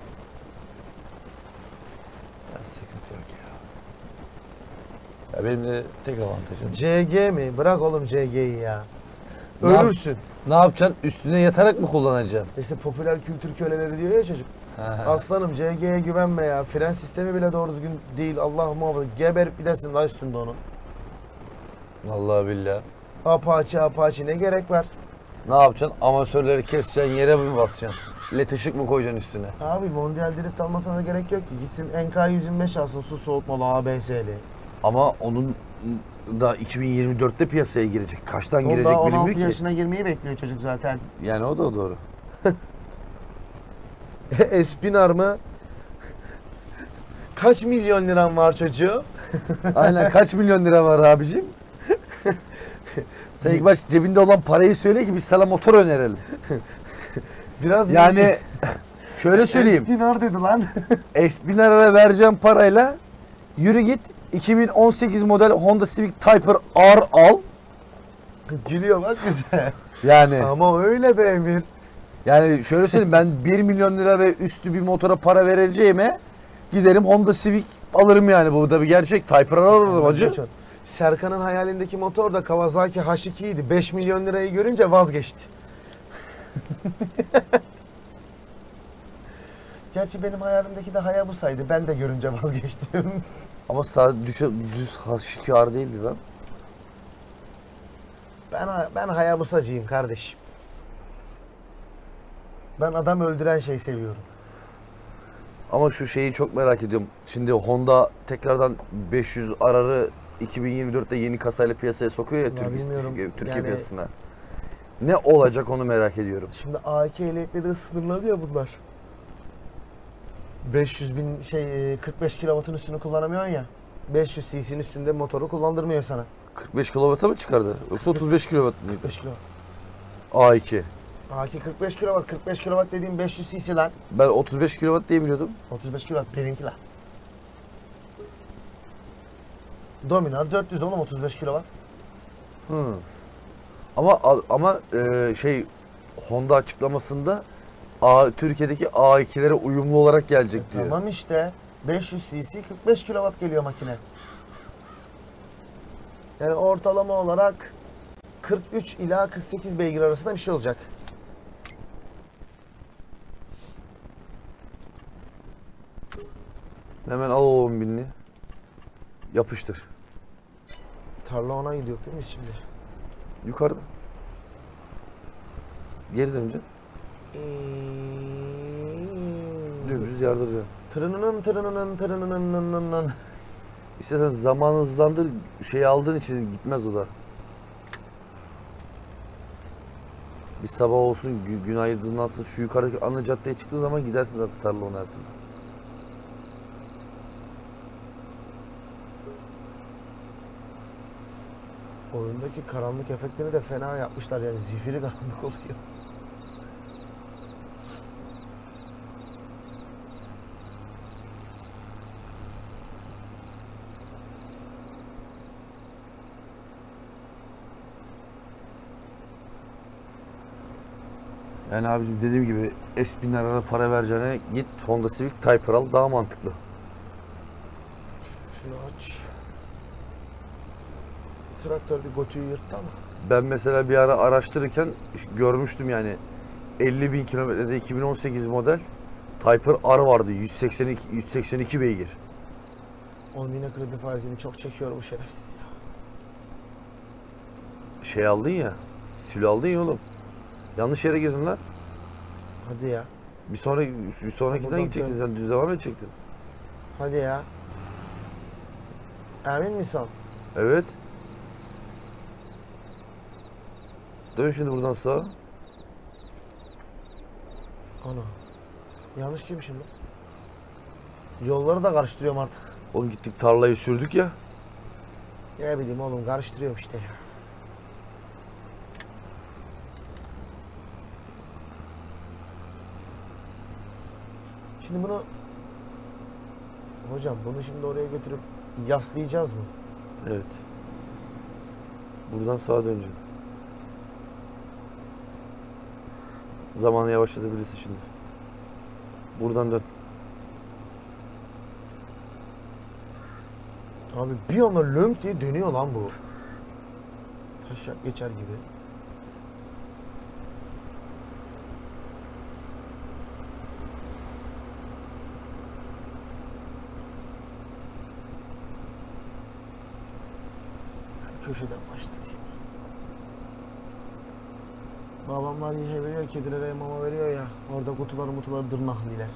Ya sıkıntı yok ya. Ya benim de tek avantajım. C G mi? Bırak oğlum C G'yi ya. Ne yap- Ölürsün. Ne yapacaksın? Üstüne yatarak mı kullanacaksın? İşte popüler kültür köleleri diyor ya çocuk. Ha. Aslanım C G'ye güvenme ya. Fren sistemi bile doğru düzgün değil. Allah muhafaza. Geberip gidersin la üstünde onu. Vallahi billahi. Apache Apache ne gerek var? Ne yapacaksın? Amatörleri keseceksin, yere mi basacaksın? Led ışık mı koyacaksın üstüne? Abi Mondial Drift almasına da gerek yok ki. Gitsin N K yüz yirmi beş alsın su soğutmalı A B S'li. Ama onun da iki bin yirmi dörtte piyasaya girecek. Kaçtan O girecek da on bilinmiyor altı ki. yaşına girmeyi bekliyor çocuk zaten. Yani o da doğru. Espinar mı? Kaç milyon liran var çocuğu? Aynen kaç milyon lira var abicim? Sen ilk baş cebinde olan parayı söyle ki biz sana motor önerelim. Biraz Yani şöyle söyleyeyim. Espinar dedi lan. Espinar'a vereceğim parayla yürü git iki bin on sekiz model Honda Civic Type R al. Gülüyor bak bize. Yani Ama öyle be Emir. yani şöyle söyleyeyim, ben bir milyon lira ve üstü bir motora para vereceğime giderim Honda Civic alırım yani. Bu da bir gerçek. Type R alırım hacı. Serkan'ın hayalindeki motor da Kawasaki H iki idi. beş milyon lirayı görünce vazgeçti. Gerçi benim hayalimdeki de Hayabusa'ydı. Ben de görünce vazgeçtim. Ama sadece düş, düz H iki R değildi lan. Ben ben Hayabusa'cıyım kardeşim. Ben adam öldüren şey seviyorum. Ama şu şeyi çok merak ediyorum. Şimdi Honda tekrardan beş yüz R'ı iki bin yirmi dörtte yeni kasayla piyasaya sokuyor ya, Ya Türkiye, bilmiyorum. Türkiye, Türkiye Yani- piyasasına. Ne olacak onu merak ediyorum. Şimdi A iki ehliyetleri sınırladı ya bunlar. beş yüz bin şey kırk beş kilovatın üstünü kullanamıyorsun ya. beş yüz cc'nin üstünde motoru kullandırmıyor sana. kırk beş kilovata mı çıkardı? Yoksa otuz beş kilovat mıydı? beş kilowatt. A iki. A iki kırk beş kilowatt. kırk beş kilowatt dediğim beş yüz cc lan. Ben otuz beş kilovat diye biliyordum. otuz beş kilowatt benimki lan. Dominar dört yüz oğlum otuz beş kilowatt. Hı. Ama ama e, şey Honda açıklamasında A, Türkiye'deki A ikilere uyumlu olarak gelecek diyor. Tamam işte. beş yüz cc kırk beş kilowatt geliyor makine. Yani ortalama olarak kırk üç ila kırk sekiz beygir arasında bir şey olacak. Hemen al o on binini. Yapıştır. Tarla ona gidiyor değil mi şimdi? Yukarıda. Geri döneceksin. Ee, Dümdüz yardıracaksın. Tırınının tırınının tırınının. İstersen zamanı hızlandır, şey aldığın için gitmez o da. Bir sabah olsun, gü- gün ayırdığından sonra şu yukarıdaki ana caddeye çıktığı zaman gidersin zaten tarla ona her türlü. Oyundaki karanlık efektini de fena yapmışlar yani zifiri karanlık oluyor. Yani abicim dediğim gibi S bin liraya para vereceğine git Honda Civic Type R al, daha mantıklı. Şunu aç. Traktör bir götüyü yırttı ama. Ben mesela bir ara araştırırken görmüştüm yani elli bin kilometrede iki bin on sekiz model Type R vardı, yüz seksen iki, yüz seksen iki beygir. Oğlum yine kredi faizini çok çekiyor bu şerefsiz ya. Şey aldın ya, sülü aldın ya oğlum. Yanlış yere girdin lan. Hadi ya. Bir sonraki bir sonrakinden Buradan gidecektin, dön. sen düz devam edecektin. Hadi ya. Emin misin? Evet. Dön şimdi buradan sağa. Ana. Yanlış girmişim lan. Yolları da karıştırıyorum artık. Oğlum gittik tarlayı sürdük ya. Ne bileyim oğlum karıştırıyorum işte ya. Şimdi bunu hocam bunu şimdi oraya götürüp yaslayacağız mı? Evet. Buradan sağa döneceksin. Zamanı yavaşlatabilirsin şimdi. Buradan dön. Abi bir anda lönk diye dönüyor lan bu. Taşak geçer gibi. Şu köşeden başlatayım. Babamlar yiye veriyor, kedilere mama veriyor ya. Orada kutuları mutuları dırnaklıyorlar.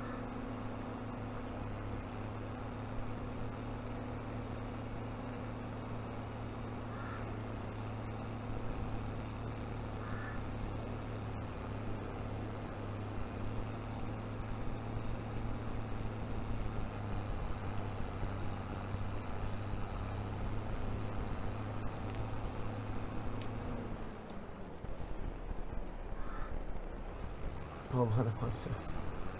Babana pansiyası.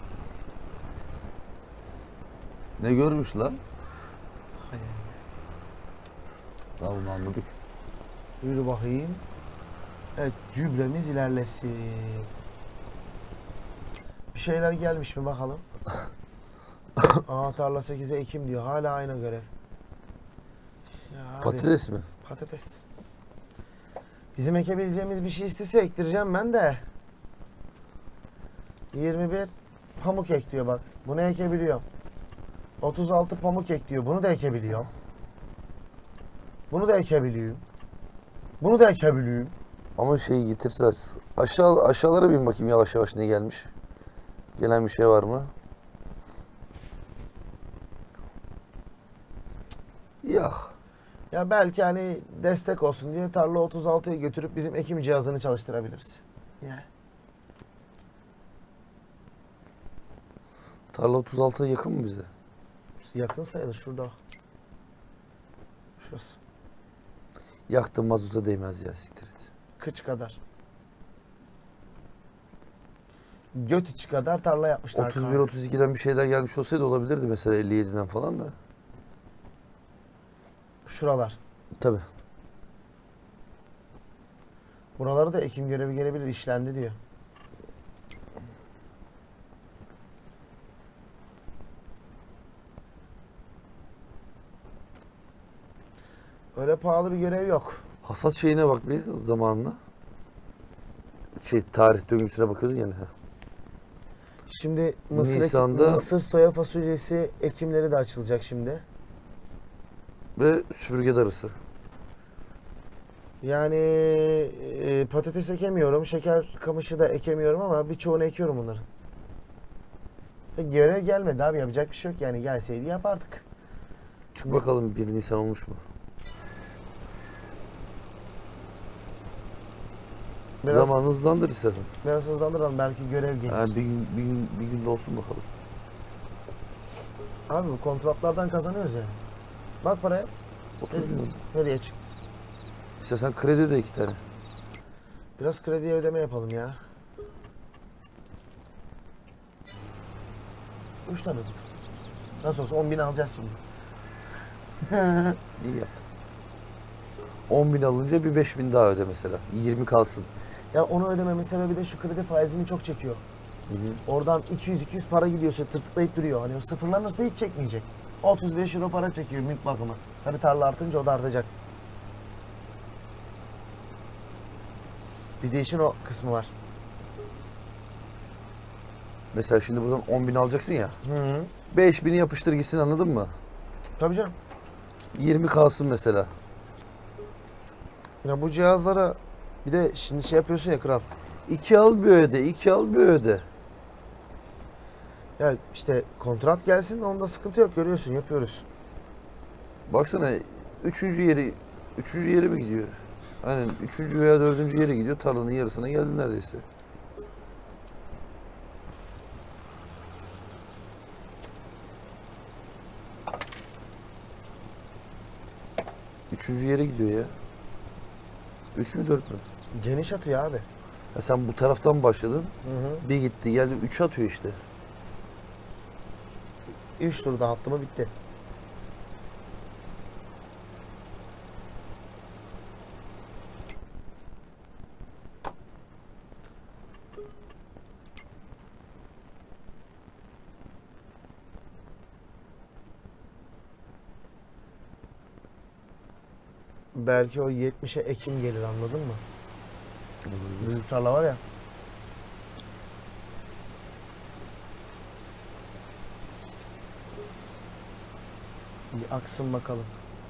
Ne görmüş lan? Hayal. Tamam, bunu anladık. Yürü bakayım. Evet, gübremiz ilerlesin. Bir şeyler gelmiş mi bakalım. Aa, tarla sekize ekim diyor. Hala aynı görev. Ya abi, Patates mi? patates. Bizim ekebileceğimiz bir şey istese ektireceğim ben de. yirmi bir pamuk ek diyor bak. Bunu ekebiliyorum. otuz altı pamuk ek diyor. Bunu da ekebiliyorum. Bunu da ekebiliyorum. Bunu da ekebiliyorum. Ama şeyi getirse aşağı aşağılara bin bakayım yavaş yavaş ne gelmiş. Gelen bir şey var mı? Yok. Ya belki hani destek olsun diye tarla otuz altıyı götürüp bizim ekim cihazını çalıştırabiliriz. Yani. Tarla otuz altıya yakın mı bize? Yakın sayılır şurada. Şurası. Yaktım mazota değmez ya, siktir et. Kıç kadar. Göt içi kadar tarla yapmışlar. otuz bir otuz ikiden bir şeyler gelmiş olsaydı olabilirdi mesela elli yediden falan da. Şuralar. Tabii. Buraları da ekim görevi gelebilir, işlendi diyor. Öyle pahalı bir görev yok. Hasat şeyine bak bir zamanına. Şey tarih döngüsüne bakıyordun yani. Ha. Şimdi mısır, ek- Nisan'da- mısır soya fasulyesi ekimleri de açılacak şimdi. Ve süpürge darısı. Yani e, patates ekemiyorum, şeker kamışı da ekemiyorum ama birçoğunu ekiyorum bunların. E, Görev gelmedi abi, yapacak bir şey yok yani, gelseydi yapardık. Çık bakalım bir Nisan olmuş mu? Biraz, Zamanı hızlandır istersen. biraz hızlandıralım, belki görev gelir. Yani bir gün, bir gün, bir günde olsun bakalım. Abi bu kontratlardan kazanıyoruz yani. Bak paraya, otuz milyon. nereye çıktı? İstersen kredi öde iki tane. Biraz krediye ödeme yapalım ya. Üç tane tut. Nasıl olsa on bin alacağız şimdi. İyi yaptın. on bin alınca bir beş bin daha öde mesela. yirmi kalsın. Ya onu ödememin sebebi de şu kredi faizini çok çekiyor. Hı hı. Oradan iki yüz iki yüz para gidiyorsa tırtıklayıp duruyor. Hani o sıfırlanırsa hiç çekmeyecek. otuz beş euro para çekiyor mülk bakımı. Tabii tarla artınca o da artacak. Bir de işin o kısmı var. Mesela şimdi buradan on bin alacaksın ya. Hı hı. beş bini yapıştır gitsin, anladın mı? Tabii canım. yirmi kalsın mesela. Ya bu cihazlara bir de şimdi şey yapıyorsun ya kral. iki al bir öde, iki al bir öde. Ya işte kontrat gelsin, onda sıkıntı yok, görüyorsun, yapıyoruz. Baksana üçüncü yeri, üçüncü yeri mi gidiyor? Aynen üçüncü veya dördüncü yere gidiyor. Tarlanın yarısına geldi neredeyse. Üçüncü yere gidiyor ya. Üç mü dört mü? Geniş atıyor abi. Ya sen bu taraftan başladın. Hı hı. Bir gitti geldi üç atıyor işte. Üç turda attı mı bitti. Belki o yetmişe Ekim gelir, anladın mı? Büyük tarla var ya. Bir aksın bakalım.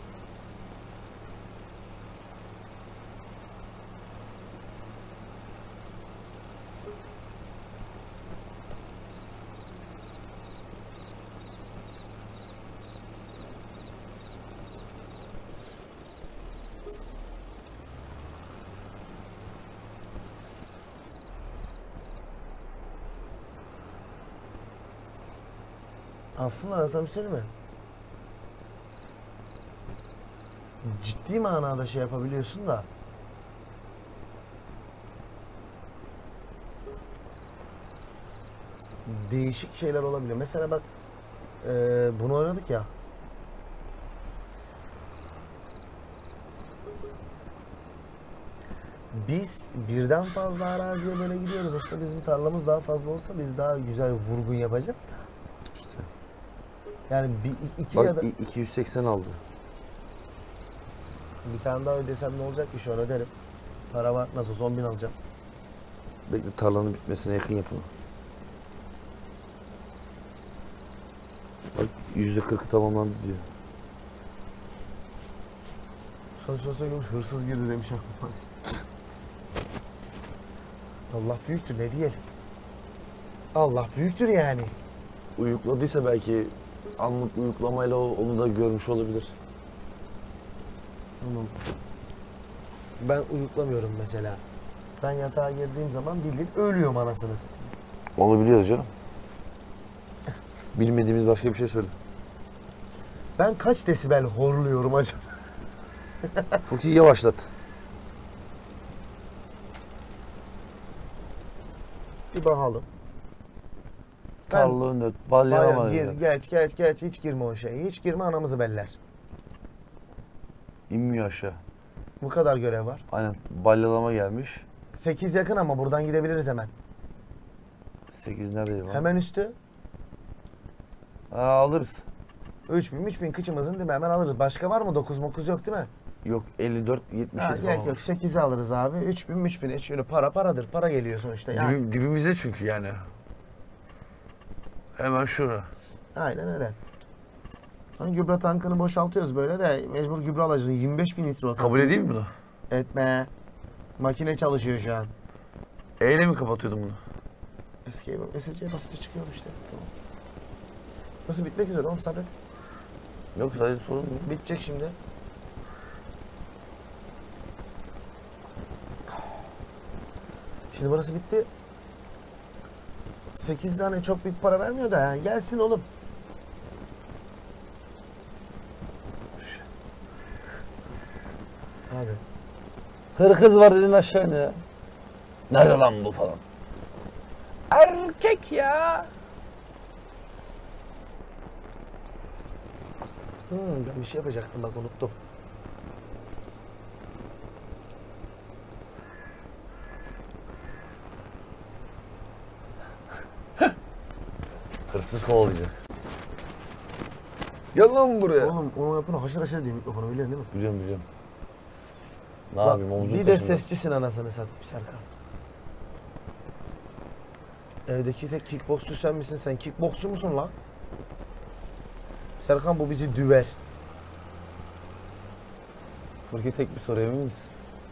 Aslında ben sana bir söyleyeyim mi? Ciddi manada şey yapabiliyorsun da. Değişik şeyler olabiliyor. Mesela bak, e, bunu oynadık ya. Biz birden fazla araziye böyle gidiyoruz. Aslında bizim tarlamız daha fazla olsa biz daha güzel vurgun yapacağız da. İşte. Yani bir, iki Bak ya da i- iki yüz seksen aldı. bir tane daha ödesem ne olacak ki, şu an öderim. Para var, nasıl olsa on bin alacağım. Bekle tarlanın bitmesine yakın yapın. Bak yüzde kırkı tamamlandı diyor. Çalışması gibi hırsız girdi demiş aklıma. Allah büyüktür, ne diyelim. Allah büyüktür yani. Uyukladıysa belki anlık uyuklamayla o- onu da görmüş olabilir. Tamam. Ben uyuklamıyorum mesela. Ben yatağa girdiğim zaman bildiğin ölüyorum anasını satayım. Onu biliyoruz canım. Bilmediğimiz başka bir şey söyle. Ben kaç desibel horluyorum acaba? Furki'yi yavaşlat. Bir bakalım. Ben- Tarlığın öt, balyalama. Bayağı gir, geç, geç, geç. Hiç girme o şeye. Hiç girme, anamızı beller. İnmiyor aşağı. Bu kadar görev var. Aynen balyalama gelmiş. sekiz yakın ama buradan gidebiliriz hemen. sekiz neredeydi lan? Hemen üstü. Ha, alırız. üç bin üç bin kıçımızın değil mi? Hemen alırız. Başka var mı? dokuz dokuz yok değil mi? Yok elli dört yetmiş Ha, yedi gerek falan. yok. sekizi alırız abi. üç bin üç bin. Şöyle para paradır. Para geliyor sonuçta. Yani. Dibi- dibimizde çünkü yani. Hemen şura. Aynen öyle. Hani gübre tankını boşaltıyoruz böyle de mecbur gübre alacağız. yirmi beş bin litre o tank. Kabul edeyim mi bunu? Etme. Makine çalışıyor şu an. E ile mi kapatıyordum bunu? Escape, S C'ye basınca çıkıyor işte. Tamam. Nasıl bitmek üzere oğlum sabret. Yok sadece sorun mu? Bitecek şimdi. Şimdi burası bitti. sekiz tane çok büyük para vermiyor da yani gelsin oğlum. Abi. Hırkız var dedin aşağı indi ya. Nerede lan bu falan? Erkek ya. Hmm, ben bir şey yapacaktım bak unuttum. Hırsız kovalayacak. Gel lan buraya. Oğlum onu yapın haşır haşır diye mikrofonu biliyorsun değil mi? Biliyorum biliyorum. Ne Bak, yapayım omuzum bir de kaşındı. sesçisin anasını satayım Serkan. Evdeki tek kickboksçu sen misin? Sen kickboksçu musun lan? Serkan bu bizi düver. Furki tek bir soru emin misin?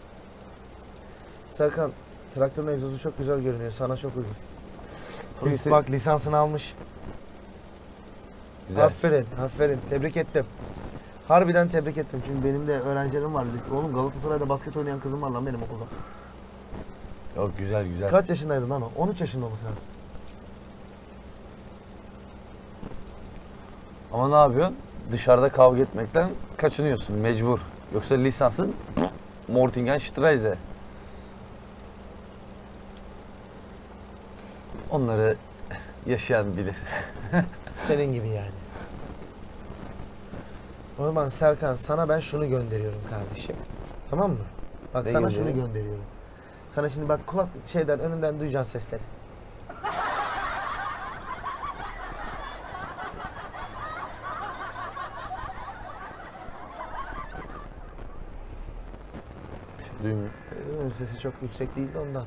Serkan traktörün egzozu çok güzel görünüyor. Sana çok uygun. Furki Lis- tek- bak lisansını almış. Güzel. Aferin, aferin. Tebrik ettim. Harbiden tebrik ettim. Çünkü benim de öğrencilerim var. Oğlum Galatasaray'da basket oynayan kızım var lan benim okulda. Yok güzel güzel. Kaç yaşındaydı lan o? on üç yaşında olması lazım. Ama ne yapıyorsun? Dışarıda kavga etmekten kaçınıyorsun mecbur. Yoksa lisansın Mortingen-Streise. Onları yaşayan bilir. Senin gibi yani. O zaman Serkan sana ben şunu gönderiyorum kardeşim. Tamam mı? Bak Ne sana şunu gönderiyor? gönderiyorum. Sana şimdi bak kulak şeyden önünden duyacaksın sesleri. Bir şey duymuyor. Benim sesi çok yüksek değildi ondan.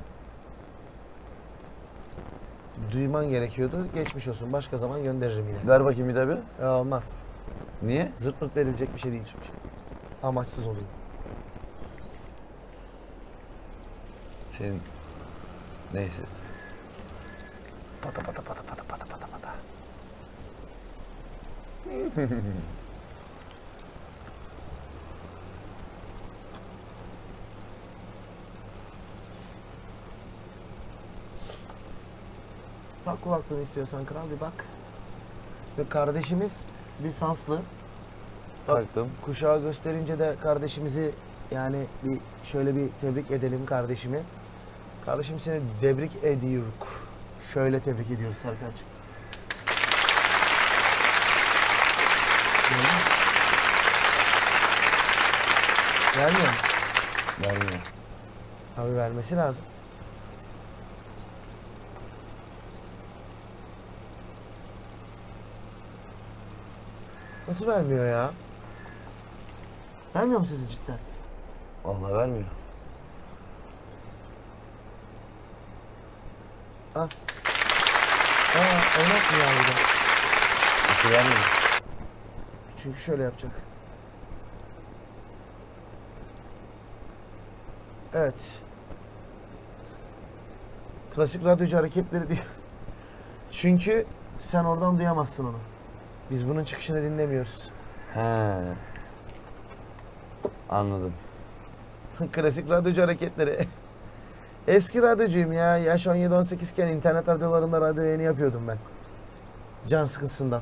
Duyman gerekiyordu. Geçmiş olsun. Başka zaman gönderirim yine. Ver bakayım bir daha bir. Ya olmaz. Niye? Zırt pırt verilecek bir şey değil çünkü. Amaçsız oluyor. Senin neyse. Pata pata pata pata pata pata pata. Tak kulaklığını istiyorsan kral bir bak. Ve kardeşimiz lisanslı. Bak, Taktım. kuşağı gösterince de kardeşimizi yani bir şöyle bir tebrik edelim kardeşimi. Kardeşim seni tebrik ediyoruz. Şöyle tebrik ediyoruz Serkan'cığım. Vermiyor mu? Vermiyor. Abi vermesi lazım. Nasıl vermiyor ya? Vermiyor mu sesi cidden? Vallahi vermiyor. Al. Aa, oynatmıyor abi de. Bir şey vermiyor. Çünkü şöyle yapacak. Evet. Klasik radyocu hareketleri diyor. Çünkü sen oradan duyamazsın onu. Biz bunun çıkışını dinlemiyoruz. He. Anladım. Klasik radyocu hareketleri. Eski radyocuyum ya. Yaş on yedi on sekiz iken internet radyolarında radyo yayını yapıyordum ben. Can sıkıntısından.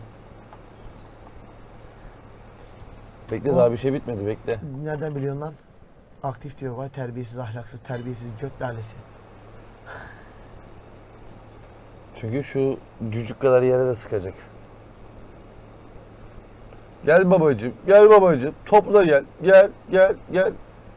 Bekle O- daha bir şey bitmedi bekle. Nereden biliyorsun lan? Aktif diyor. Vay terbiyesiz, ahlaksız, terbiyesiz göt lalesi. Çünkü şu cücük kadar yere de sıkacak. Gel babacığım, gel babacığım. Topla gel, gel, gel, gel.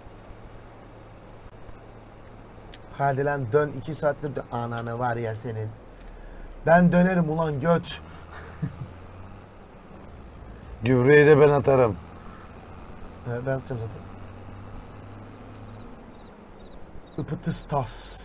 Hadi lan dön iki saattir de ananı var ya senin. Ben dönerim ulan göt. Gübreyi de ben atarım. Evet, ben atacağım zaten. Ipıtıstas.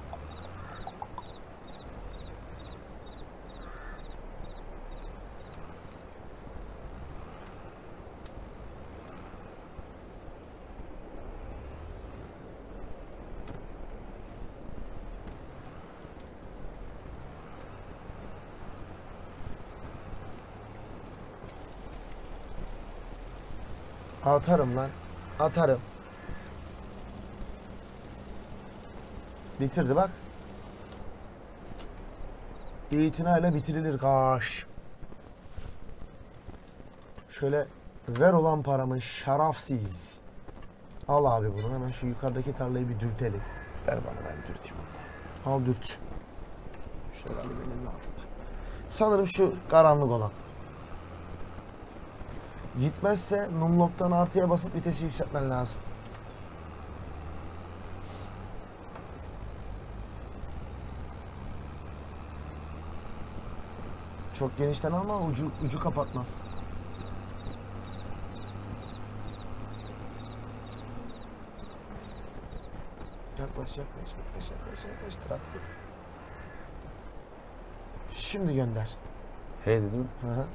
Atarım lan. Atarım. Bitirdi bak. İtinayla bitirilir kaş. Şöyle ver olan paramı şarafsız. Al abi bunu, hemen şu yukarıdaki tarlayı bir dürtelim. Ver bana, ben dürteyim onu. Al dürt. Şöyle alayım elimin altında. Sanırım şu karanlık olan. Gitmezse numlock'tan artıya basıp vitesi yükseltmen lazım. Çok genişten alma, ucu ucu kapatmaz. Yaklaş yaklaş yaklaş yaklaş yaklaş traktör. Şimdi gönder. Hey dedim. Hı hı.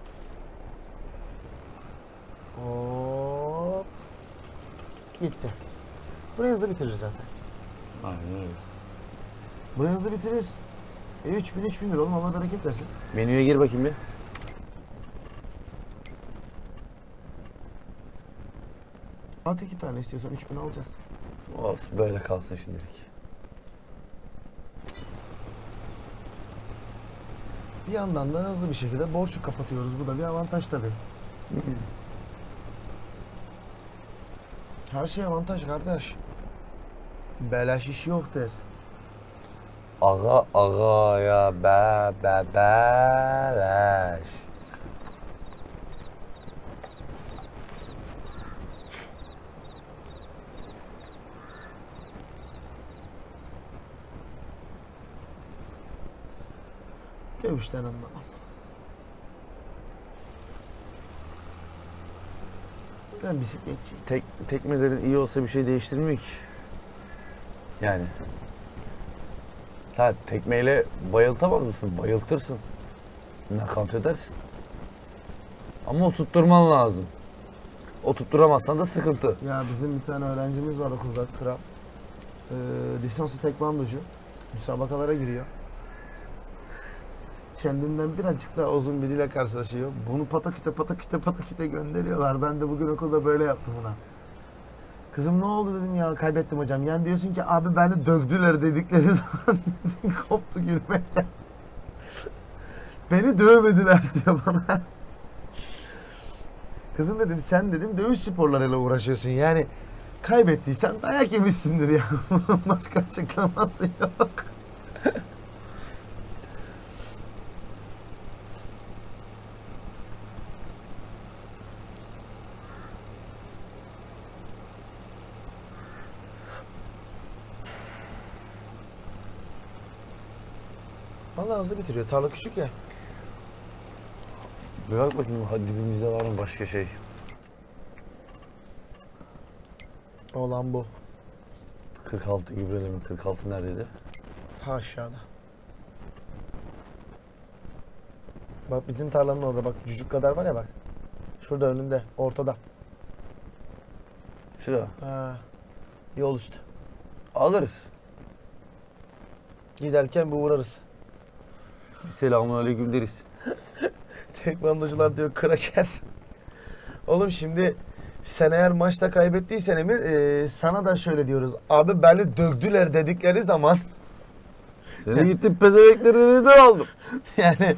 Hop. Gitti. Burayı hızlı bitirir zaten. Aynen öyle. Burayı hızlı bitirir. E üç bin üç bin lira oğlum, Allah bereket versin. Menüye gir bakayım bir. At iki tane istiyorsan üç bin alacağız. Olsun, böyle kalsın şimdilik. Bir yandan da hızlı bir şekilde borcu kapatıyoruz. Bu da bir avantaj tabii. Her şey avantaj kardeş. Beleş iş yok der. Aga aga ya be be beleş. Dövüşten anlamam. Ben bisikletçiyim. Tek, tekmelerin iyi olsa bir şey değiştirmiyor ki. Yani. Ha, tekmeyle bayıltamaz mısın? Bayıltırsın. Nakavt edersin. Ama oturtturman lazım. Oturtturamazsan da sıkıntı. Ya bizim bir tane öğrencimiz var okulda, kral. Ee, lisanslı tekvandocu. Müsabakalara giriyor. Kendinden birazcık daha uzun biriyle karşılaşıyor. Bunu pataküte pataküte pataküte gönderiyorlar. Ben de bugün okulda böyle yaptım ona. Kızım ne oldu dedim, ya kaybettim hocam. Yani diyorsun ki abi beni dövdüler dedikleri zaman koptu gülmekten. Beni dövmediler diyor bana. Kızım dedim, sen dedim dövüş sporlarıyla uğraşıyorsun. Yani kaybettiysen dayak yemişsindir ya. Başka açıklaması yok. Vallahi hızlı bitiriyor. Tarla küçük ya. Bir bak bakayım, hadi dibimizde var mı başka şey? Olan bu. kırk altı gübreleme. kırk altı neredeydi? Ta aşağıda. Bak bizim tarlanın orada bak, cücük kadar var ya bak. Şurada önünde, ortada. Şurada. Ha, yol üstü. Alırız. Giderken bir uğrarız. Selamünaleyküm deriz. Tekvandocular diyor kraker. Oğlum şimdi sen eğer maçta kaybettiysen Emir, e, sana da şöyle diyoruz. Abi beni döktüler dedikleri zaman Seni gittim pezeveklerini de aldım. yani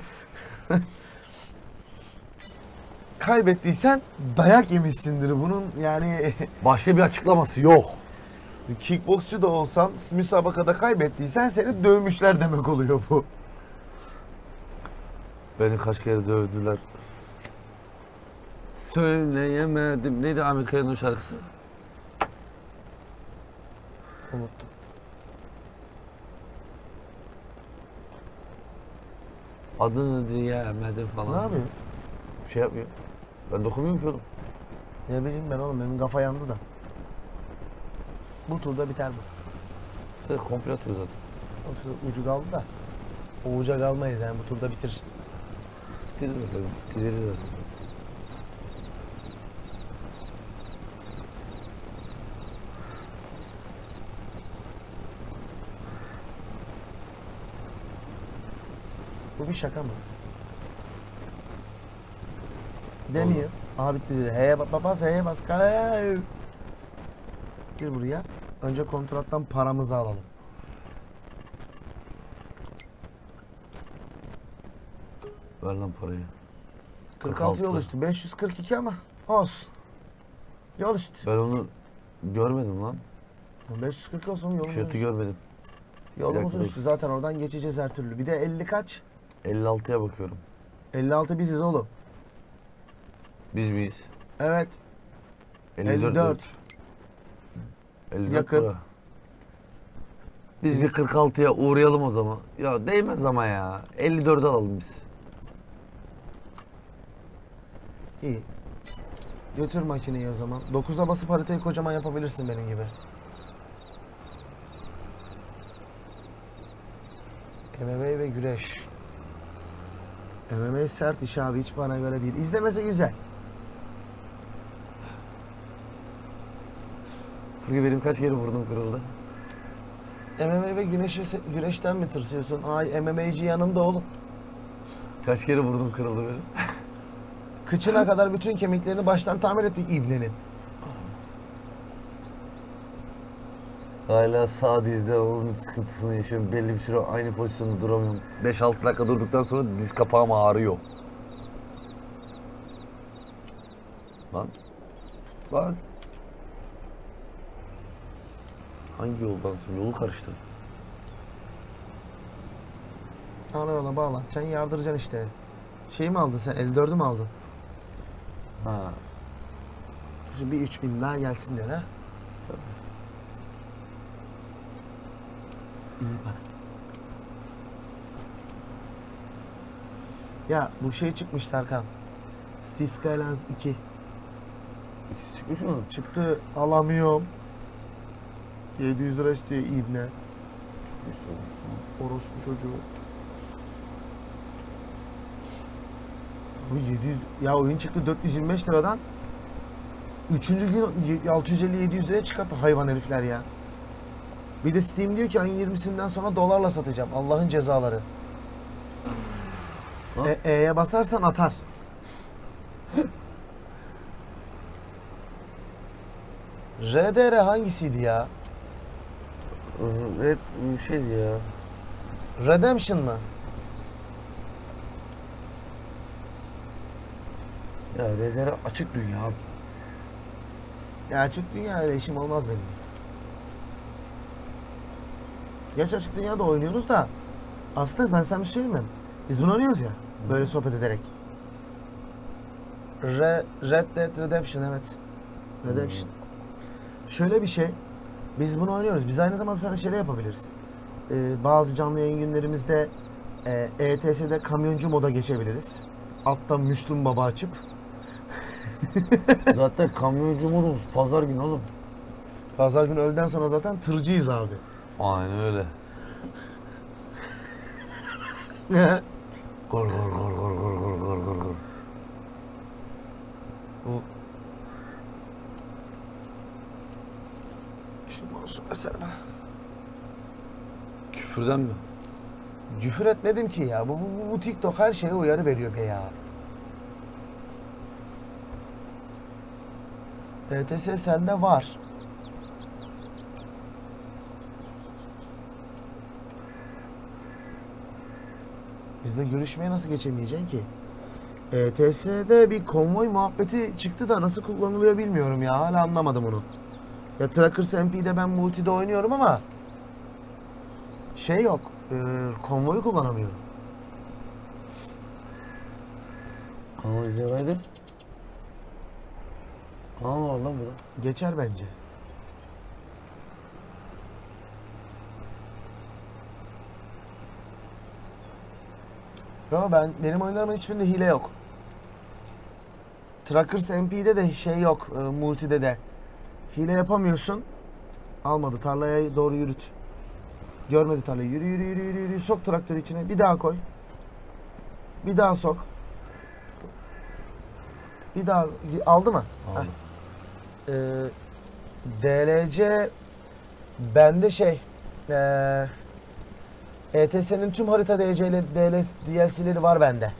kaybettiysen dayak yemişsindir bunun yani. Başka bir açıklaması yok. Kickboksçu da olsan müsabakada kaybettiysen seni dövmüşler demek oluyor bu. Beni kaç kere dövdüler. Söyleyemedim. Neydi Ahmet Kaya'nın şarkısı? Unuttum. Adını diyemedim falan. Ne yapayım? Bir şey yapmıyor. Ben dokunmuyorum ki oğlum. Ne bileyim ben oğlum, benim kafa yandı da. Bu turda biter bu. Sen komple atıyor zaten. O tur ucu kaldı da. O uca kalmayız yani, bu turda bitir. Bitiririz zaten. Bitiririz zaten. Bu bir şaka mı? Demiyor. Aha bitti dedi. H'ye bas, bas, H'ye bas. Kay. Gir buraya. Önce kontrattan paramızı alalım. Ver lan parayı. kırk altı yol üstü. beş yüz kırk iki ama olsun. Yol üstü. Ben onu görmedim lan. beş yüz kırk olsun, yolumuzun Fiyatı üstü. görmedim. Yolumuzun Bir dakika, üstü. Zaten oradan geçeceğiz her türlü. Bir de elli kaç? elli altıya bakıyorum. elli altı biziz oğlum. Biz miyiz? Evet. elli dört. elli dört. elli dört Yakın. lira. Biz bir kırk altıya uğrayalım o zaman. Ya değmez ama ya. elli dörde alalım biz. İyi. Götür makineyi o zaman. dokuza basıp haritayı kocaman yapabilirsin benim gibi. M M A ve güreş. M M A sert iş abi, hiç bana göre değil. İzlemesi güzel. Fırgı benim kaç kere burnum kırıldı. M M A ve güneş, güreşten mi tırsıyorsun? Ay, M M A'ci yanımda oğlum. Kaç kere burnum kırıldı benim. Kıçına kadar bütün kemiklerini baştan tamir ettik ibnenin. Hala sağ dizde onun sıkıntısını yaşıyorum. Belli bir süre aynı pozisyonda duramıyorum. beş altı dakika durduktan sonra diz kapağım ağrıyor. Lan. Lan. Hangi yoldansın? Yolu karıştı. Ana yola bağlatacaksın, yardıracaksın işte. Şeyi mi aldın sen? elli dördü mü aldın? Ha. Şimdi bir üç bin daha gelsin diyor ha. Tabii. İyi para. Ya bu şey çıkmış Serkan. City Skylines iki. İkisi çıkmış mı? Çıktı, alamıyorum. yedi yüz lira istiyor ibne. Çıkmış da olmuş. Orospu çocuğu. Abi yedi yüz, ya oyun çıktı dört yüz yirmi beş liradan. Üçüncü gün altı yüz elli yedi yüz liraya çıkarttı hayvan herifler ya. Bir de Steam diyor ki ayın yirmisinden sonra dolarla satacağım. Allah'ın cezaları. Ha? E, E'ye basarsan atar. R D R hangisiydi ya? Red bir şeydi ya. Redemption mı? Ya R D R açık dünya abi. Ya açık dünya ile işim olmaz benim. Geç açık dünyada oynuyoruz da aslında ben sana bir şey söyleyeyim mi? Biz bunu oynuyoruz ya böyle sohbet ederek. Re, Red Dead Redemption, evet. Redemption. Şöyle bir şey. Biz bunu oynuyoruz. Biz aynı zamanda sana şey yapabiliriz. Ee, bazı canlı yayın günlerimizde e, E T S'de kamyoncu moda geçebiliriz. Alttan Müslüm Baba açıp. Zaten kamyoncu modumuz pazar günü oğlum. Pazar günü öğleden sonra zaten tırcıyız abi. Aynen öyle. Gor gor gor gor gor gor gor gor gor. Bu şu olsun mesela bana. Küfürden mi? Küfür etmedim ki ya. Bu, bu, bu TikTok her şeye uyarı veriyor be ya. E T S sende var. Bizde görüşmeye nasıl geçemeyeceksin ki? E T S'de bir konvoy muhabbeti çıktı da nasıl kullanılıyor bilmiyorum ya. Hala anlamadım onu. Ya Trackers M P'de ben multide oynuyorum ama şey yok. E, konvoyu kullanamıyorum. Kanal izleyenaydır. Kanal var lan burada. Geçer bence. Ama ben benim oyunlarımın hiçbirinde hile yok. Truckers M P'de de şey yok, e, multide de. Hile yapamıyorsun. Almadı, tarlaya doğru yürüt. Görmedi tarlayı. Yürü yürü yürü yürü yürü. Sok traktörü içine. Bir daha koy. Bir daha sok. Bir daha aldı mı? Aldı. Ee, D L C bende şey ee, E T S'nin tüm harita D C'leri, D L C'leri var bende.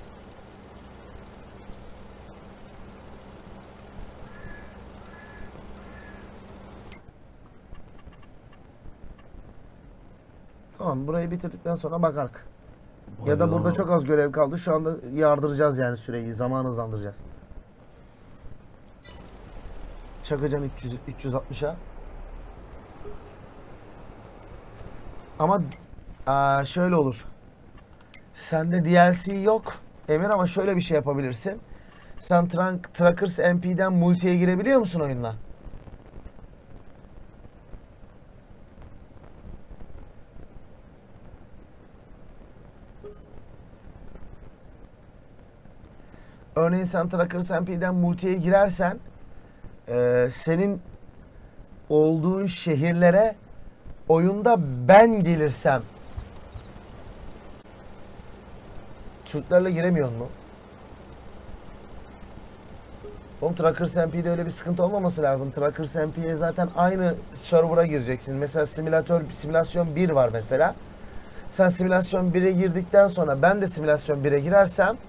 Tamam, burayı bitirdikten sonra bakarız. Ya da burada çok az görev kaldı. Şu anda yardıracağız yani süreyi. Zaman hızlandıracağız. Çakacan üç yüz üç yüz altmışa. Ama aa, şöyle olur. Sende D L C yok Emir, ama şöyle bir şey yapabilirsin. Sen Trunk, Truckers M P'den multiye girebiliyor musun oyunla? Örneğin sen Truckers M P'den multiye girersen e, senin olduğun şehirlere oyunda ben gelirsem Türklerle giremiyor mu? Oğlum Truckers M P'de öyle bir sıkıntı olmaması lazım. Truckers M P'ye zaten aynı server'a gireceksin. Mesela simülatör, simülasyon bir var mesela. Sen simülasyon bire girdikten sonra ben de simülasyon bire girersem,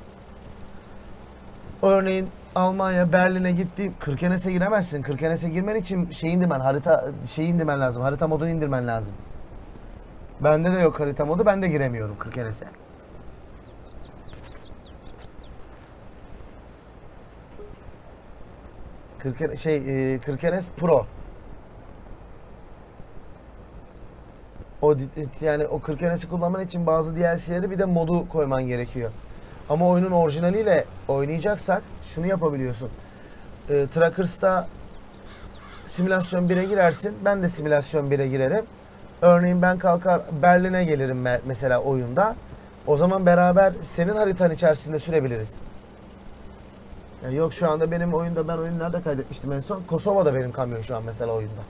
örneğin Almanya, Berlin'e gittim. Kırkenes'e giremezsin. Kırkenes'e girmen için şey indirmen, harita şey indirmen lazım. Harita modunu indirmen lazım. Bende de yok harita modu. Ben de giremiyorum Kırkenes'e. Kırkene, şey, e, Kırkenes Pro. O yani o Kırkenes'i kullanman için bazı D L C'leri bir de modu koyman gerekiyor. Ama oyunun orijinaliyle oynayacaksak şunu yapabiliyorsun. E, Truckers'ta simülasyon bire girersin. Ben de simülasyon bire girerim. Örneğin ben kalkar Berlin'e gelirim mesela oyunda. O zaman beraber senin haritan içerisinde sürebiliriz. Yani yok, şu anda benim oyunda, ben oyunu nerede kaydetmiştim en son? Kosova'da benim kamyon şu an mesela oyunda.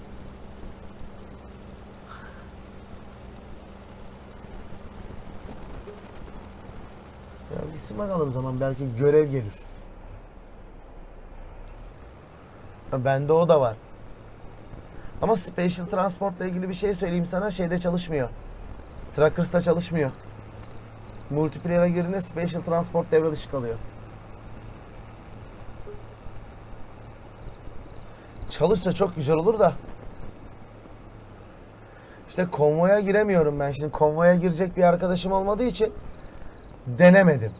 Biraz gitsin bakalım o zaman, belki görev gelir. Bende o da var. Ama Special Transport'la ilgili bir şey söyleyeyim sana, şeyde çalışmıyor. Truckers'ta çalışmıyor. Multiplayer'a girdiğinde Special Transport devre dışı kalıyor. Çalışsa çok güzel olur da. İşte konvoya giremiyorum ben. Şimdi konvoya girecek bir arkadaşım olmadığı için denemedim.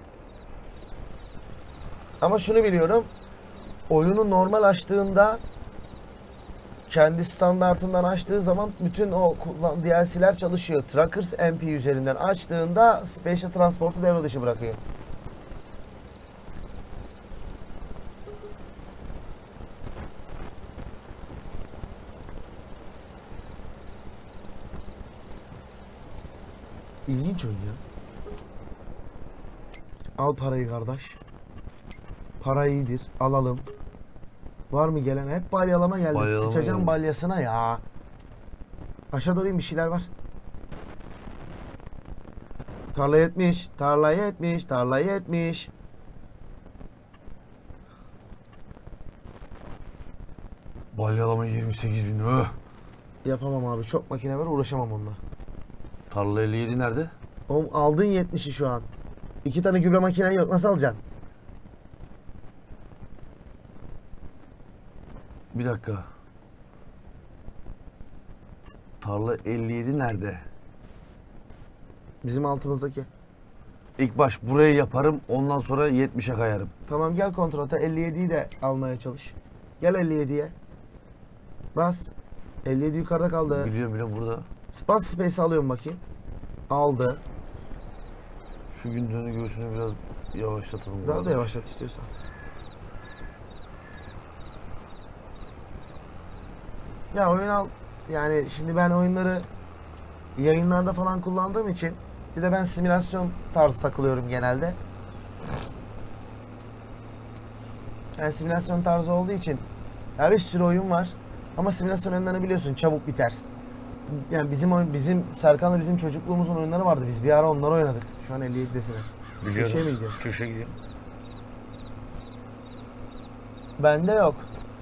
Ama şunu biliyorum. Oyunu normal açtığında, kendi standartından açtığı zaman bütün o D L C'ler çalışıyor. Truckers M P üzerinden açtığında Special Transport'u devre dışı bırakıyor. İlginç oyun ya. Al parayı kardeş. Para iyidir. Alalım. Var mı gelen? Hep balyalama geldi. Balyalama Sıçacağım geldi. balyasına ya. Aşağı doğru in, bir şeyler var. Tarla yetmiş. Tarla yetmiş. Tarla yetmiş. Balyalama yirmi sekiz bin. Öh. Yapamam abi. Çok makine var. Uğraşamam onunla. Tarla elli yedi nerede? Oğlum aldın yetmişi şu an. İki tane gübre makinen yok. Nasıl alacaksın? Bir dakika. Tarla elli yedi nerede? Bizim altımızdaki. İlk baş burayı yaparım, ondan sonra yetmişe kayarım. Tamam, gel kontrata. elli yediyi de almaya çalış. Gel elli yediye. Bas. elli yedi yukarıda kaldı. Biliyorum biliyorum burada. Bas space alıyorum bakayım. Aldı. Şu gün dönü göğsünü biraz yavaşlatalım. Daha da yavaşlat istiyorsan. Ya oyun al. Yani şimdi ben oyunları yayınlarda falan kullandığım için, bir de ben simülasyon tarzı takılıyorum genelde. Yani simülasyon tarzı olduğu için ya bir sürü oyun var. Ama simülasyon oyunlarını biliyorsun çabuk biter. Yani bizim oyun, bizim Serkan'la bizim çocukluğumuzun oyunları vardı. Biz bir ara onları oynadık. Şu an elli yedidesine. Biliyorum. Köşeye mi gidiyor? Köşe gidiyor. Bende yok.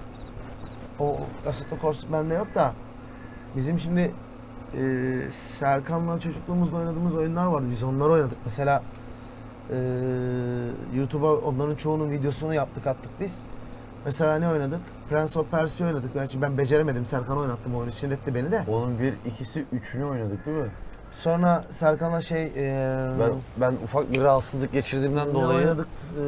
O Assetto Corsa bende yok da bizim şimdi e, Serkan'la çocukluğumuzda oynadığımız oyunlar vardı. Biz onları oynadık. Mesela e, YouTube'a onların çoğunun videosunu yaptık attık biz. Mesela ne oynadık? Prince of Persia oynadık. Gerçi ben beceremedim. Serkan oynattım oyunu. Şirretti beni de. Onun bir, ikisi, üçünü oynadık değil mi? Sonra Serkan'la şey... E, Ben ben ufak bir rahatsızlık geçirdiğimden ne dolayı oynadık? E,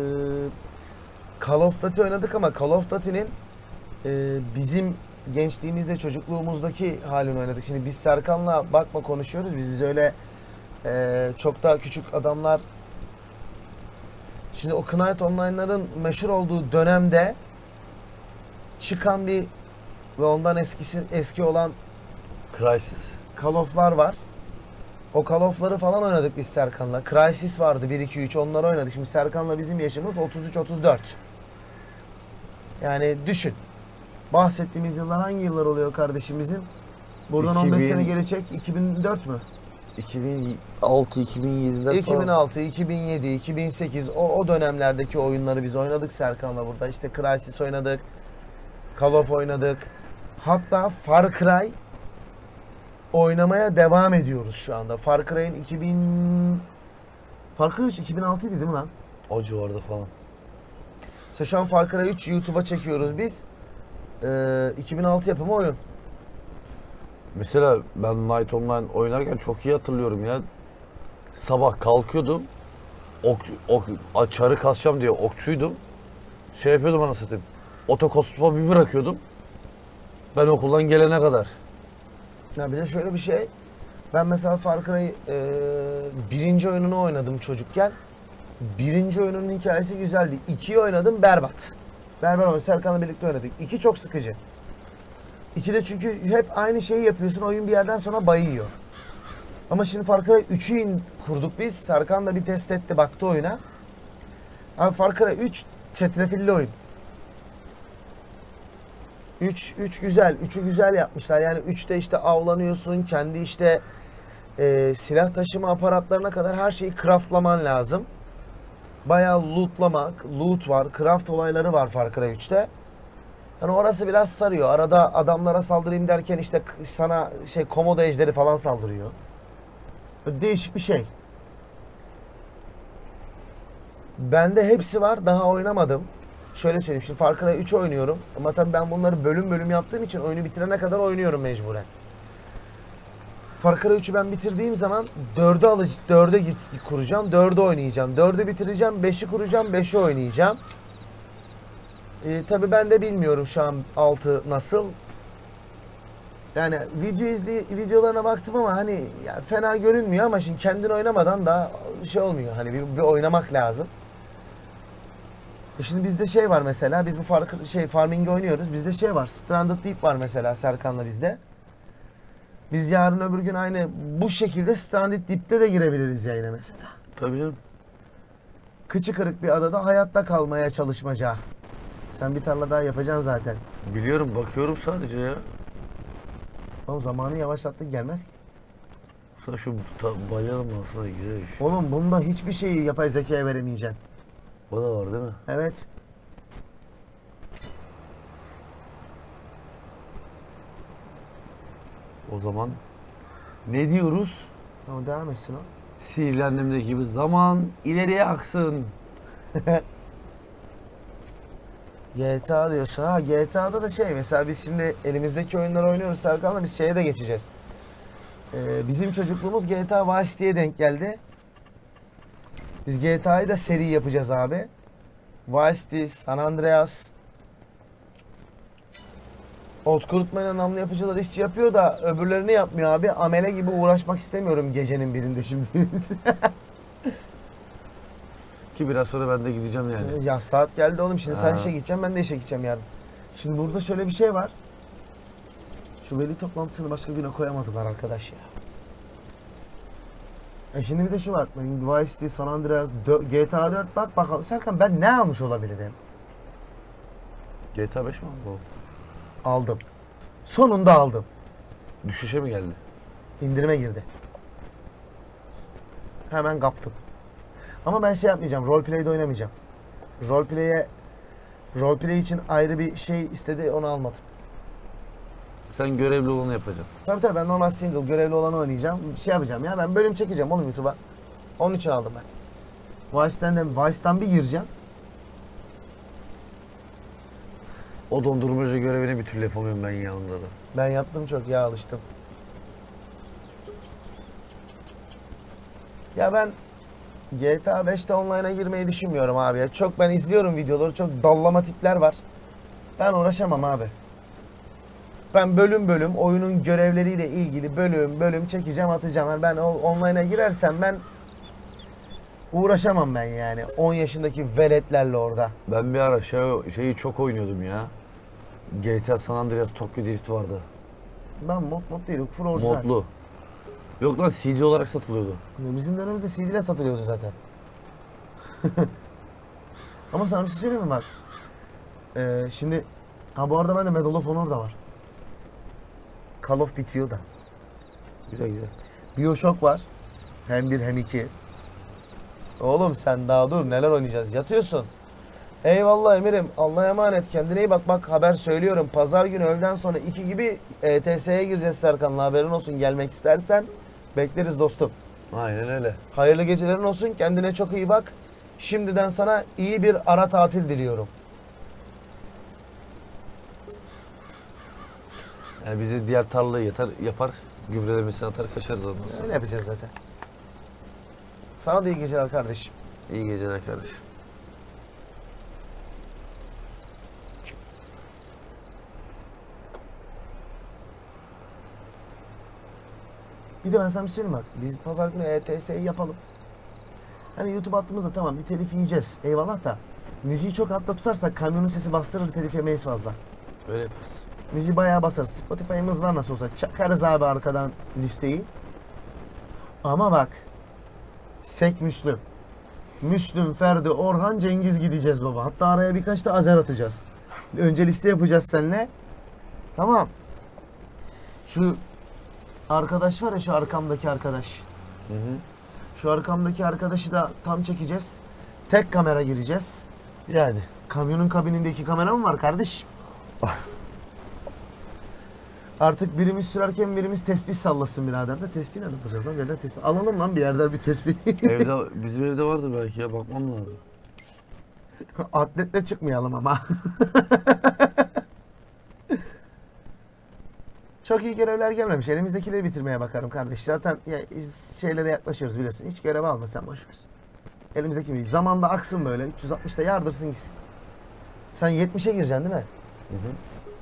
Call of Duty oynadık ama Call of Duty'nin e, bizim gençliğimizde, çocukluğumuzdaki halini oynadık. Şimdi biz Serkan'la bakma konuşuyoruz. Biz biz öyle e, çok daha küçük adamlar. Şimdi o Knight Online'ların meşhur olduğu dönemde çıkan bir ve ondan eskisi eski olan Crysis. Call of'lar var. O Call of'ları falan oynadık biz Serkan'la. Crysis vardı bir iki üç onları oynadık. Şimdi Serkan'la bizim yaşımız otuz üç otuz dört. Yani düşün. Bahsettiğimiz yıllar hangi yıllar oluyor kardeşimizin? Buradan on beş iki bin sene geri çek. iki bin dört mü? iki bin altı iki bin yediler iki bin falan. altı, iki bin yedi, iki bin sekiz o, o dönemlerdeki oyunları biz oynadık Serkan'la burada. İşte Crysis oynadık. Call of oynadık. Hatta Far Cry oynamaya devam ediyoruz şu anda. Far Cry'in iki bin Far Cry üç iki bin altı idi değil mi lan? O civarda falan. İşte şu an Far Cry üç YouTube'a çekiyoruz biz. Ee, iki bin altı yapımı oyun. Mesela ben Night Online oynarken çok iyi hatırlıyorum ya. Sabah kalkıyordum. Ok, ok, çarı kasacağım diye okçuydum. Şey yapıyordum anasını satayım. Otokospa bir bırakıyordum. Ben okuldan gelene kadar. Ya bir de şöyle bir şey. Ben mesela Far Cry e, birinci oyununu oynadım çocukken. Birinci oyunun hikayesi güzeldi. İkiyi oynadım berbat. Berber oyun Serkan'la birlikte oynadık. İki çok sıkıcı. İki de çünkü hep aynı şeyi yapıyorsun. Oyun bir yerden sonra bayıyor. Ama şimdi Far Cry üçü in kurduk biz. Serkan da bir test etti baktı oyuna. Abi Far Cry üç çetrefilli oyun. üç üç güzel. üçü güzel yapmışlar. Yani üçte işte avlanıyorsun. Kendi işte e, silah taşıma aparatlarına kadar her şeyi craftlaman lazım. Bayağı lootlamak, loot var, craft olayları var Far Cry üçte. Yani orası biraz sarıyor. Arada adamlara saldırayım derken işte sana şey komodo ejderi falan saldırıyor. Böyle değişik bir şey. Bende hepsi var. Daha oynamadım. Şöyle söyleyeyim. Şimdi Far Cry üç oynuyorum. Ama tabii ben bunları bölüm bölüm yaptığım için oyunu bitirene kadar oynuyorum mecburen. Far Cry üçü ben bitirdiğim zaman dörde alıcı dörde git kuracağım. dörde oynayacağım. dördü bitireceğim. beşi kuracağım. beşi oynayacağım. Ee, tabii ben de bilmiyorum şu an altı nasıl. Yani video izley videolarına baktım ama hani ya fena görünmüyor ama şimdi kendin oynamadan da şey olmuyor. Hani bir, bir oynamak lazım. E şimdi bizde şey var mesela. Biz bu far, şey farming oynuyoruz. Bizde şey var. Stranded Deep var mesela Serkan'la bizde. Biz yarın öbür gün aynı bu şekilde Stranded Deep'te de girebiliriz yayına mesela. Tabii canım. Kıçı kırık bir adada hayatta kalmaya çalışmaca. Sen bir tarla daha yapacaksın zaten. Biliyorum, bakıyorum sadece ya. Oğlum zamanı yavaşlattık gelmez ki. Sen şu balyalı mı aslında güzel bir şey. Oğlum bunda hiçbir şeyi yapay zekaya veremeyeceksin. O da var değil mi? Evet. O zaman ne diyoruz? Tamam devam etsin o. Sihirli Annem'deki gibi zaman ileriye aksın. G T A diyorsun. Ha G T A'da da şey mesela biz şimdi elimizdeki oyunları oynuyoruz Serkan'la biz şeye de geçeceğiz. Ee, bizim çocukluğumuz G T A Vice diye denk geldi. Biz G T A'yı da seri yapacağız abi. Vice City, San Andreas. Ot kurutmayla namlu yapıcılar işçi yapıyor da öbürlerini yapmıyor abi. Amele gibi uğraşmak istemiyorum gecenin birinde şimdi. Ki biraz sonra ben de gideceğim yani. Ya saat geldi oğlum şimdi sen Ha. işe gideceksin ben de işe gideceğim yarın. Şimdi burada şöyle bir şey var. Şu veli toplantısını başka güne koyamadılar arkadaş ya. E şimdi bir de şu var. Vice City, San Andreas, G T A dört bak bakalım. Serkan ben ne almış olabilirim? G T A beş mi aldın? Aldım. Sonunda aldım. Düşüşe mi geldi? İndirime girdi. Hemen kaptım. Ama ben şey yapmayacağım. Roleplay'de oynamayacağım. Roleplay'e Roleplay için ayrı bir şey istedi, onu almadım. Sen görevli olanı yapacaksın. Tabii tabii ben normal single görevli olanı oynayacağım. Bir şey yapacağım ya, ben bölüm çekeceğim oğlum YouTube'a. Onun için aldım ben. Vice'den de Vice'dan bir gireceğim. O dondurmacı görevini bir türlü yapamıyorum ben yanında da. Ben yaptım çok ya, alıştım. Ya ben G T A beşte online'a girmeyi düşünmüyorum abi ya. Çok ben izliyorum videoları, çok dallama tipler var. Ben uğraşamam abi. Ben bölüm bölüm oyunun görevleriyle ilgili bölüm bölüm çekeceğim, atacağım. Yani ben online'a girersem ben uğraşamam ben yani. on yaşındaki veletlerle orada. Ben bir ara şey, şeyi çok oynuyordum ya. G T A San Andreas Tokyo Drift vardı. Ben mod mod değil, full orijinal. Modlu. Yok lan C D olarak satılıyordu. Bizim dönemimizde C D ile satılıyordu zaten. Ama sana bir şey söyleyeyim mi bak? Ee, şimdi ha bu arada bende Medal of Honor da var. Call of bitiyor da. Güzel güzel. BioShock var. Hem bir hem iki. Oğlum sen daha dur, neler oynayacağız? Yatıyorsun. Eyvallah Emir'im. Allah'a emanet. Kendine iyi bak. Bak haber söylüyorum. Pazar günü öğleden sonra iki gibi E T S'ye gireceğiz Serkan'la. Haberin olsun. Gelmek istersen bekleriz dostum. Aynen öyle. Hayırlı gecelerin olsun. Kendine çok iyi bak. Şimdiden sana iyi bir ara tatil diliyorum. Yani bize diğer tarlayı yatar, yapar, gübrelemesini atar, kaçarız ondan sonra. Öyle yapacağız zaten. Sana da iyi geceler kardeşim. İyi geceler kardeşim. Bir de ben sana bir söyleyeyim bak. Biz pazar günü E T S'yi yapalım. Hani YouTube attığımızda tamam bir telif yiyeceğiz. Eyvallah da. Müziği çok altta tutarsak kamyonun sesi bastırır, telif yemeyiz fazla. Öyle yaparız. Müziği bayağı basarız. Spotify'ımız var nasıl olsa. Çakarız abi arkadan listeyi. Ama bak. Sek Müslüm. Müslüm, Ferdi, Orhan, Cengiz gideceğiz baba. Hatta araya birkaç da Azer atacağız. Önce liste yapacağız seninle. Tamam. Şu arkadaş var ya, şu arkamdaki arkadaş. Hı hı. Şu arkamdaki arkadaşı da tam çekeceğiz. Tek kamera gireceğiz. Yani. Kamyonun kabininde iki kamera mı var kardeş? Artık birimiz sürerken birimiz tespih sallasın birader de. Tespih ne yapacağız lan? Bir yerden tespih. Alalım lan bir yerden bir tespih. Evde, bizim evde vardı belki ya, bakmam lazım. Atletle çıkmayalım ama. Çok iyi görevler gelmemiş. Elimizdekileri bitirmeye bakarım kardeş. Zaten ya, şeylere yaklaşıyoruz biliyorsun. Hiç görev alma sen, boş ver. Elimizdeki bir zamanda aksın böyle. üç yüz altmışta yardırsın gitsin. Sen yetmişe gireceksin değil mi? Hı hı.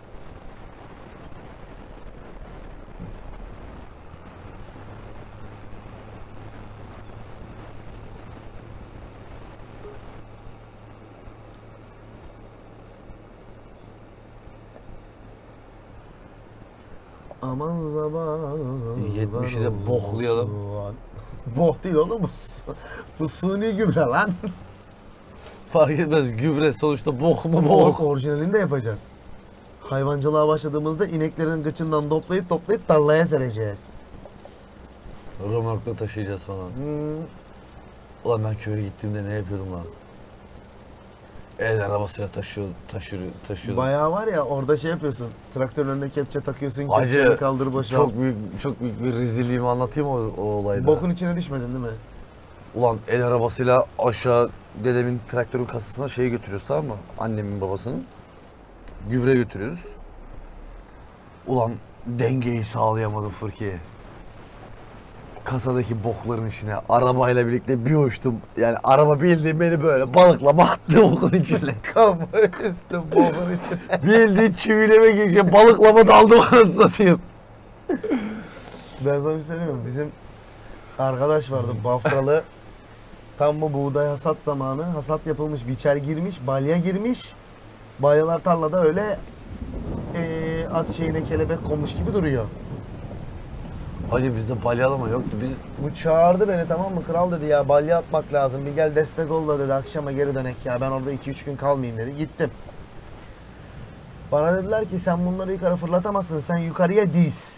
Aman zaman. yetmişi de boklayalım. Bok değil oğlum bu. su- Bu suni gübre lan. Fark etmez, gübre sonuçta bok mu Bok bok. orijinalini de yapacağız. Hayvancılığa başladığımızda ineklerin gıçından toplayıp toplayıp tarlaya sereceğiz. Römorkla taşıyacağız falan. Hmm. Ulan ben köye gittiğimde ne yapıyordum lan? El arabasıyla taşıyor, taşıyor, taşıyordum. Bayağı var ya, orada şey yapıyorsun. Traktörün önüne kepçe takıyorsun, Acı, kepçeyi kaldır boşalt. çok büyük, çok büyük bir rezilliğimi anlatayım o, o olayda. Bokun içine düşmedin değil mi? Ulan el arabasıyla aşağı dedemin traktörün kasasına şey götürüyoruz, tamam mı? Annemin babasının. Gübre götürüyoruz. Ulan dengeyi sağlayamadım Fırkiye. Kasadaki bokların içine arabayla birlikte bir uçtum. Yani araba bildiğin beni böyle balıklama attı bokun içine. Kafa üstü bokun içine. Bildiğin çivileme gireceğim, balıklama daldım anasını satayım. Ben sana bir söyleyeyim mi? Bizim arkadaş vardı Bafralı. Tam bu buğday hasat zamanı. Hasat yapılmış, biçer girmiş, balya girmiş. Balyalar tarlada öyle eee, at şeyine kelebek konmuş gibi duruyor. Hacı bizde balyalama yoktu. Biz Bu çağırdı beni, tamam mı? Kral dedi ya, balya atmak lazım. Bir gel destek ol da dedi, akşama geri dönek ya. Ben orada iki üç gün kalmayayım dedi. Gittim. Bana dediler ki sen bunları yukarı fırlatamazsın. Sen yukarıya diz.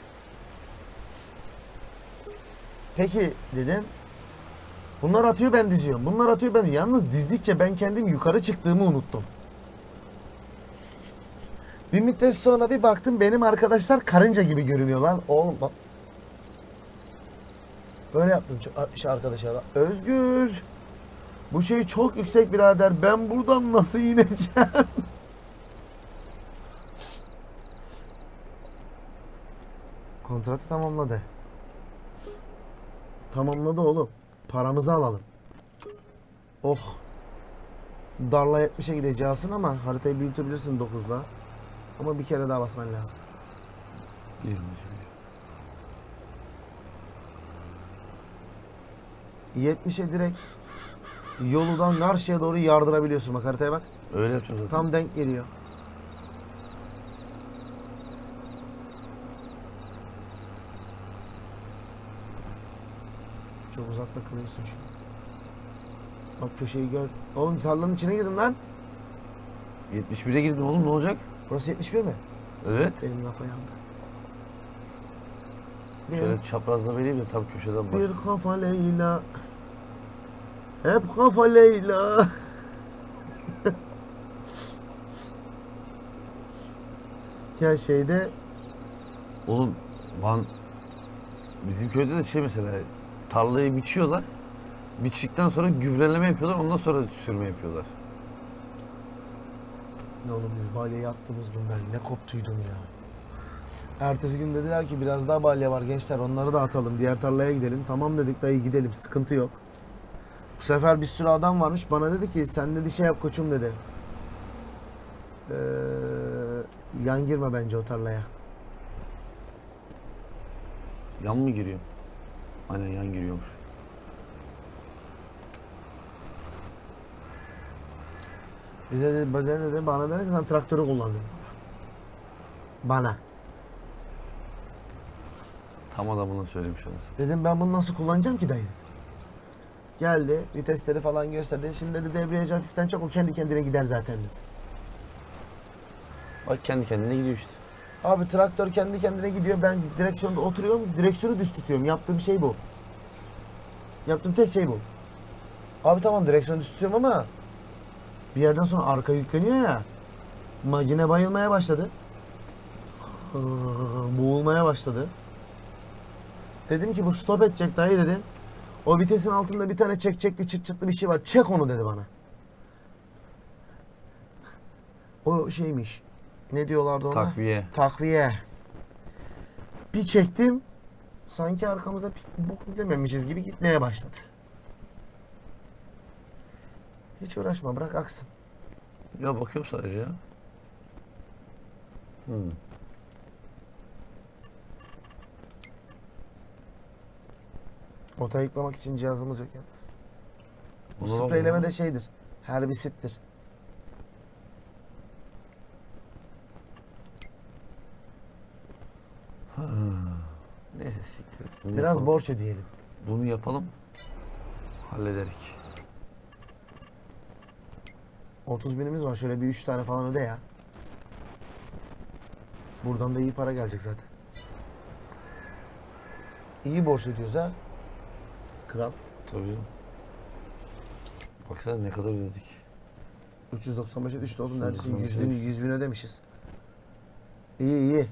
Peki dedim. Bunlar atıyor ben diziyorum. Bunlar atıyor ben. Yalnız dizdikçe ben kendim yukarı çıktığımı unuttum. Bir müddet sonra bir baktım benim arkadaşlar karınca gibi görünüyorlar. Oğlum bak. Böyle yaptım şey arkadaşa. Özgür. Bu şey çok yüksek birader. Ben buradan nasıl ineceğim? Kontratı tamamladı. Tamamladı oğlum. Paramızı alalım. Oh. Darla yetmişe gideceksin ama haritayı büyütebilirsin dokuzla. Ama bir kere daha basman lazım. yetmişe direkt yoludan karşıya doğru yardırabiliyorsun. Bak haritaya bak. Öyle yapacağım zaten. Tam denk geliyor. Çok uzakta kalıyorsun şu an. Bak köşeyi gör. Oğlum tarlanın içine girdin lan. yetmiş bire girdim oğlum, ne olacak? Burası yetmiş bir mi? Evet. Benim kafa yandı. Şöyle çaprazda vereyim de tam köşeden bak. Bir kafa Leyla. Hep kafa Leyla. Ya şeyde Oğlum ben bizim köyde de şey mesela tarlayı biçiyorlar. Biçtikten sonra gübreleme yapıyorlar. Ondan sonra sürme yapıyorlar. ne oğlum biz balyayı attığımız gün ben ne koptuydum ya. Ertesi gün dediler ki biraz daha balya var gençler onları da atalım. Diğer tarlaya gidelim. Tamam dedik dayı gidelim sıkıntı yok. Bu sefer bir sürü adam varmış. Bana dedi ki sen dedi şey yap koçum dedi. Ee, yan girme bence o tarlaya. Yan mı giriyor? Aynen yan giriyormuş. Bize dedi, bize dedi bana dedi ki sen traktörü kullan dedi. Bana. Tam adamına söylemiş anasını. Dedim ben bunu nasıl kullanacağım ki dayı dedi. Geldi vitesleri falan gösterdi. Şimdi dedi debriyajı hafiften çok o kendi kendine gider zaten dedi. Bak kendi kendine gidiyor işte. Abi traktör kendi kendine gidiyor. Ben direksiyonda oturuyorum. Direksiyonu düz tutuyorum. Yaptığım şey bu. Yaptığım tek şey bu. Abi tamam direksiyonu düz tutuyorum ama bir yerden sonra arka yükleniyor ya. Makine bayılmaya başladı. Boğulmaya başladı. Dedim ki bu stop edecek dayı dedim. O vitesin altında bir tane çekçekli çıt çıtlı bir şey var. Çek onu dedi bana. O şeymiş. Ne diyorlardı ona? Takviye. Takviye. Bir çektim. Sanki arkamıza bir bok dememişiz gibi gitmeye başladı. Hiç uğraşma bırak aksın. Ya bakıyorum sadece ya. Hmm. Ota yıklamak için cihazımız yok yalnız. Bu Ona spreyleme bakma. de şeydir. Herbisittir. Ha. Neyse siktir. Bunu Biraz yapalım. borç ödeyelim. Bunu yapalım. Hallederik. otuz binimiz var. Şöyle bir üç tane falan öde ya. Buradan da iyi para gelecek zaten. İyi borç ödüyoruz ha. Kral. Tabii canım. Baksana ne kadar ödedik. üç yüz doksan beşe düştü oğlum. Neredeyse doksan yüz bin, yüz bin ödemişiz. İyi iyi.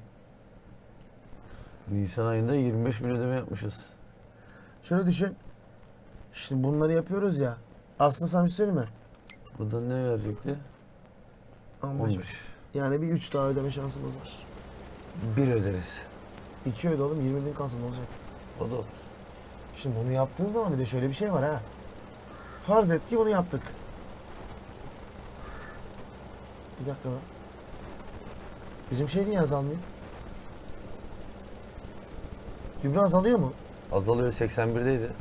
Nisan ayında yirmi beş bin ödeme yapmışız. Şöyle düşün. Şimdi bunları yapıyoruz ya. Aslında sana bir şey söyleyeyim mi? Buradan ne verecekti? on on beş. beş. Yani bir üç daha ödeme şansımız var. Bir öderiz. iki öde oğlum yirmi bin kalsın ne olacak? O da olur. Şimdi bunu yaptığın zaman bir de şöyle bir şey var ha. Farz et ki bunu yaptık. Bir dakika lan. Bizim şey niye azalmıyor? Gübre azalıyor mu? Azalıyor, seksen birdeydi.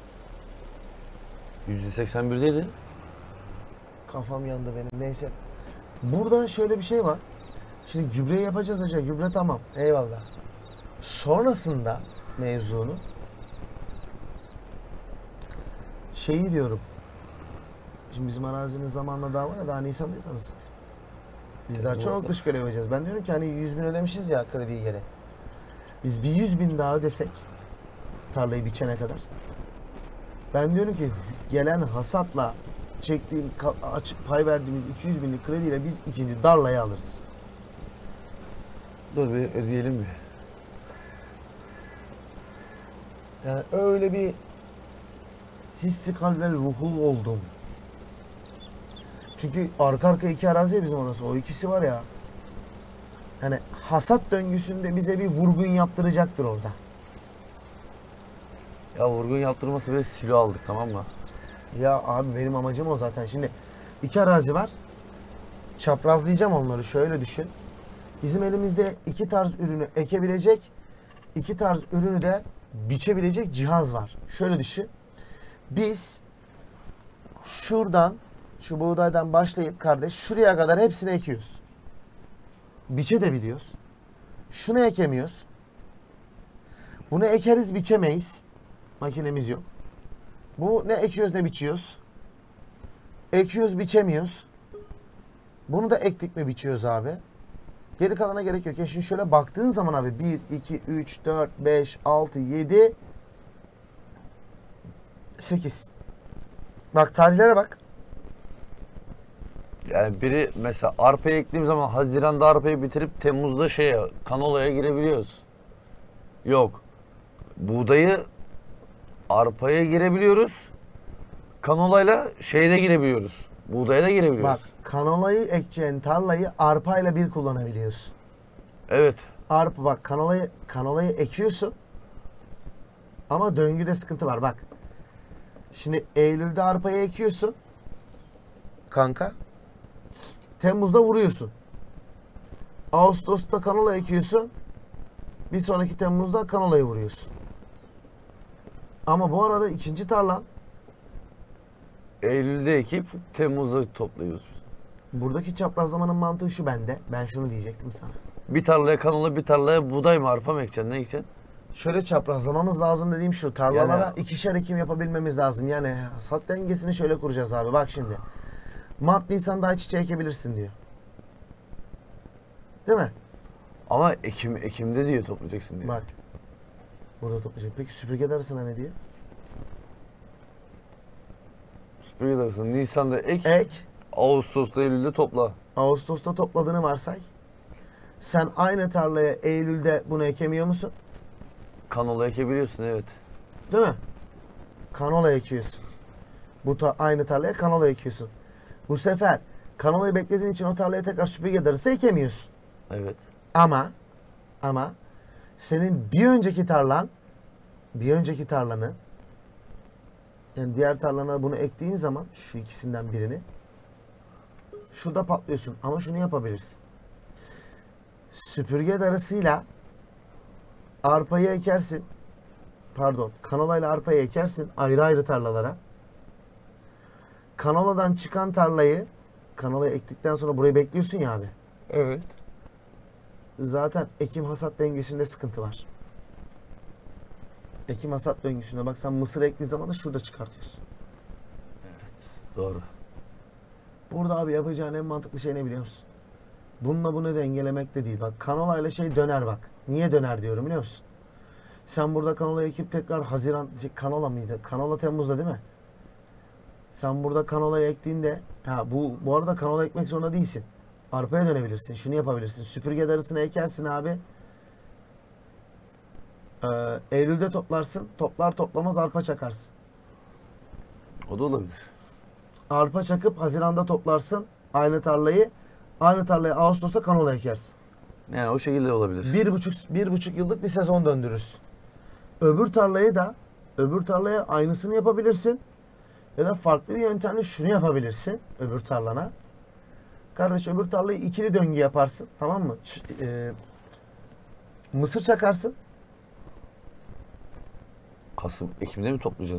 yüzde seksen birdeydi. Kafam yandı benim. Neyse. Burada şöyle bir şey var. Şimdi gübreyi yapacağız hocam. Gübre tamam. Eyvallah. Sonrasında mevzunu şeyi diyorum. Şimdi bizim arazinin zamanla daha var ya daha Nisan'dayız anasını satayım. Biz daha çok dış görev ödeyeceğiz. Ben diyorum ki hani yüz bin ödemişiz ya krediyi geri. Biz bir yüz bin daha ödesek tarlayı biçene kadar. Ben diyorum ki gelen hasatla çektiğim açık pay verdiğimiz iki yüz binlik krediyle biz ikinci darlayı alırız. Dur bir ödeyelim mi? Yani öyle bir hissi kalbel ruhu oldum. Çünkü arka arkaya iki arazi ya bizim orası. O ikisi var ya. Yani hasat döngüsünde bize bir vurgun yaptıracaktır orada. Ya vurgun yaptırması ve silo aldık, tamam mı? Ya abi benim amacım o zaten. Şimdi iki arazi var. Çaprazlayacağım onları. Şöyle düşün. Bizim elimizde iki tarz ürünü ekebilecek, iki tarz ürünü de biçebilecek cihaz var. Şöyle düşün. Biz şuradan, şu buğdaydan başlayıp kardeş şuraya kadar hepsini ekiyoruz. Biçe de biliyoruz. Şunu ekemiyoruz. Bunu ekeriz, biçemeyiz. Makinemiz yok. Bu ne ekiyoruz ne biçiyoruz. Ekiyoruz, biçemiyoruz. Bunu da ektik mi biçiyoruz abi. Geri kalana gerek yok. Ya şimdi şöyle baktığın zaman abi bir, iki, üç, dört, beş, altı, yedi, sekiz. Bak tarihlere bak. Yani biri mesela arpayı ektiğim zaman Haziran'da arpayı bitirip Temmuz'da şeye, kanolaya girebiliyoruz. Yok. Buğdayı arpaya girebiliyoruz. Kanolayla şeyde girebiliyoruz. Buğdaya da girebiliyoruz. Bak kanolayı ekeceğin tarlayı arpayla bir kullanabiliyorsun. Evet. Arpa bak kanolayı kanolayı ekiyorsun. Ama döngüde sıkıntı var bak. Şimdi Eylül'de arpayı ekiyorsun. Kanka. Temmuz'da vuruyorsun. Ağustos'ta kanola ekiyorsun. Bir sonraki Temmuz'da kanolayı vuruyorsun. Ama bu arada ikinci tarlan Eylül'de ekip Temmuz'da topluyoruz. buradaki çaprazlamanın mantığı şu bende. Ben şunu diyecektim sana. Bir tarlaya kanola, bir tarlaya buğday mı, arpa mı ekeceksin, ne ekeceksin? Şöyle çaprazlamamız lazım dediğim şu. Tarlalara Yani- ikişer ekim yapabilmemiz lazım. Yani hasat dengesini şöyle kuracağız abi. Bak şimdi. Mart, Nisan'da ayçiçeği ekebilirsin diyor. Değil mi? Ama Ekim, Ekim'de diyor toplayacaksın diyor. Bak. Burada toplayacak. Peki süpürge arasına ne diyor? Süpürge arasında Nisan'da ek, Ek. Ağustos'ta, Eylül'de topla. Ağustos'ta topladığını varsay. Sen aynı tarlaya Eylül'de bunu ekemiyor musun? Kanola ekebiliyorsun, evet. Değil mi? Kanola ekiyorsun. Bu ta- aynı tarlaya kanola ekiyorsun. Bu sefer kanolayı beklediğin için o tarlaya tekrar süpürge darısı ekemiyorsun. Evet. Ama ama senin bir önceki tarlan bir önceki tarlanı yani diğer tarlana bunu ektiğin zaman şu ikisinden birini şurada patlıyorsun. Ama şunu yapabilirsin. Süpürge darısıyla arpayı ekersin. Pardon, kanolayla arpayı ekersin ayrı ayrı tarlalara. Kanoladan çıkan tarlayı kanolayı ektikten sonra burayı bekliyorsun ya abi. Evet. Zaten ekim hasat döngüsünde sıkıntı var. Ekim hasat döngüsünde bak sen mısır ektiğin zaman da şurada çıkartıyorsun. Doğru. Burada abi yapacağın en mantıklı şey ne biliyor musun? Bununla bunu dengelemek de değil. Bak kanolayla şey döner bak. Niye döner diyorum biliyor musun? Sen burada kanola ekip tekrar Haziran, şey, kanola mıydı? Kanola Temmuz'da değil mi? Sen burada kanolayı ektiğinde, ha bu bu arada kanola ekmek zorunda değilsin. Arpaya dönebilirsin. Şunu yapabilirsin. Süpürge darısını ekersin abi. Ee, Eylül'de toplarsın. Toplar toplamaz arpa çakarsın. O da olabilir. Arpa çakıp Haziran'da toplarsın. Aynı tarlayı. Aynı tarlaya Ağustos'ta kanola ekersin. Yani o şekilde olabilir. Bir buçuk, bir buçuk yıllık bir sezon döndürürsün. Öbür tarlayı da öbür tarlaya aynısını yapabilirsin. Ya da farklı bir yöntemle şunu yapabilirsin öbür tarlana. Kardeş öbür tarlayı ikili döngü yaparsın. Tamam mı? Ç- e, mısır çakarsın. Kasım, Ekim'de mi toplayacağız?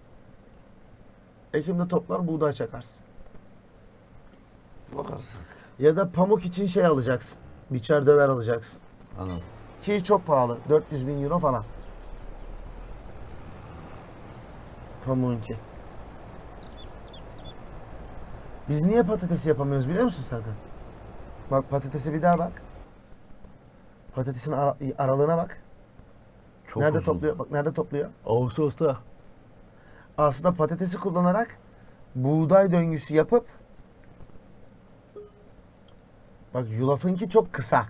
Ekim'de toplar buğday çakarsın. Bakarsın. Ya da pamuk için şey alacaksın. Biçer döver alacaksın. Anladım. Ki çok pahalı. dört yüz bin euro falan. Pamuğunki. Biz niye patates yapamıyoruz biliyor musun Serkan? Bak patatese bir daha bak. Patatesin ara- aralığına bak. Çok Nerede uzun. topluyor? Bak nerede topluyor? Ağustos'ta. Aslında patatesi kullanarak buğday döngüsü yapıp bak yulafınki çok kısa.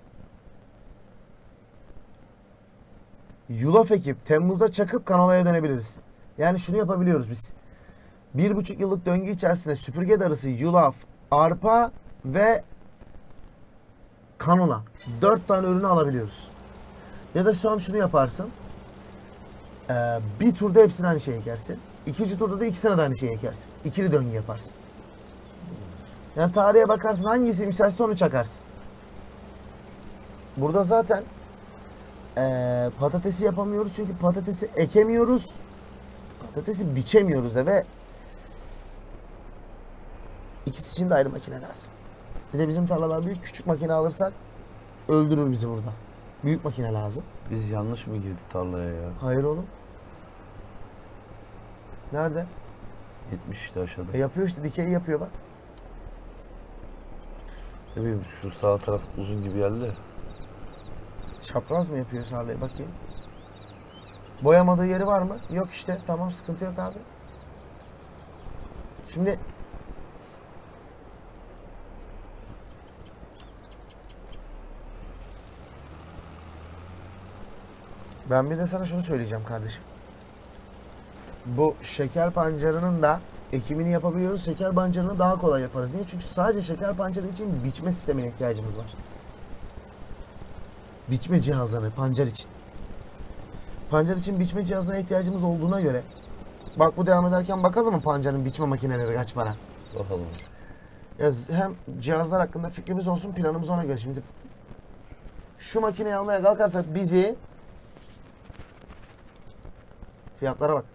Yulaf ekip Temmuz'da çakıp kanolaya dönebiliriz. Yani şunu yapabiliyoruz biz. Bir buçuk yıllık döngü içerisinde süpürge darısı, yulaf, arpa ve kanola. Dört tane ürünü alabiliyoruz. Ya da şu an şunu yaparsın. Ee, bir turda hepsini aynı şeyi ekersin. İkinci turda da ikisine de aynı şeyi ekersin. İkili döngü yaparsın. Yani tarihe bakarsın hangisi müsaitse onu çakarsın. Burada zaten ee, patatesi yapamıyoruz çünkü patatesi ekemiyoruz. Patatesi biçemiyoruz da ve ikisi için de ayrı makine lazım. Bir de bizim tarlalar büyük. Küçük makine alırsak öldürür bizi burada. Büyük makine lazım. Biz yanlış mı girdik tarlaya ya? Hayır oğlum. Nerede? yetmiş işte aşağıda. E yapıyor işte dikeyi yapıyor bak. Ne bileyim şu sağ taraf uzun gibi geldi de. Çapraz mı yapıyor tarlayı bakayım. Boyamadığı yeri var mı? Yok işte. Tamam sıkıntı yok abi. Şimdi ben bir de sana şunu söyleyeceğim kardeşim. Bu şeker pancarının da ekimini yapabiliyoruz. Şeker pancarını daha kolay yaparız. Niye? Çünkü sadece şeker pancarı için biçme sistemine ihtiyacımız var. Biçme cihazlarını pancar için. Pancar için biçme cihazlarına ihtiyacımız olduğuna göre bak bu devam ederken bakalım mı pancarın biçme makineleri kaç para? Bakalım. Ya hem cihazlar hakkında fikrimiz olsun, planımız ona göre. Şimdi şu makineyi almaya kalkarsak bizi fiyatlara bak.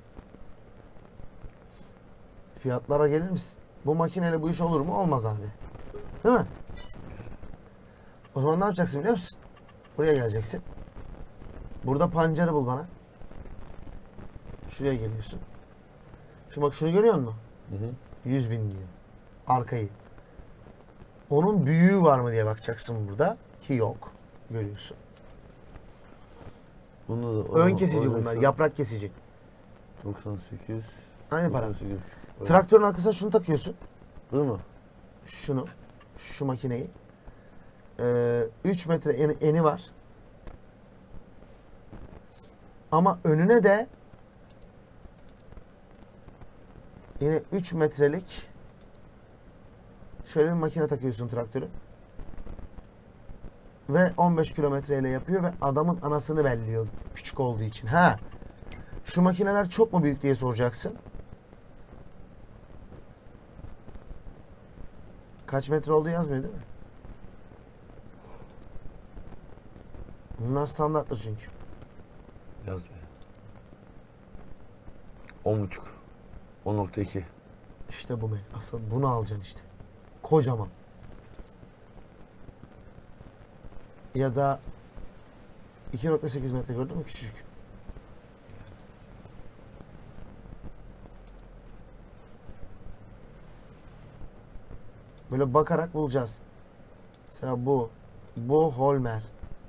Fiyatlara gelir misin? Bu makineyle bu iş olur mu? Olmaz abi. Değil mi? O zaman ne yapacaksın biliyor musun? Buraya geleceksin. Burada pancarı bul bana. Şuraya geliyorsun. Şimdi bak şunu görüyor musun? Hı hı. yüz bin diyor. Arkayı. Onun büyüğü var mı diye bakacaksın burada. Ki yok. Görüyorsun. Bunu da, Ön o- kesici o- bunlar. Yaprak kesici. doksan sekiz. Aynı para. doksan sekiz. Evet. Traktörün arkasına şunu takıyorsun. Değil mi? Şunu. Şu makineyi. Ee, üç metre eni, eni var. Ama önüne de yine üç metrelik şöyle bir makine takıyorsun traktörü. Ve on beş kilometreyle yapıyor ve adamın anasını belliyor küçük olduğu için. Ha. Şu makineler çok mu büyük diye soracaksın. Kaç metre olduğu yazmıyor değil mi? Bunlar standarttır çünkü. Yazmıyor. on buçuk. on nokta iki. İşte bu metre. Asıl bunu alacaksın işte. Kocaman. Ya da iki nokta sekiz metre gördün mü? Küçücük. Böyle bakarak bulacağız. Mesela bu. Bu Holmer.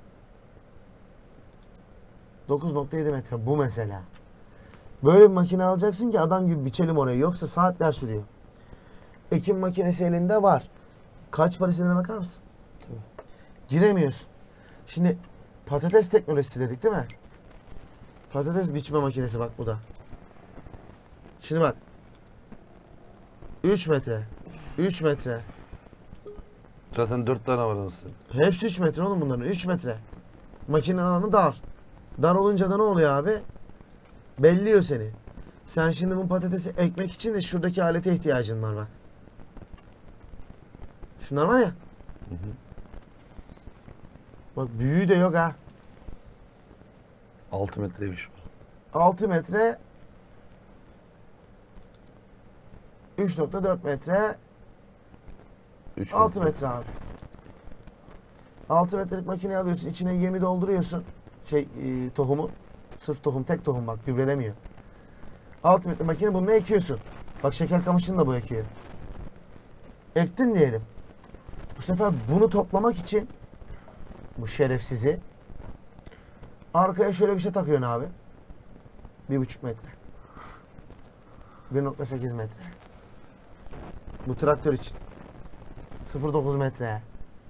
dokuz nokta yedi metre. Bu mesela. Böyle bir makine alacaksın ki adam gibi biçelim orayı. Yoksa saatler sürüyor. Ekim makinesi elinde var. Kaç para istediğine bakar mısın? Tabii. Giremiyorsun. Şimdi patates teknolojisi dedik değil mi? Patates biçme makinesi bak bu da. Şimdi bak. üç metre. üç metre. Zaten dört tane var anasını. Hepsi üç metre oğlum bunların. üç metre. Makinenin alanı dar. Dar olunca da ne oluyor abi? Belliyor seni. Sen şimdi bu patatesi ekmek için de şuradaki alete ihtiyacın var bak. Şunlar var ya. Hı hı. Bak büyüğü de yok ha. altı metreymiş bu. altı metre. üç nokta dört metre. üç altı metre abi. altı metrelik makineyi alıyorsun. İçine yemi dolduruyorsun. Şey e, tohumu. Sırf tohum. Tek tohum bak. Gübrelemiyor. altı metre makine bunu ekiyorsun. Bak şeker kamışını da bu ekiyor. Ektin diyelim. Bu sefer bunu toplamak için bu şerefsizi arkaya şöyle bir şey takıyorsun abi. Bir buçuk metre. bir nokta sekiz metre. Bu traktör için. sıfır nokta dokuz metre.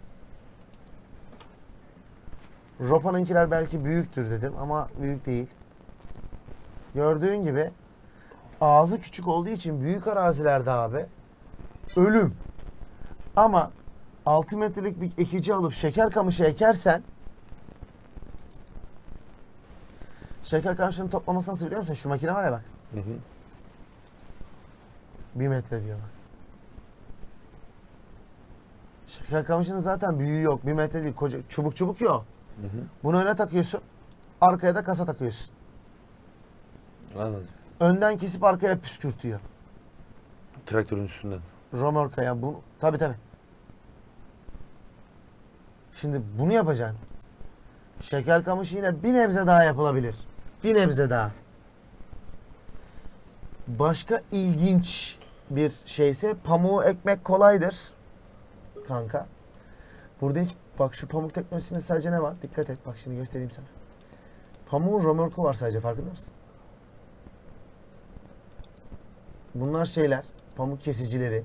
Ropa'nınkiler belki büyüktür dedim ama büyük değil. Gördüğün gibi ağzı küçük olduğu için büyük arazilerde abi ölüm. Ama altı metrelik bir ekici alıp şeker kamışı ekersen şeker kamışının toplaması nasıl biliyor musun? Şu makine var ya bak. Hı hı. Bir metre diyor bak. Şeker kamışının zaten büyüğü yok. Bir metre değil. Koca, çubuk çubuk yok. Hı hı. Bunu öne takıyorsun. Arkaya da kasa takıyorsun. Anladım. Önden kesip arkaya püskürtüyor. Traktörün üstünden. Romorkaya bu tabi tabi. Şimdi bunu yapacaksın. Şeker kamışı yine bir nebze daha yapılabilir. Bir nebze daha. Başka ilginç bir şeyse pamuğu ekmek kolaydır. Kanka. Burada hiç bak şu pamuk teknolojisinde sadece ne var? Dikkat et bak şimdi göstereyim sana. Pamuğun römorku var sadece farkında mısın? Bunlar şeyler. Pamuk kesicileri.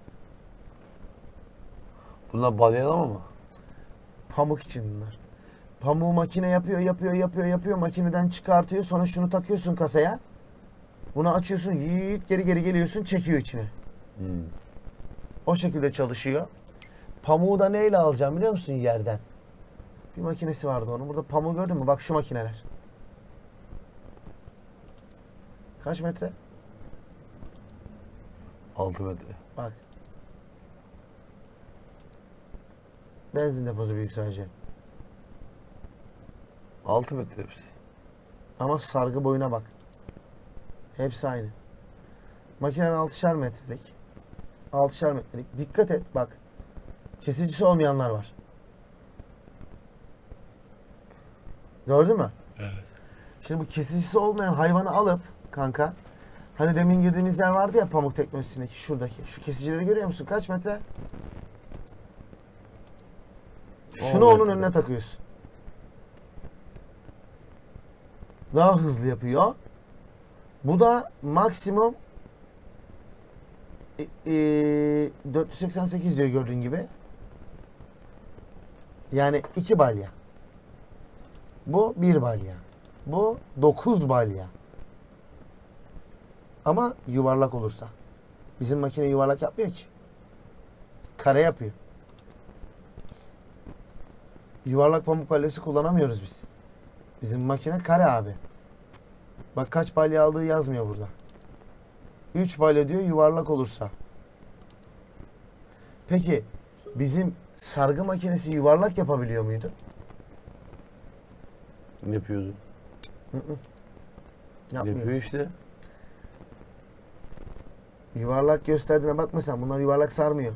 Bunlar balyalama mı? Pamuk için bunlar. Pamuğu makine yapıyor, yapıyor, yapıyor, yapıyor. Makineden çıkartıyor. Sonra şunu takıyorsun kasaya. Bunu açıyorsun. Yiğit geri geri geliyorsun. Çekiyor içine. Hmm. O şekilde çalışıyor. Pamuğu da neyle alacağım biliyor musun yerden? Bir makinesi vardı onun. Burada pamuğu gördün mü? Bak şu makineler. Kaç metre? altı metre. Bak. Benzin deposu büyük sadece. altı metre hepsi. Ama sargı boyuna bak. Hepsi aynı. Makinen altışar metrelik. altışar metrelik. Dikkat et bak. Kesicisi olmayanlar var. Gördün mü? Evet. Şimdi bu kesicisi olmayan hayvanı alıp kanka, hani demin girdiğimiz yer vardı ya pamuk teknolojisindeki şuradaki. Şu kesicileri görüyor musun? Kaç metre? Şunu on onun metre. önüne takıyorsun. Daha hızlı yapıyor. Bu da maksimum e, e, dört yüz seksen sekiz diyor gördüğün gibi. Yani iki balya. Bu bir balya. Bu dokuz balya. Ama yuvarlak olursa. Bizim makine yuvarlak yapmıyor ki. Kare yapıyor. Yuvarlak pamuk balyası kullanamıyoruz biz. Bizim makine kare abi. Bak kaç balya aldığı yazmıyor burada. üç balya diyor yuvarlak olursa. Peki bizim sargı makinesi yuvarlak yapabiliyor muydu? Ne yapıyordu? Hı hı. Yapmıyor. Yapıyor işte. Yuvarlak gösterdiğine bakma sen. Bunlar yuvarlak sarmıyor.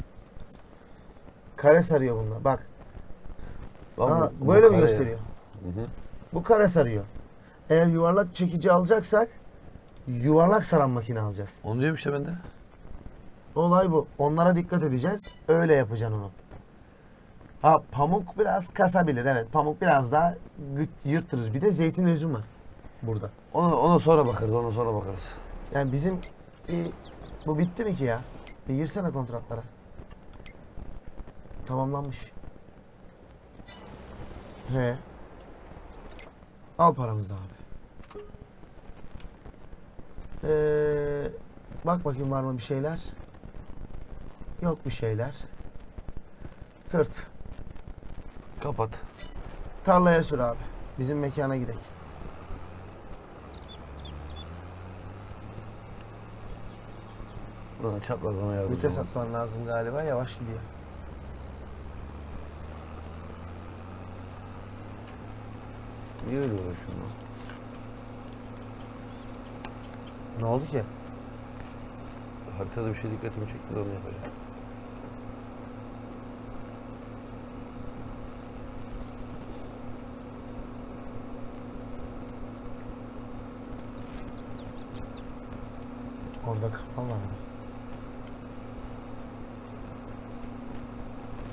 Kare sarıyor bunlar. Bak. Bak Aa, bu- bu böyle mi kare ya. gösteriyor? Hı hı. Bu kare sarıyor. Eğer yuvarlak çekici alacaksak yuvarlak saran makine alacağız. Onu diyorum işte ben de. Olay bu. Onlara dikkat edeceğiz. Öyle yapacaksın onu. Ha pamuk biraz kasabilir. Evet pamuk biraz daha gıt yırtırır. Bir de zeytin özüm var burada. Ona, ona sonra bakarız, ona sonra bakarız. Yani bizim bir, bu bitti mi ki ya? Bir girsene kontratlara. Tamamlanmış. He. Al paramızı abi. Ee, bak bakayım var mı bir şeyler. Yok bir şeyler. Tırt. Kapat. Tarlaya sür abi. Bizim mekana gidelim. Buradan çaprazlama yardımcı Vites olmaz. atman lazım galiba. Yavaş gidiyor. Niye öyle uğraşıyorsun lan? Ne oldu ki? Haritada bir şey dikkatimi çekti de onu yapacağım. Orada kanal var abi.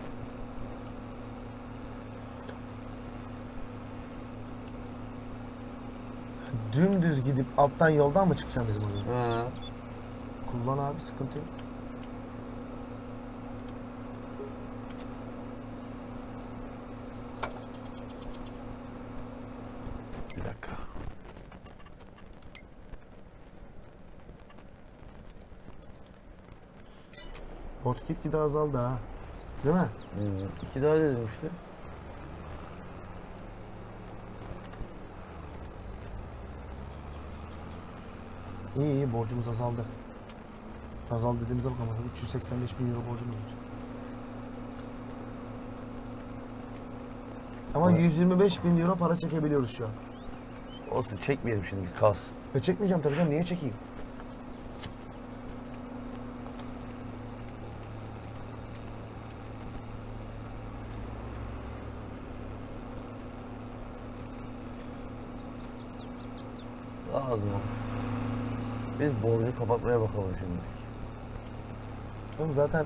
dümdüz gidip alttan yoldan mı çıkacağım bizim oraya? Ha. Kullan abi, sıkıntı yok. Bir dakika. Bot gitgide azaldı ha. Değil mi? Hmm. İki daha dedim işte. İyi iyi, borcumuz azaldı. Azaldı dediğimize bakalım. üç yüz seksen beş bin euro borcumuz var. Ama Evet. yüz yirmi beş bin euro para çekebiliyoruz şu an. Olsun, çekmeyelim şimdi, kalsın. Ve çekmeyeceğim tabii canım, niye çekeyim? Lazım olur. Biz borcu kapatmaya bakalım şimdilik. Oğlum zaten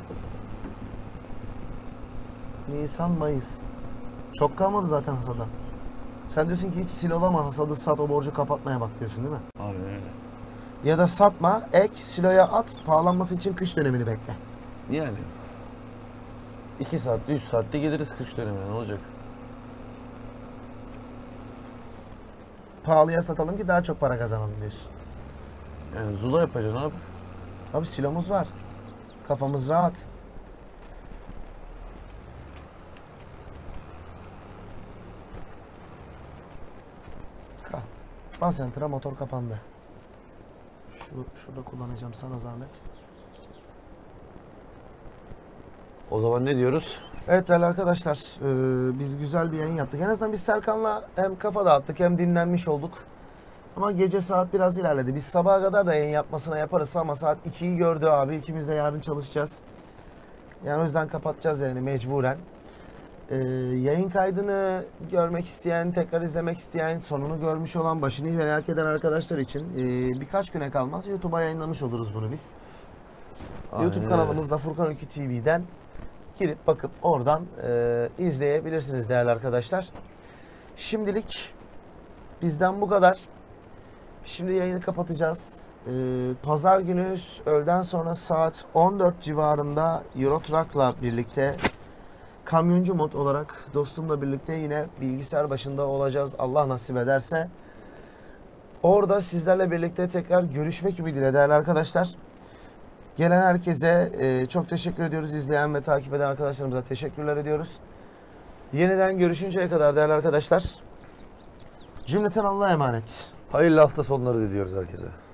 Nisan, Mayıs. Çok kalmadı zaten hasada. Sen diyorsun ki hiç silolama, hasadı sat, o borcu kapatmaya bak diyorsun değil mi? Aynen öyle. Ya da satma, ek, siloya at, pahalanması için kış dönemini bekle. Yani. İki saatte, üç saatte geliriz kış dönemine, ne olacak? Pahalıya satalım ki daha çok para kazanalım diyorsun. Yani zula yapacaksın abi. Abi silomuz var. Kafamız rahat. Kal. Bas enter'a, motor kapandı. Şu, şurada kullanacağım, sana zahmet. O zaman ne diyoruz? Evet değerli arkadaşlar, e, biz güzel bir yayın yaptık. En azından biz Serkan'la hem kafa dağıttık hem dinlenmiş olduk. Ama gece saat biraz ilerledi. Biz sabaha kadar da yayın yapmasına yaparız ama saat ikiyi gördü abi. İkimiz de yarın çalışacağız. Yani o yüzden kapatacağız yani mecburen. Ee, yayın kaydını görmek isteyen, tekrar izlemek isteyen, sonunu görmüş olan, başını merak eden arkadaşlar için e, birkaç güne kalmaz YouTube'a yayınlamış oluruz bunu biz. Aynen YouTube öyle. kanalımızda Furkan Öykü T V'den girip bakıp oradan e, izleyebilirsiniz değerli arkadaşlar. Şimdilik bizden bu kadar. Şimdi yayını kapatacağız. Ee, Pazar günü öğleden sonra saat on dört civarında Euro Truck'la birlikte kamyoncu mod olarak dostumla birlikte yine bilgisayar başında olacağız Allah nasip ederse. Orada sizlerle birlikte tekrar görüşmek ümidiyle değerli arkadaşlar. Gelen herkese e, çok teşekkür ediyoruz. İzleyen ve takip eden arkadaşlarımıza teşekkürler ediyoruz. Yeniden görüşünceye kadar değerli arkadaşlar, cümleten Allah'a emanet. Hayırlı hafta sonları diliyoruz herkese.